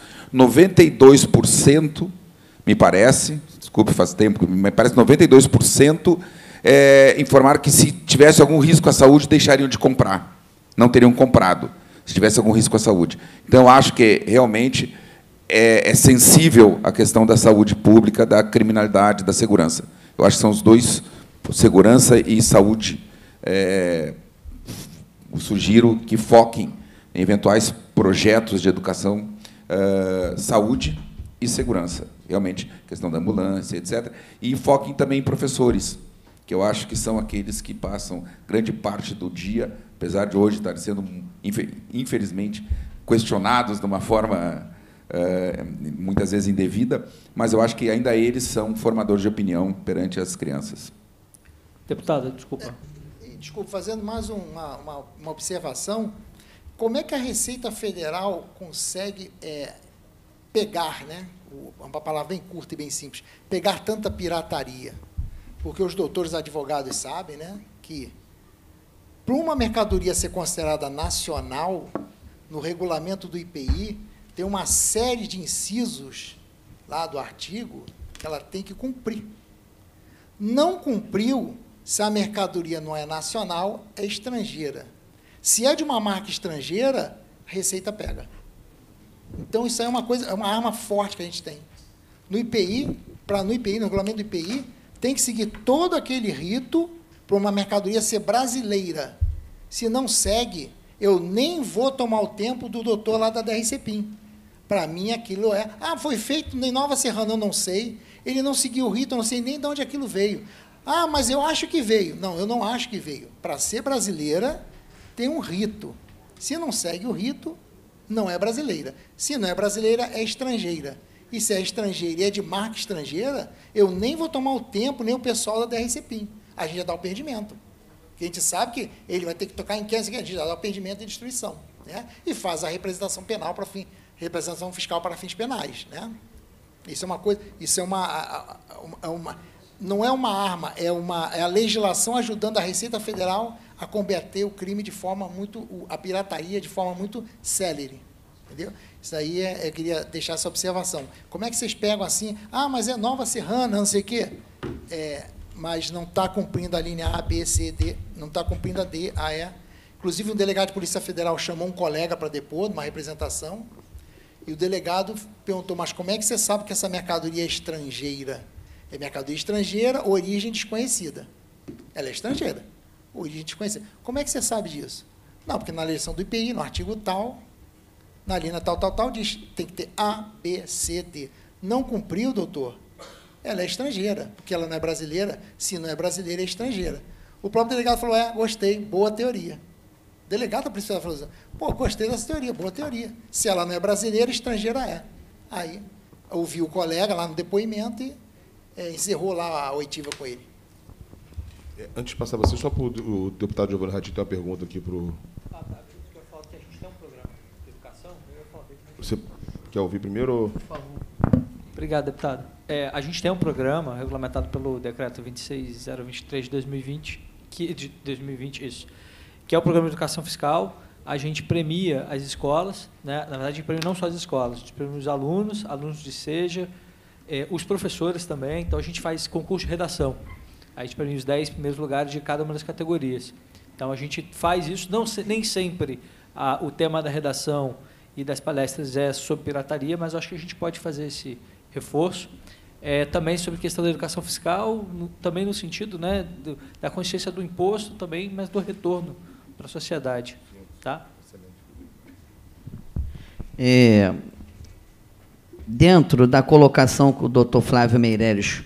92%, me parece, desculpe, faz tempo, me parece 92% informaram que, se tivesse algum risco à saúde, deixariam de comprar, não teriam comprado, se tivesse algum risco à saúde. Então, eu acho que, realmente, é sensível a questão da saúde pública, da criminalidade, da segurança. Eu acho que são os dois, segurança e saúde. Eu sugiro que foquem em eventuais projetos de educação, saúde e segurança. Realmente, questão da ambulância, etc. E foquem também em professores, que eu acho que são aqueles que passam grande parte do dia, apesar de hoje estarem sendo, infelizmente, questionados de uma forma muitas vezes indevida, mas eu acho que ainda eles são formadores de opinião perante as crianças. Deputada, desculpa. Desculpa, fazendo mais uma observação, como é que a Receita Federal consegue pegar, né, uma palavra bem curta e bem simples, pegar tanta pirataria? Porque os doutores advogados sabem, né, que para uma mercadoria ser considerada nacional, no regulamento do IPI, tem uma série de incisos lá do artigo que ela tem que cumprir. Não cumpriu, se a mercadoria não é nacional, é estrangeira. Se é de uma marca estrangeira, a Receita pega. Então, isso aí é uma coisa, é uma arma forte que a gente tem. No IPI, no regulamento do IPI, tem que seguir todo aquele rito para uma mercadoria ser brasileira. Se não segue, eu nem vou tomar o tempo do doutor lá da DRCPIM. Para mim, aquilo é... Ah, foi feito em Nova Serrana, eu não sei. Ele não seguiu o rito, eu não sei nem de onde aquilo veio. Ah, mas eu acho que veio. Não, eu não acho que veio. Para ser brasileira, tem um rito. Se não segue o rito, não é brasileira. Se não é brasileira, é estrangeira. E se é estrangeira e é de marca estrangeira, eu nem vou tomar o tempo, nem o pessoal da DRCPIM. A gente já dá o perdimento. Porque a gente sabe que ele vai ter que tocar em quem, a gente já dá o perdimento e destruição. Né? E faz a representação penal para representação fiscal para fins penais. Né? Isso é uma coisa, isso é não é uma arma, é a legislação ajudando a Receita Federal a combater o crime de forma a pirataria de forma muito célere. Entendeu? Isso aí eu queria deixar essa observação. Como é que vocês pegam assim, ah, mas é Nova Serrana, não sei o quê, mas não está cumprindo a linha A, B, C, D, não está cumprindo a D, A, E. Inclusive, um delegado de Polícia Federal chamou um colega para depor, numa representação, e o delegado perguntou, mas como é que você sabe que essa mercadoria é estrangeira? É mercadoria estrangeira, origem desconhecida. Ela é estrangeira, origem desconhecida. Como é que você sabe disso? Não, porque na legislação do IPI, no artigo tal, na linha tal, diz tem que ter A, B, C, D. Não cumpriu, doutor? Ela é estrangeira, porque ela não é brasileira. Se não é brasileira, é estrangeira. O próprio delegado falou, gostei, boa teoria. O delegado da Polícia Federal falou, pô, gostei dessa teoria, boa teoria. Se ela não é brasileira, estrangeira é. Aí, ouviu o colega lá no depoimento e encerrou lá a oitiva com ele. Antes de passar você, só para o deputado Giovanni Ratinho ter uma pergunta aqui para o... Eu falo que a gente tem um programa de educação, eu ia falar bem. Você quer ouvir primeiro? Ou... Por favor. Obrigado, deputado. A gente tem um programa regulamentado pelo decreto 26023 de 2020, que é o programa de educação fiscal. A gente premia as escolas, né? Na verdade, a gente premia não só as escolas, a gente premia os alunos de SEJA, os professores também. Então, a gente faz concurso de redação. A gente premia os 10 primeiros lugares de cada uma das categorias. Então, a gente faz isso, nem sempre o tema da redação e das palestras é sobre pirataria, mas acho que a gente pode fazer esse reforço. Também sobre a questão da educação fiscal, também no sentido, né, da consciência do imposto, também, mas do retorno para a sociedade. Tá? Dentro da colocação que o doutor Flávio Meireles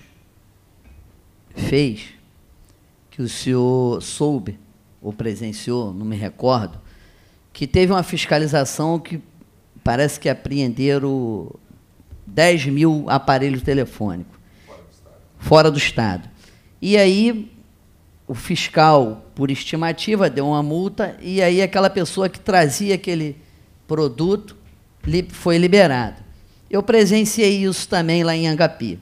fez, que o senhor soube ou presenciou, não me recordo, que teve uma fiscalização que parece que apreenderam 10 mil aparelhos telefônicos fora do Estado. E aí o fiscal, por estimativa, deu uma multa e aí aquela pessoa que trazia aquele produto foi liberada. Eu presenciei isso também lá em Angapi.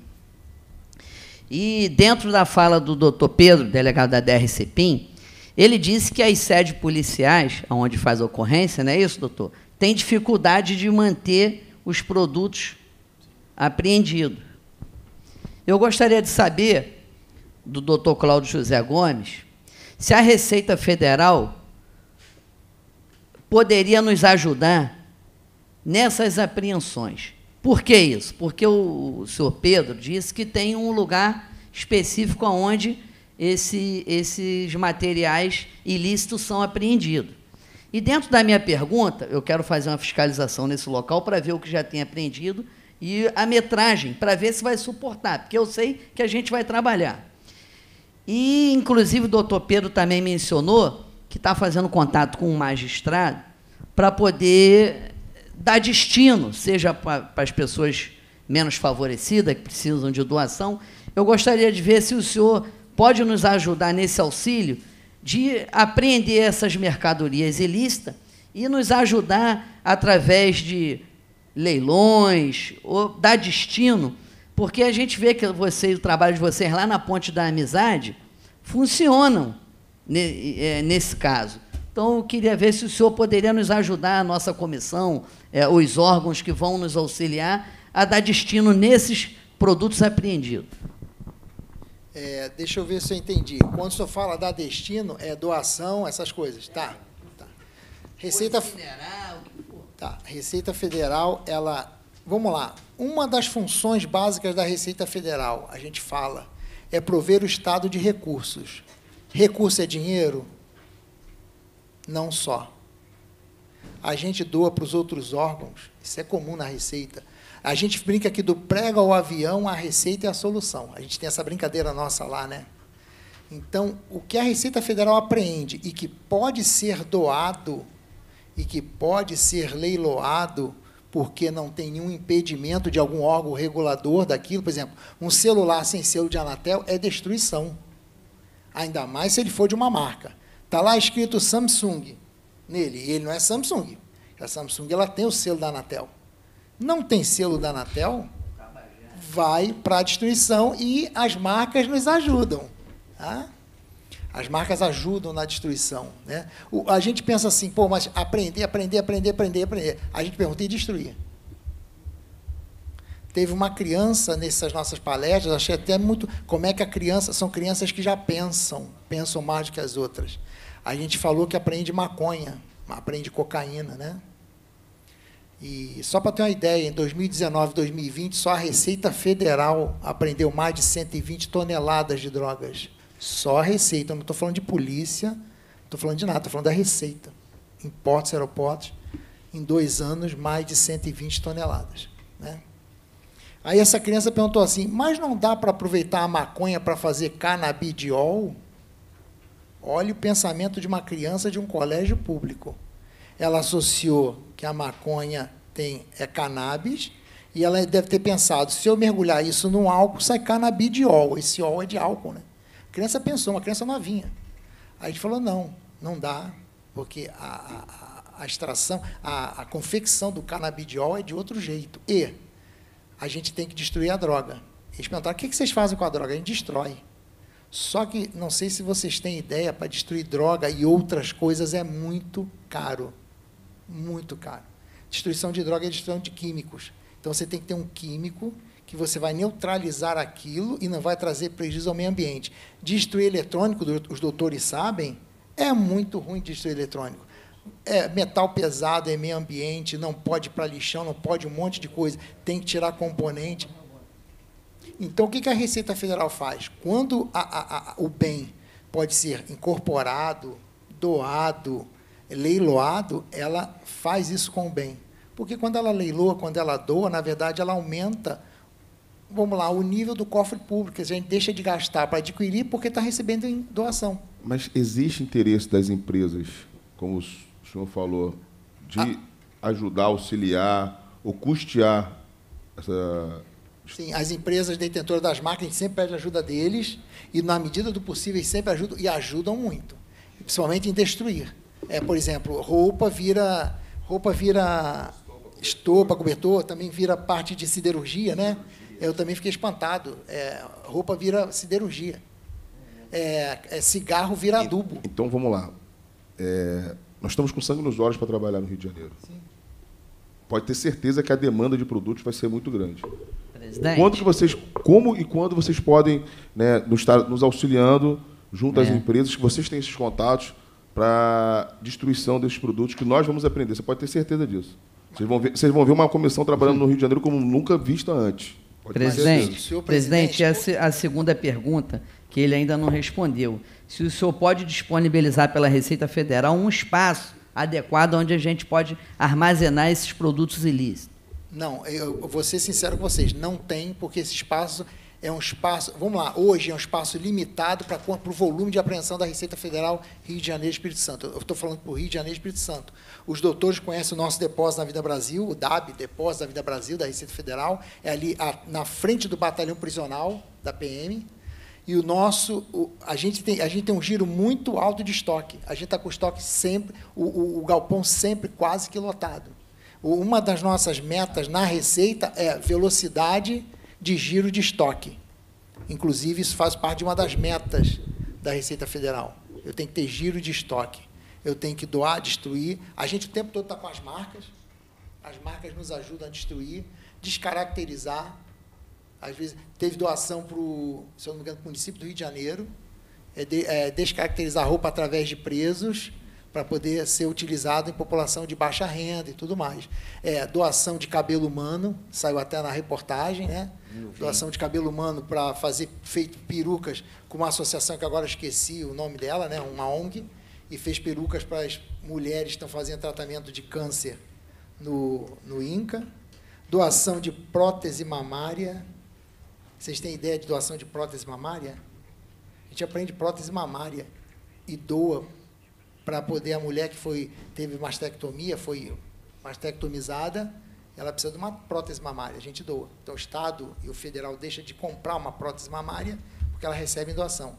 E dentro da fala do doutor Pedro, delegado da DRCPIM, ele disse que as sedes policiais, onde faz a ocorrência, não é isso, doutor? Tem dificuldade de manter os produtos apreendidos. Eu gostaria de saber, do doutor Cláudio José Gomes, se a Receita Federal poderia nos ajudar nessas apreensões. Por que isso? Porque o senhor Pedro disse que tem um lugar específico onde esses materiais ilícitos são apreendidos. E dentro da minha pergunta, eu quero fazer uma fiscalização nesse local para ver o que já tem apreendido e a metragem, para ver se vai suportar, porque eu sei que a gente vai trabalhar. E, inclusive, o doutor Pedro também mencionou que está fazendo contato com um magistrado para poder dar destino, seja para as pessoas menos favorecidas, que precisam de doação. Eu gostaria de ver se o senhor pode nos ajudar nesse auxílio de apreender essas mercadorias ilícitas e nos ajudar através de leilões, ou dar destino, porque a gente vê que o trabalho de vocês lá na Ponte da Amizade funcionam, nesse caso. Então, eu queria ver se o senhor poderia nos ajudar, a nossa comissão, os órgãos que vão nos auxiliar, a dar destino nesses produtos apreendidos. Deixa eu ver se eu entendi. Quando o senhor fala dar destino, é doação, essas coisas. Tá. Receita Federal, ela... Vamos lá. Uma das funções básicas da Receita Federal, a gente fala, é prover o Estado de recursos. Recurso é dinheiro? Não só. A gente doa para os outros órgãos, isso é comum na Receita. A gente brinca aqui do prego ao avião, a Receita é a solução. A gente tem essa brincadeira nossa lá, né? Então, o que a Receita Federal apreende e que pode ser doado e que pode ser leiloado porque não tem nenhum impedimento de algum órgão regulador daquilo, por exemplo, um celular sem selo de Anatel é destruição. Ainda mais se ele for de uma marca. Está lá escrito Samsung nele, e ele não é Samsung. A Samsung ela tem o selo da Anatel. Não tem selo da Anatel, vai para a destruição e as marcas nos ajudam. Tá? As marcas ajudam na destruição. Né? A gente pensa assim, pô, mas aprender. A gente pergunta, e destruir? Teve uma criança nessas nossas palestras, achei até muito... Como é que a criança... São crianças que já pensam mais do que as outras. A gente falou que aprende maconha, aprende cocaína, né? E só para ter uma ideia, em 2019, 2020, só a Receita Federal apreendeu mais de 120 toneladas de drogas. Só a Receita, eu não estou falando de polícia, não estou falando de nada, estou falando da Receita. Em portos e aeroportos, em 2 anos, mais de 120 toneladas. Né? Aí essa criança perguntou assim, mas não dá para aproveitar a maconha para fazer canabidiol? Olha o pensamento de uma criança de um colégio público. Ela associou que a maconha é cannabis, e ela deve ter pensado, se eu mergulhar isso num álcool, sai canabidiol. Esse ol é de álcool, né? A criança pensou, uma criança novinha. Aí a gente falou, não dá, porque a extração, a confecção do canabidiol é de outro jeito. E a gente tem que destruir a droga. Eles perguntaram, o que vocês fazem com a droga? A gente destrói. Só que, não sei se vocês têm ideia, para destruir droga e outras coisas é muito caro. Muito caro. Destruição de droga é destruição de químicos. Então, você tem que ter um químico que você vai neutralizar aquilo e não vai trazer prejuízo ao meio ambiente. Destruir eletrônico, os doutores sabem, é muito ruim destruir eletrônico. Metal pesado é meio ambiente, não pode ir para lixão, não pode um monte de coisa, tem que tirar componente. Então, o que a Receita Federal faz? Quando o bem pode ser incorporado, doado, leiloado, ela faz isso com o bem. Porque quando ela leiloa, quando ela doa, na verdade, ela aumenta, vamos lá, o nível do cofre público. A gente deixa de gastar para adquirir porque está recebendo em doação. Mas existe interesse das empresas, como o senhor falou, de ajudar, auxiliar ou custear essa... Sim, as empresas detentoras das marcas, a gente sempre pede ajuda deles e, na medida do possível, eles sempre ajudam, e ajudam muito, principalmente em destruir. Por exemplo, roupa vira estopa, cobertor, também vira parte de siderurgia, né? Eu também fiquei espantado. Roupa vira siderurgia. Cigarro vira adubo. Então, vamos lá. Nós estamos com sangue nos olhos para trabalhar no Rio de Janeiro. Sim. Pode ter certeza que a demanda de produtos vai ser muito grande. Como e quando vocês podem, né, nos auxiliando junto às empresas, que vocês têm esses contatos para destruição desses produtos que nós vamos aprender. Você pode ter certeza disso. Vocês vão ver uma comissão trabalhando no Rio de Janeiro como nunca vista antes. Presidente, essa a segunda pergunta, que ele ainda não respondeu. Se o senhor pode disponibilizar pela Receita Federal um espaço adequado onde a gente pode armazenar esses produtos ilícitos. Não, eu vou ser sincero com vocês, não tem, porque esse espaço é um espaço, vamos lá, hoje é um espaço limitado para o volume de apreensão da Receita Federal Rio de Janeiro e Espírito Santo. Eu estou falando por Rio de Janeiro e Espírito Santo. Os doutores conhecem o nosso depósito na Vida Brasil, o DAB, Depósito da Vida Brasil, da Receita Federal, é ali na frente do batalhão prisional da PM, e a gente tem um giro muito alto de estoque. A gente está com o estoque sempre, o galpão sempre quase que lotado. Uma das nossas metas na Receita é velocidade de giro de estoque. Inclusive, isso faz parte de uma das metas da Receita Federal. eu tenho que ter giro de estoque, eu tenho que doar, destruir. A gente o tempo todo está com as marcas nos ajudam a destruir, descaracterizar. Às vezes, teve doação para o, se eu não me engano, para o município do Rio de Janeiro, descaracterizar roupa através de presos, para poder ser utilizado em população de baixa renda e tudo mais. Doação de cabelo humano, saiu até na reportagem, né? Doação de cabelo humano para fazer feito perucas com uma associação que agora esqueci o nome dela, né? Uma ONG, e fez perucas para as mulheres que estão fazendo tratamento de câncer no INCA. Doação de prótese mamária. Vocês têm ideia de doação de prótese mamária? A gente aprende prótese mamária e doa para poder a mulher que teve mastectomia, foi mastectomizada, ela precisa de uma prótese mamária, a gente doa. Então, o Estado e o Federal deixam de comprar uma prótese mamária porque ela recebe em doação.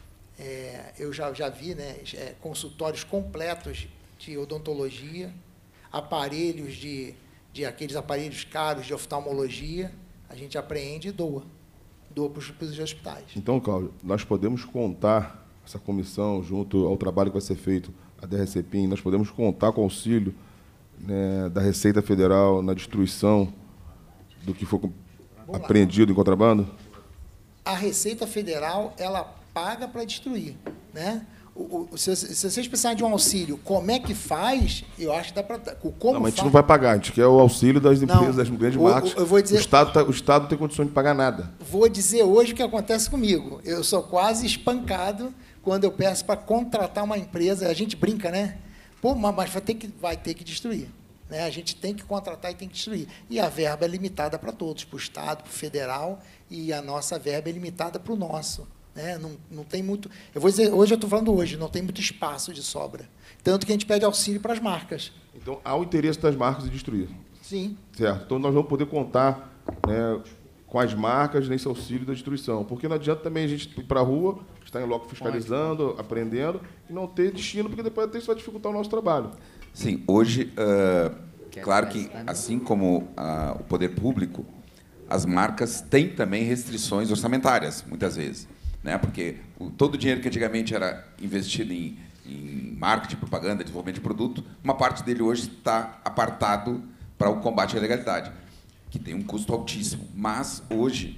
Eu já vi, né, consultórios completos de odontologia, aparelhos aqueles aparelhos caros de oftalmologia, a gente apreende e doa para os hospitais. Então, Cláudio, nós podemos contar, essa comissão, junto ao trabalho que vai ser feito, a DRCPIM, nós podemos contar com o auxílio, né, da Receita Federal na destruição do que foi apreendido em contrabando? A Receita Federal, ela paga para destruir, né? Se vocês precisarem de um auxílio, como é que faz, eu acho que dá para... Não, mas a gente não vai pagar, a gente quer o auxílio das empresas, das grandes marcas. Eu vou dizer, o Estado não tem condição de pagar nada. Vou dizer hoje o que acontece comigo. Eu sou quase espancado quando eu peço para contratar uma empresa. A gente brinca, né? Pô, mas vai ter que destruir. Né? A gente tem que contratar e tem que destruir. E a verba é limitada para todos, para o Estado, para o Federal, e a nossa verba é limitada para o nosso. Né? Não tem muito... Eu vou dizer, hoje eu estou falando hoje, não tem muito espaço de sobra. Tanto que a gente pede auxílio para as marcas. Então, há o interesse das marcas em destruir. Sim. Certo. Então, nós vamos poder contar, né, com as marcas nesse auxílio da destruição. Porque não adianta também a gente ir para a rua, estar em loco fiscalizando, aprendendo, e não ter destino, porque depois até isso vai dificultar o nosso trabalho. Sim, hoje, claro que, assim como o poder público, as marcas têm também restrições orçamentárias, muitas vezes. Né? Porque todo o dinheiro que antigamente era investido em marketing, propaganda, desenvolvimento de produto, uma parte dele hoje está apartado para o combate à ilegalidade, que tem um custo altíssimo. Mas, hoje,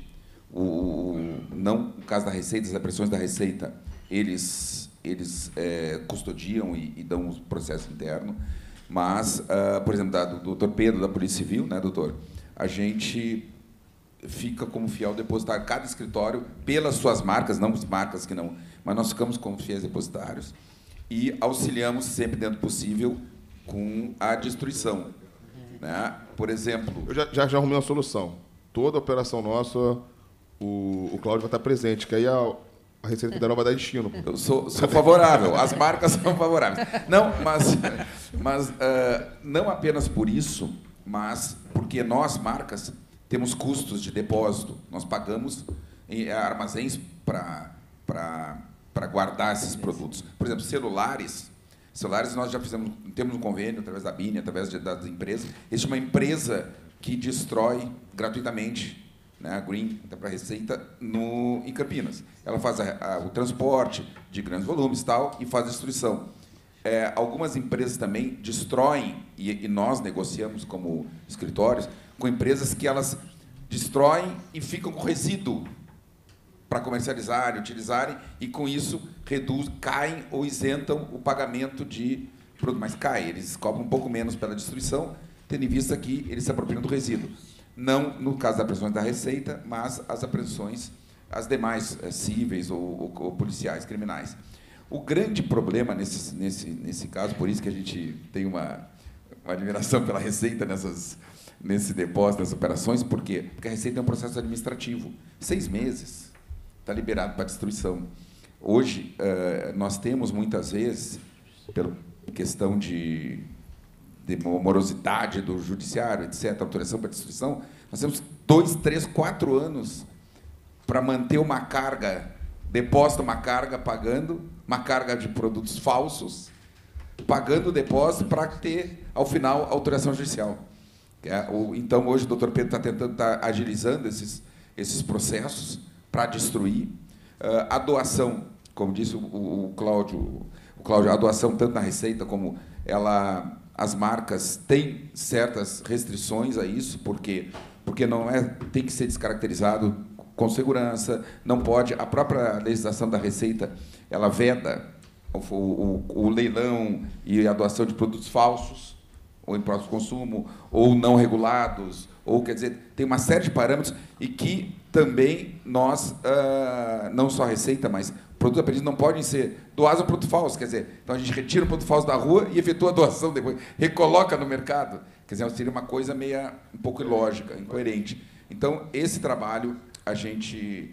no caso da Receita, as pressões da Receita, eles custodiam e dão um processo interno. Mas, por exemplo, do doutor Pedro, da Polícia Civil, né, doutor? A gente fica como fiel depositário. Cada escritório, pelas suas marcas, não as marcas que não, mas nós ficamos como fiéis depositários e auxiliamos sempre, dentro do possível, com a destruição. Né? Por exemplo... Eu já arrumei uma solução. Toda operação nossa, o Cláudio vai estar presente, que aí a Receita Federal vai dar destino. Eu sou favorável, as marcas são favoráveis. Não, mas não apenas por isso, mas porque nós, marcas, temos custos de depósito. Nós pagamos em armazéns para guardar esses produtos. Por exemplo, celulares nós já temos um convênio através da BINE, através das empresas. Existe uma empresa que destrói gratuitamente, né, a Green, até para a Receita, em Campinas. Ela faz o transporte de grandes volumes e faz a destruição. Algumas empresas também destroem, e nós negociamos como escritórios, com empresas que elas destroem e ficam com resíduo para comercializarem, utilizarem, e com isso caem ou isentam o pagamento de produto. Mas eles cobram um pouco menos pela destruição, tendo em vista que eles se apropriam do resíduo. Não no caso das apreensões da Receita, mas as apreensões, as demais cíveis ou policiais, criminais. O grande problema nesse caso, por isso que a gente tem uma admiração pela Receita nesse depósito, nessas operações, por quê? Porque a Receita é um processo administrativo. 6 meses está liberado para destruição. Hoje, nós temos, muitas vezes, pela questão de morosidade do judiciário, etc., autorização para destruição, nós temos 2, 3, 4 anos para manter uma carga, depósito uma carga, pagando uma carga de produtos falsos, pagando o depósito para ter, ao final, autorização judicial. Então, hoje, o doutor Pedro está agilizando esses processos para destruir. A doação como disse o Cláudio, a doação tanto na receita como as marcas têm certas restrições a isso, porque não tem que ser descaracterizado com segurança, não pode, a própria legislação da Receita, ela veda o leilão e a doação de produtos falsos, ou em próprio consumo, ou não regulados, ou, quer dizer, tem uma série de parâmetros e que também nós, não só a Receita, mas produtos apreendidos não podem ser doados a produto falso, quer dizer, então a gente retira o produto falso da rua e efetua a doação depois, recoloca no mercado, quer dizer, seria uma coisa um pouco ilógica, incoerente. Então, esse trabalho, a gente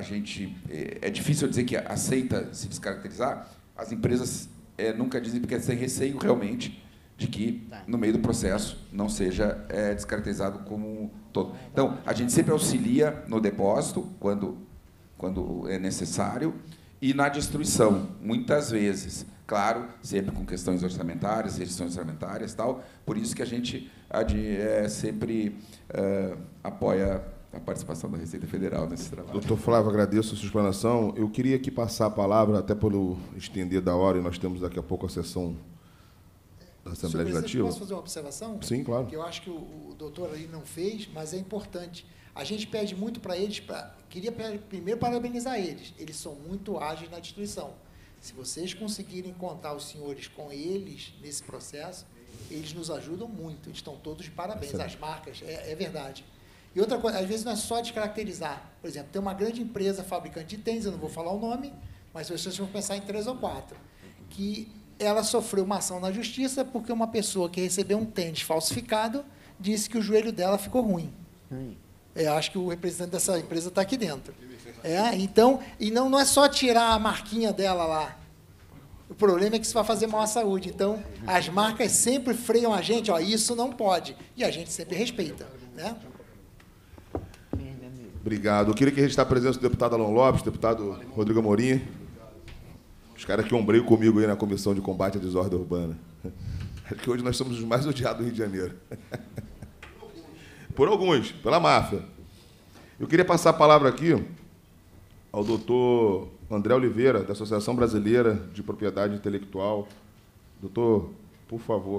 é difícil dizer que aceita se descaracterizar, as empresas nunca dizem, porque é sem receio, realmente, de que, no meio do processo, não seja descaracterizado como um todo. Então, a gente sempre auxilia no depósito, quando é necessário, e na destruição, muitas vezes. Claro, sempre com questões orçamentárias, restrições orçamentárias e tal, por isso que a gente sempre apoia a participação da Receita Federal nesse trabalho. Doutor Flávio, agradeço a sua explanação. Eu queria aqui passar a palavra, até pelo estender da hora, e nós temos daqui a pouco a sessão da Assembleia Legislativa. Posso fazer uma observação? Sim, claro. Que eu acho que o doutor aí não fez, mas é importante. A gente pede muito para eles, queria primeiro parabenizar eles. Eles são muito ágeis na destruição. Se vocês conseguirem contar os senhores com eles nesse processo, eles nos ajudam muito. Eles estão todos de parabéns. As marcas, é verdade. E outra coisa, às vezes não é só descaracterizar. Por exemplo, tem uma grande empresa fabricante de tênis, eu não vou falar o nome, mas vocês vão pensar em 3 ou 4, que ela sofreu uma ação na justiça porque uma pessoa que recebeu um tênis falsificado disse que o joelho dela ficou ruim. Acho que o representante dessa empresa está aqui dentro. Então, e não é só tirar a marquinha dela lá. O problema é que isso vai fazer mal à saúde. Então, as marcas sempre freiam a gente, isso não pode. E a gente sempre respeita, né? Obrigado. Eu queria que registre a presença do deputado Alon Lopes, deputado Rodrigo Amorim. Os caras que ombreiam comigo aí na Comissão de Combate à Desordem Urbana. Acho que hoje nós somos os mais odiados do Rio de Janeiro. Por alguns, pela máfia. Eu queria passar a palavra aqui ao doutor André Oliveira, da Associação Brasileira de Propriedade Intelectual. Doutor, por favor.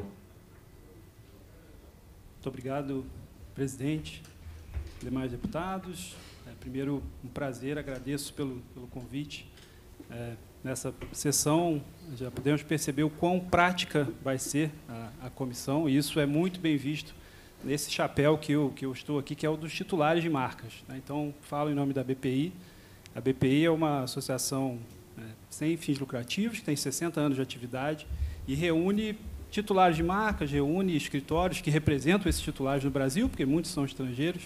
Muito obrigado, presidente, demais deputados. Primeiro, um prazer, agradeço pelo convite. Nessa sessão, já podemos perceber o quão prática vai ser a comissão, e isso é muito bem visto nesse chapéu que eu estou aqui, que é o dos titulares de marcas. Então, falo em nome da BPI. A BPI é uma associação sem fins lucrativos, que tem 60 anos de atividade, e reúne titulares de marcas, reúne escritórios que representam esses titulares no Brasil, porque muitos são estrangeiros,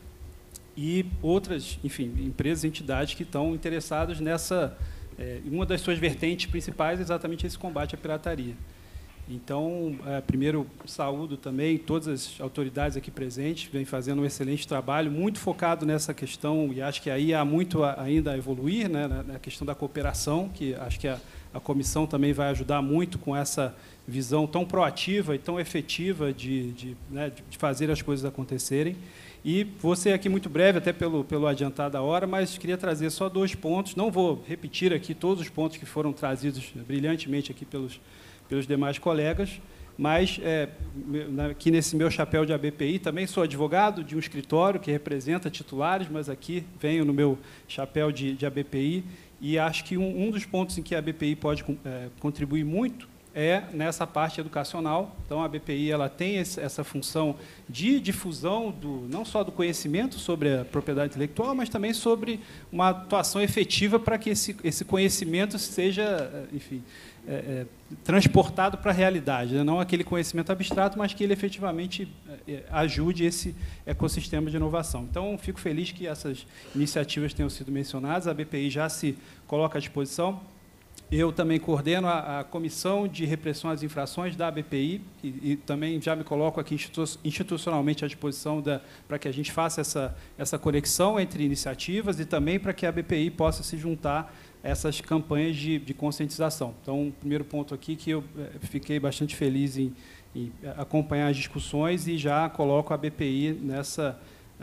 e outras, enfim, empresas e entidades que estão interessadas nessa... uma das suas vertentes principais é exatamente esse combate à pirataria. Então, primeiro, saúdo também todas as autoridades aqui presentes, vêm fazendo um excelente trabalho, muito focado nessa questão, e acho que aí há muito ainda a evoluir, né, na questão da cooperação, que acho que a comissão também vai ajudar muito com essa visão tão proativa e tão efetiva de fazer as coisas acontecerem. E vou ser aqui muito breve, até pelo adiantar da hora, mas queria trazer só 2 pontos. Não vou repetir aqui todos os pontos que foram trazidos brilhantemente aqui pelos demais colegas, mas aqui nesse meu chapéu de ABPI, também sou advogado de um escritório que representa titulares, mas aqui venho no meu chapéu de ABPI, e acho que um dos pontos em que a ABPI pode contribuir muito é nessa parte educacional. Então, a BPI ela tem essa função de difusão não só do conhecimento sobre a propriedade intelectual, mas também sobre uma atuação efetiva para que esse conhecimento seja, enfim, transportado para a realidade, né? Não aquele conhecimento abstrato, mas que ele efetivamente ajude esse ecossistema de inovação. Então, fico feliz que essas iniciativas tenham sido mencionadas, a BPI já se coloca à disposição. Eu também coordeno a Comissão de Repressão às Infrações da ABPI e também já me coloco aqui institucionalmente à disposição para que a gente faça essa conexão entre iniciativas e também para que a ABPI possa se juntar a essas campanhas de conscientização. Então, o primeiro ponto aqui que eu fiquei bastante feliz em acompanhar as discussões e já coloco a ABPI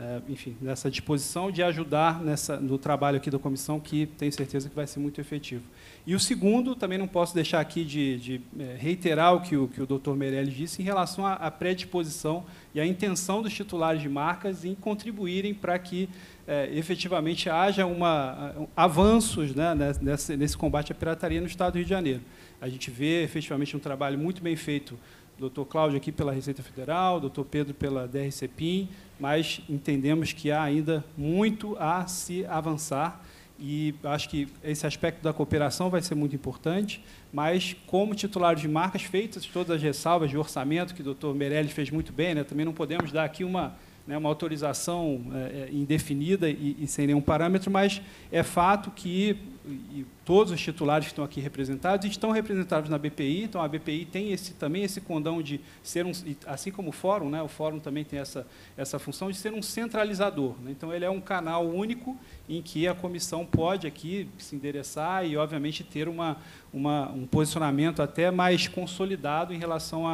enfim, nessa disposição de ajudar no trabalho aqui da comissão, que tenho certeza que vai ser muito efetivo. E o segundo, também não posso deixar aqui de reiterar o que o doutor Meirelles disse em relação à predisposição e à intenção dos titulares de marcas em contribuírem para que efetivamente haja avanços, né, nesse combate à pirataria no Estado do Rio de Janeiro. A gente vê efetivamente um trabalho muito bem feito, doutor Cláudio aqui pela Receita Federal, doutor Pedro pela DRCPIM, mas entendemos que há ainda muito a se avançar e acho que esse aspecto da cooperação vai ser muito importante, mas como titulares de marcas, feitas todas as ressalvas de orçamento, que o doutor Meirelles fez muito bem, né, também não podemos dar aqui uma autorização indefinida e sem nenhum parâmetro, mas é fato que todos os titulares que estão aqui representados estão representados na BPI, então a BPI tem também esse condão de ser assim como o Fórum, né, o Fórum também tem essa função de ser um centralizador, né, então ele é um canal único em que a comissão pode aqui se endereçar e, obviamente, ter um posicionamento até mais consolidado em relação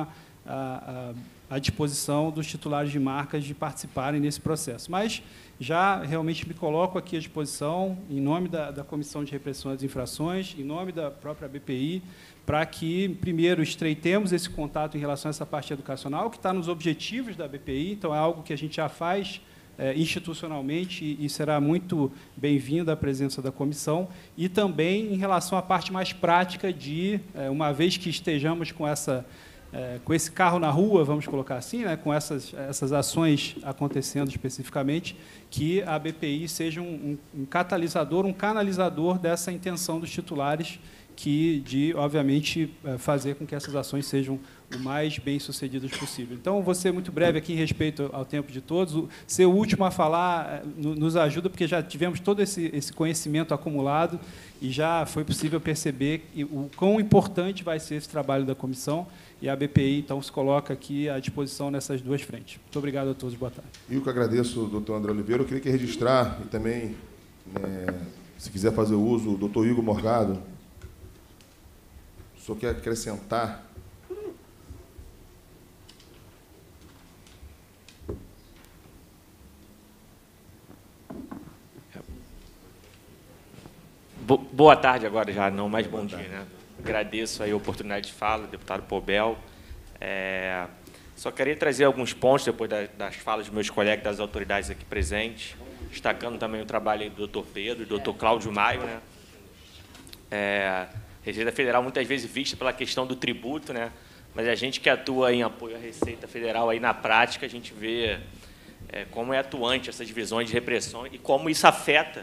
à disposição dos titulares de marcas de participarem nesse processo. Mas já realmente me coloco aqui à disposição, em nome da Comissão de Repressão às Infrações, em nome da própria BPI, para que, primeiro, estreitemos esse contato em relação a essa parte educacional, que está nos objetivos da BPI, então é algo que a gente já faz institucionalmente e será muito bem-vinda a presença da comissão, e também em relação à parte mais prática de, uma vez que estejamos com esse carro na rua, vamos colocar assim, né, com essas ações acontecendo especificamente, que a BPI seja um catalisador, um canalizador dessa intenção dos titulares, obviamente, fazer com que essas ações sejam o mais bem-sucedidas possível. Então, vou ser muito breve aqui em respeito ao tempo de todos. Ser o último a falar nos ajuda, porque já tivemos todo esse conhecimento acumulado e já foi possível perceber o quão importante vai ser esse trabalho da comissão, e a BPI, então, se coloca aqui à disposição nessas duas frentes. Muito obrigado a todos. Boa tarde. Eu que agradeço, doutor André Oliveira. Eu queria que registrar, e também, se quiser fazer uso, o doutor Igor Morgado. O senhor quer acrescentar? Boa tarde agora já, não, mas bom dia, né? Agradeço aí a oportunidade de fala, deputado Pobel. Só queria trazer alguns pontos, depois das falas dos meus colegas, das autoridades aqui presentes, destacando também o trabalho do doutor Pedro e do doutor Cláudio Maio, né? Receita Federal muitas vezes vista pela questão do tributo, né? Mas a gente que atua em apoio à Receita Federal, aí na prática, a gente vê como é atuante essas divisões de repressão e como isso afeta,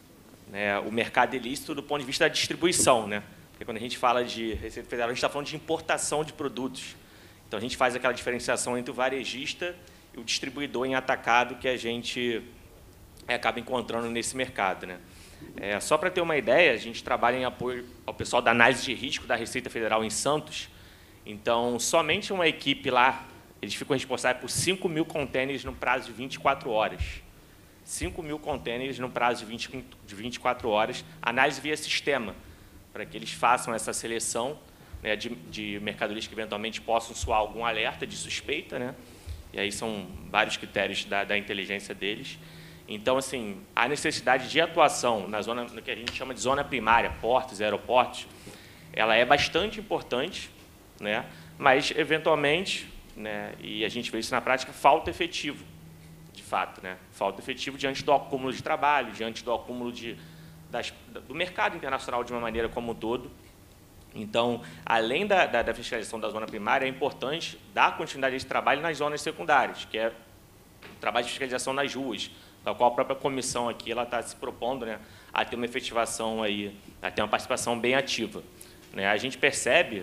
né, o mercado ilícito do ponto de vista da distribuição, né? Porque quando a gente fala de Receita Federal, a gente está falando de importação de produtos. Então, a gente faz aquela diferenciação entre o varejista e o distribuidor em atacado que a gente acaba encontrando nesse mercado, né? Só para ter uma ideia, a gente trabalha em apoio ao pessoal da análise de risco da Receita Federal em Santos. Então, somente uma equipe lá, eles ficam responsáveis por 5.000 contêineres no prazo de 24 horas. 5.000 contêineres no prazo de 24 horas, análise via sistema, para que eles façam essa seleção, né, de mercadorias que eventualmente possam soar algum alerta de suspeita, né? E aí são vários critérios da inteligência deles. Então, assim, a necessidade de atuação na zona, no que a gente chama de zona primária, portos, aeroportos, ela é bastante importante, né? Mas, eventualmente, né, e a gente vê isso na prática, falta efetivo, de fato, né? Falta efetivo diante do acúmulo de trabalho, diante do acúmulo do mercado internacional de uma maneira como um todo. Então, além da fiscalização da zona primária, é importante dar continuidade a esse trabalho nas zonas secundárias, que é o trabalho de fiscalização nas ruas, da qual a própria comissão aqui está se propondo, né, a ter uma efetivação, a ter uma participação bem ativa, né? A gente percebe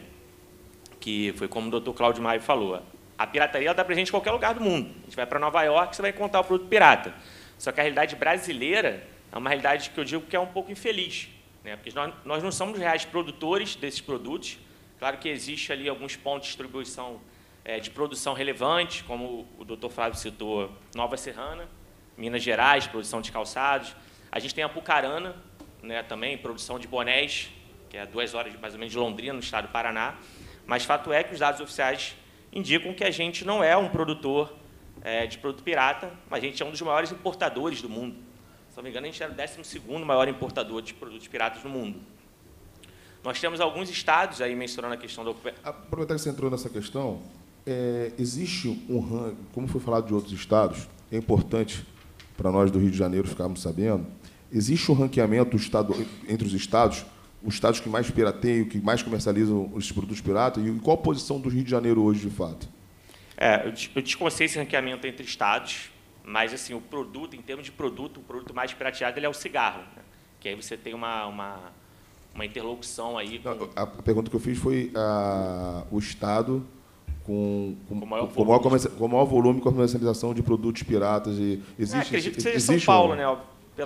que, foi como o doutor Cláudio Maio falou, a pirataria está presente em qualquer lugar do mundo. A gente vai para Nova York, você vai encontrar o produto pirata. Só que a realidade brasileira é uma realidade que eu digo que é um pouco infeliz, né? Porque nós não somos reais produtores desses produtos. Claro que existe ali alguns pontos de distribuição, de produção relevantes, como o doutor Flávio citou, Nova Serrana, Minas Gerais, produção de calçados. A gente tem a Apucarana, né, também, produção de bonés, que é a 2 horas mais ou menos de Londrina, no estado do Paraná. Mas fato é que os dados oficiais indicam que a gente não é um produtor de produto pirata, mas a gente é um dos maiores importadores do mundo. Se não me engano, a gente era o 12º maior importador de produtos piratas no mundo. Nós temos alguns estados, aí mencionando a questão da... Aproveitar que você entrou nessa questão, existe um ranking, como foi falado de outros estados, é importante para nós do Rio de Janeiro ficarmos sabendo, existe um ranqueamento entre os estados que mais pirateiam, que mais comercializam os produtos piratas, e qual a posição do Rio de Janeiro hoje, de fato? Eu desconheci esse ranqueamento entre estados, mas assim, o produto, em termos de produto, o produto mais pirateado ele é o cigarro, né? Que aí você tem uma interlocução aí com... Não, a pergunta que eu fiz foi o estado com maior volume de comercialização de produtos piratas. E acredito que seja São Paulo, né?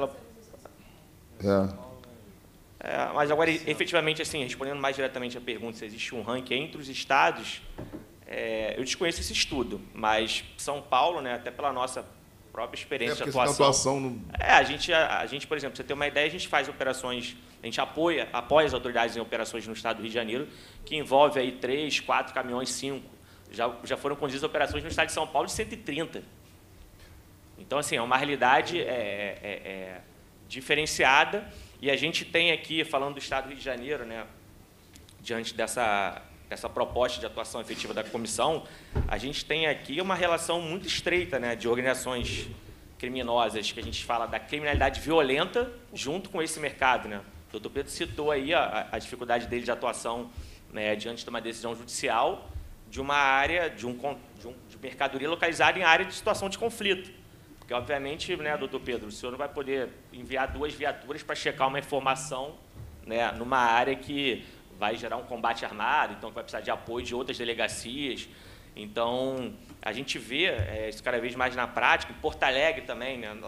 Mas agora, efetivamente, assim, respondendo mais diretamente à pergunta, se existe um ranking entre os estados, eu desconheço esse estudo, mas São Paulo, né, até pela nossa própria experiência de atuação... a gente, por exemplo, pra você ter uma ideia, a gente faz operações, a gente apoia as autoridades em operações no estado do Rio de Janeiro, que envolve aí 3, 4 caminhões, 5. Já foram conduzidas operações no estado de São Paulo de 130. Então, assim, é uma realidade diferenciada, e a gente tem aqui, falando do estado do Rio de Janeiro, né, diante dessa proposta de atuação efetiva da comissão, a gente tem aqui uma relação muito estreita, né, de organizações criminosas, que a gente fala da criminalidade violenta junto com esse mercado, né? O doutor Pedro citou aí a dificuldade dele de atuação, né, diante de uma decisão judicial de uma área, de mercadoria localizada em área de situação de conflito. Porque, obviamente, né, doutor Pedro, o senhor não vai poder enviar 2 viaturas para checar uma informação, né, numa área que vai gerar um combate armado, então vai precisar de apoio de outras delegacias. Então, a gente vê isso cada vez mais na prática. Em Porto Alegre também, né,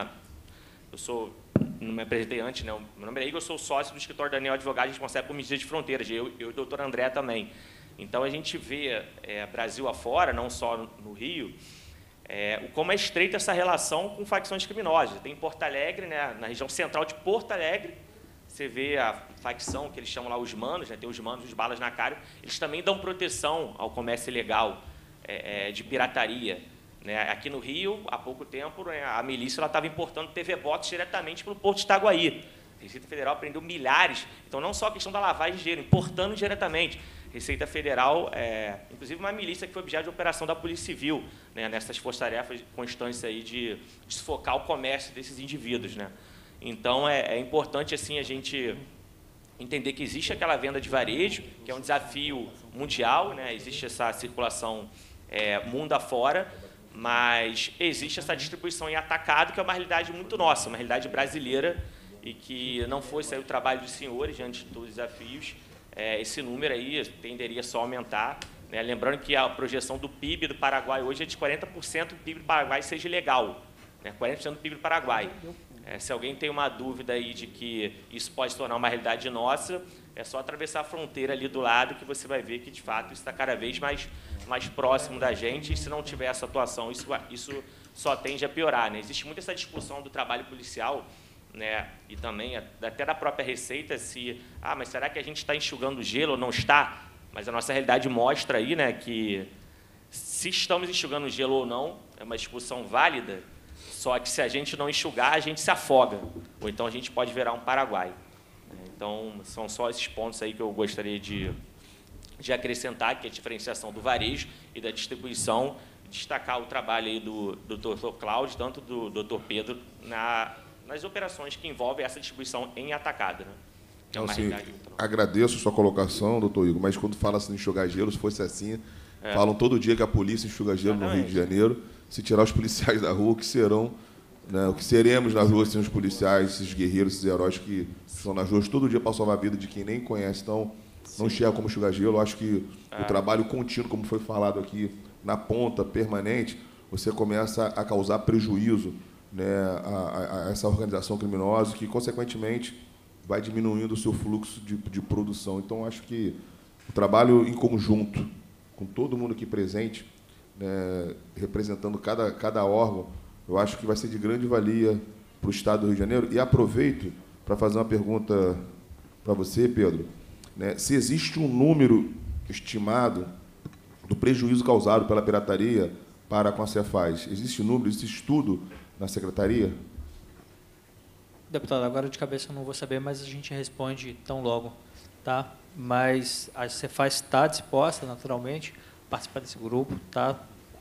não me apresentei antes, né, meu nome é Igor, eu sou sócio do escritório Daniel Advogado, responsável por medidas de fronteiras, eu e o doutor André também. Então, a gente vê Brasil afora, não só no Rio, como é estreita essa relação com facções criminosas. Tem em Porto Alegre, né, na região central de Porto Alegre, você vê a facção que eles chamam lá os manos, né, tem os manos, os balas na cara, eles também dão proteção ao comércio ilegal de pirataria. Né? Aqui no Rio, há pouco tempo, né, a milícia estava importando TV Box diretamente pelo Porto de Itaguaí. A Receita Federal prendeu milhares. Então, não só a questão da lavagem de dinheiro, importando diretamente. Receita Federal, inclusive uma milícia que foi objeto de operação da Polícia Civil, né, nessas forças-tarefas constantes aí de desfocar o comércio desses indivíduos. Né? Então, é importante assim, a gente entender que existe aquela venda de varejo, que é um desafio mundial, né? Existe essa circulação mundo afora, mas existe essa distribuição em atacado, que é uma realidade muito nossa, uma realidade brasileira, e que não fosse aí o trabalho dos senhores diante dos desafios, esse número aí tenderia só a aumentar. Né? Lembrando que a projeção do PIB do Paraguai hoje é de 40% do PIB do Paraguai seja ilegal, né? 40% do PIB do Paraguai. Se alguém tem uma dúvida aí de que isso pode se tornar uma realidade nossa, é só atravessar a fronteira ali do lado que você vai ver que, de fato, isso está cada vez mais próximo da gente, e se não tiver essa atuação, isso só tende a piorar. Né? Existe muito essa discussão do trabalho policial, né? E também até da própria Receita, mas será que a gente está enxugando gelo ou não está? Mas a nossa realidade mostra aí, né, que se estamos enxugando gelo ou não, é uma discussão válida, só que se a gente não enxugar, a gente se afoga, ou então a gente pode virar um Paraguai. Então, são só esses pontos aí que eu gostaria de acrescentar, que é a diferenciação do varejo e da distribuição, destacar o trabalho aí do Dr. Cláudio, tanto do Dr. Pedro, nas operações que envolvem essa distribuição em atacado. Né? Que é uma realidade muito nova. Agradeço a sua colocação, doutor Igor, mas quando fala assim de enxugar gelo, se fosse assim, falam todo dia que a polícia enxuga gelo no Rio de Janeiro. Se tirar os policiais da rua, o que serão, né, o que seremos nas ruas sem os policiais, esses guerreiros, esses heróis que estão nas ruas todo dia para salvar a vida de quem nem conhece. Então, não enxerga como enxugar gelo. Eu acho que o trabalho contínuo, como foi falado aqui, na ponta, permanente, você começa a causar prejuízo, né, a essa organização criminosa, que, consequentemente, vai diminuindo o seu fluxo de produção. Então, acho que o trabalho em conjunto, com todo mundo aqui presente, né, representando cada órgão, eu acho que vai ser de grande valia para o Estado do Rio de Janeiro. E aproveito para fazer uma pergunta para você, Pedro. Né, se existe um número estimado do prejuízo causado pela pirataria para com a Cefaz? Existe número, existe estudo na secretaria? Deputado, agora de cabeça eu não vou saber, mas a gente responde tão logo, tá? Mas a Cefaz está disposta, naturalmente, a participar desse grupo, tá?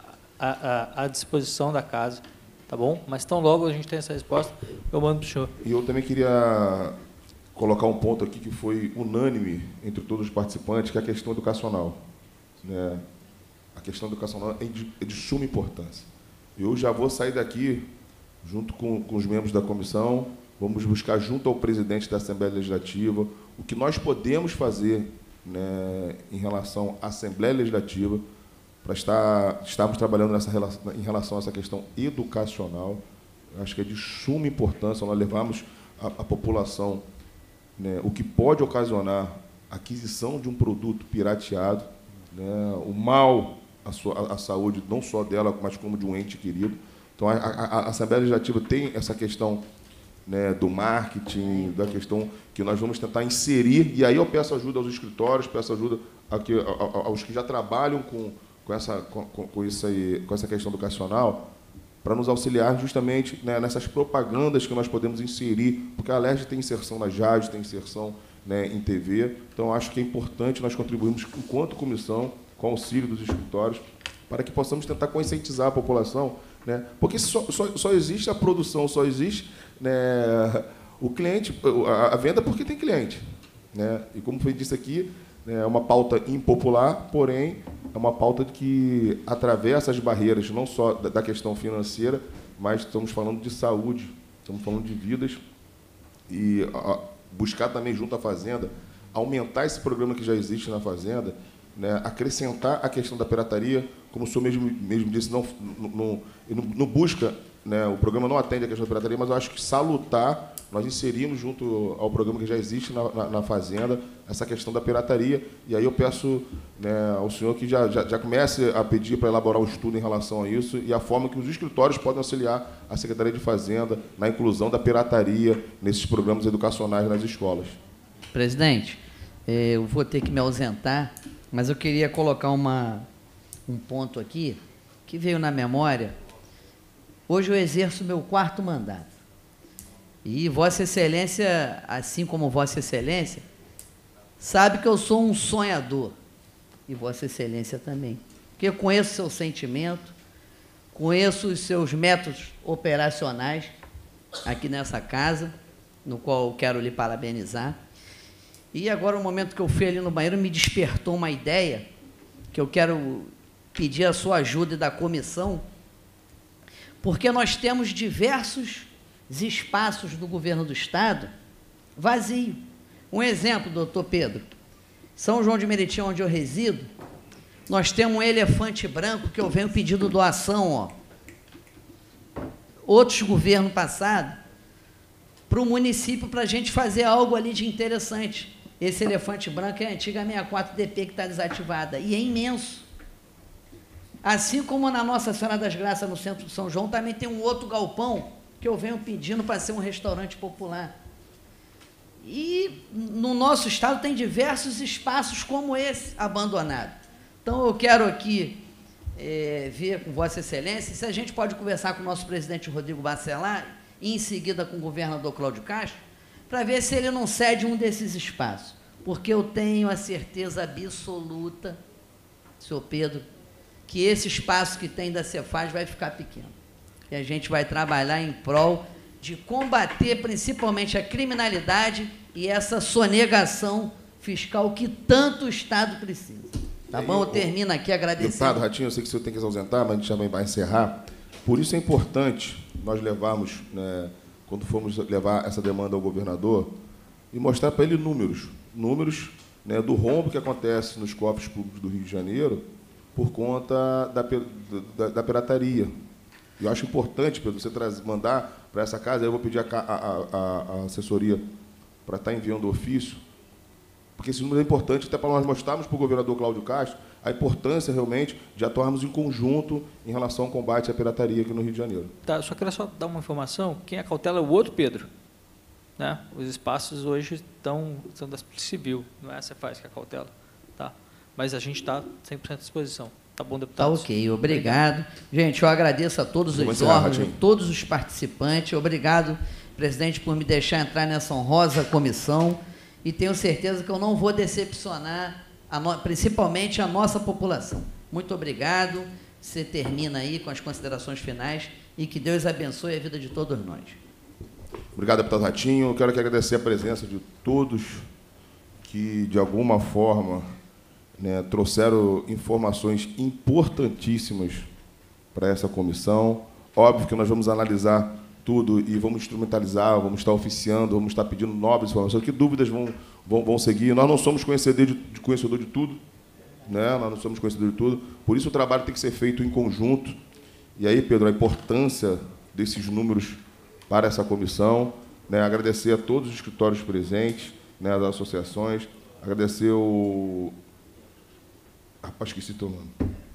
À disposição da casa, tá bom? Mas tão logo a gente tem essa resposta, eu mando para o senhor. E eu também queria colocar um ponto aqui que foi unânime entre todos os participantes, que é a questão educacional, né? A questão educacional é de suma importância. Eu já vou sair daqui, junto com os membros da comissão, vamos buscar junto ao presidente da Assembleia Legislativa o que nós podemos fazer, né, em relação à Assembleia Legislativa para estarmos trabalhando em relação a essa questão educacional. Eu acho que é de suma importância nós levarmos à população, né, o que pode ocasionar a aquisição de um produto pirateado, né, o mal à saúde, não só dela, mas como de um ente querido. Então, a Assembleia Legislativa tem essa questão, né, do marketing, da questão que nós vamos tentar inserir, e aí eu peço ajuda aos escritórios, peço ajuda aos que já trabalham com essa questão educacional, para nos auxiliar justamente, né, nessas propagandas que nós podemos inserir, porque a Alerj tem inserção nas rádios, tem inserção, né, em TV, então acho que é importante nós contribuirmos enquanto comissão, com auxílio dos escritórios, para que possamos tentar conscientizar a população, né, porque só existe a produção, só existe, né, o cliente, a venda porque tem cliente, né, e como foi dito aqui, né, é uma pauta impopular, porém é uma pauta que atravessa as barreiras, não só da questão financeira, mas estamos falando de saúde, estamos falando de vidas, e buscar também junto à Fazenda, aumentar esse programa que já existe na Fazenda, né, acrescentar a questão da pirataria, como o senhor mesmo disse, não busca, né, o programa não atende a questão da pirataria, mas eu acho que salutar, nós inserimos junto ao programa que já existe na Fazenda, essa questão da pirataria, e aí eu peço, né, ao senhor que já comece a pedir para elaborar um estudo em relação a isso e a forma que os escritórios podem auxiliar a Secretaria de Fazenda na inclusão da pirataria nesses programas educacionais nas escolas. Presidente, eu vou ter que me ausentar, mas eu queria colocar um ponto aqui que veio na memória. Hoje eu exerço meu 4º mandato. E Vossa Excelência, assim como Vossa Excelência, sabe que eu sou um sonhador. E Vossa Excelência também. Porque eu conheço o seu sentimento, conheço os seus métodos operacionais aqui nessa casa, no qual eu quero lhe parabenizar. E agora, o momento que eu fui ali no banheiro, me despertou uma ideia que eu quero pedir a sua ajuda e da comissão, porque nós temos diversos espaços do governo do Estado vazios. Um exemplo, doutor Pedro, São João de Meriti, onde eu resido, nós temos um elefante branco que eu venho pedindo doação, ó. Outros governos passados, para o município, para a gente fazer algo ali de interessante. Esse elefante branco é a antiga 64DP que está desativada, e é imenso. Assim como na Nossa Senhora das Graças, no centro de São João, também tem um outro galpão que eu venho pedindo para ser um restaurante popular. E no nosso estado tem diversos espaços como esse abandonados. Então, eu quero aqui ver com Vossa Excelência se a gente pode conversar com o nosso presidente Rodrigo Bacelar e, em seguida, com o governador Cláudio Castro, para ver se ele não cede um desses espaços. Porque eu tenho a certeza absoluta, senhor Pedro, que esse espaço que tem da Cefaz vai ficar pequeno. E a gente vai trabalhar em prol de combater principalmente a criminalidade e essa sonegação fiscal que tanto o Estado precisa. Tá bom? Eu termino aqui agradecendo. Deputado Ratinho, eu sei que o senhor tem que se ausentar, mas a gente também vai encerrar. Por isso é importante nós levarmos, né, quando formos levar essa demanda ao governador, e mostrar para ele números, né, do rombo que acontece nos cofres públicos do Rio de Janeiro por conta da pirataria. Eu acho importante, Pedro, você mandar para essa casa, eu vou pedir a assessoria para estar enviando o ofício, porque esse número é importante até para nós mostrarmos para o governador Cláudio Castro a importância realmente de atuarmos em conjunto em relação ao combate à pirataria aqui no Rio de Janeiro. Tá, só queria dar uma informação, quem acautela é o outro Pedro. Né? Os espaços hoje são da Polícia Civil, não é a Cefaz que acautela. Tá? Mas a gente está 100% à disposição. Tá bom, Tá deputado? ok, obrigado. Gente, eu agradeço a todos os órgãos, a todos os participantes. Obrigado, presidente, por me deixar entrar nessa honrosa comissão. E tenho certeza que eu não vou decepcionar, principalmente a nossa população. Muito obrigado. Você termina aí com as considerações finais e que Deus abençoe a vida de todos nós. Obrigado, deputado Ratinho. Eu quero aqui agradecer a presença de todos que, de alguma forma, né, trouxeram informações importantíssimas para essa comissão. Óbvio que nós vamos analisar tudo e vamos instrumentalizar, vamos estar oficiando, vamos estar pedindo novas informações. Que dúvidas vão seguir? Nós não somos conhecedor de tudo, né? Nós não somos conhecedores de tudo. Por isso o trabalho tem que ser feito em conjunto. E aí, Pedro, a importância desses números para essa comissão, né? Agradecer a todos os escritórios presentes, né, das associações, agradecer o... Rapaz, esqueci teu nome.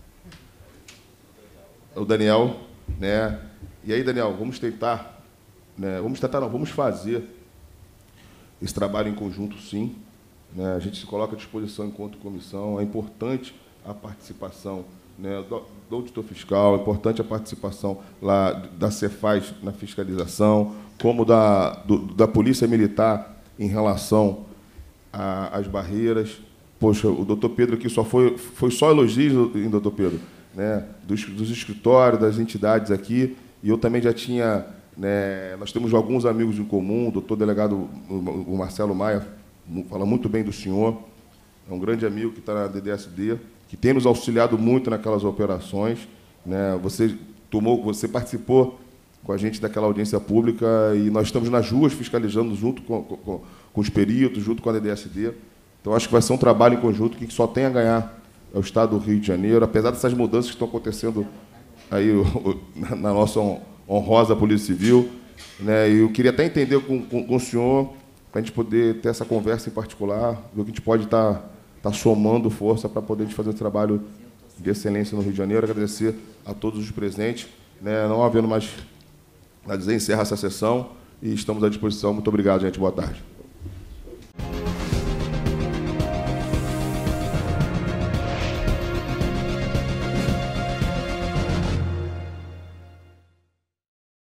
O Daniel, né? E aí, Daniel, vamos tentar, né? Vamos fazer esse trabalho em conjunto, sim. Né? A gente se coloca à disposição enquanto comissão. É importante a participação, né, do auditor fiscal, é importante a participação lá da Cefaz na fiscalização, como da Polícia Militar em relação às barreiras. Poxa, o doutor Pedro aqui foi só elogios, doutor Pedro, né, dos escritórios, das entidades aqui, e eu também já tinha, né, nós temos alguns amigos em comum, o doutor delegado o Marcelo Maia fala muito bem do senhor, é um grande amigo que está na DDSD, que tem nos auxiliado muito naquelas operações, né, você participou com a gente daquela audiência pública e nós estamos nas ruas fiscalizando junto com os peritos, junto com a DDSD. Então, acho que vai ser um trabalho em conjunto que só tem a ganhar ao Estado do Rio de Janeiro, apesar dessas mudanças que estão acontecendo aí na nossa honrosa Polícia Civil. Né? E eu queria até entender com o senhor, para a gente poder ter essa conversa em particular, ver o que a gente pode estar somando força para poder fazer um trabalho de excelência no Rio de Janeiro. Agradecer a todos os presentes. Né? Não havendo mais a dizer, encerra essa sessão e estamos à disposição. Muito obrigado, gente. Boa tarde.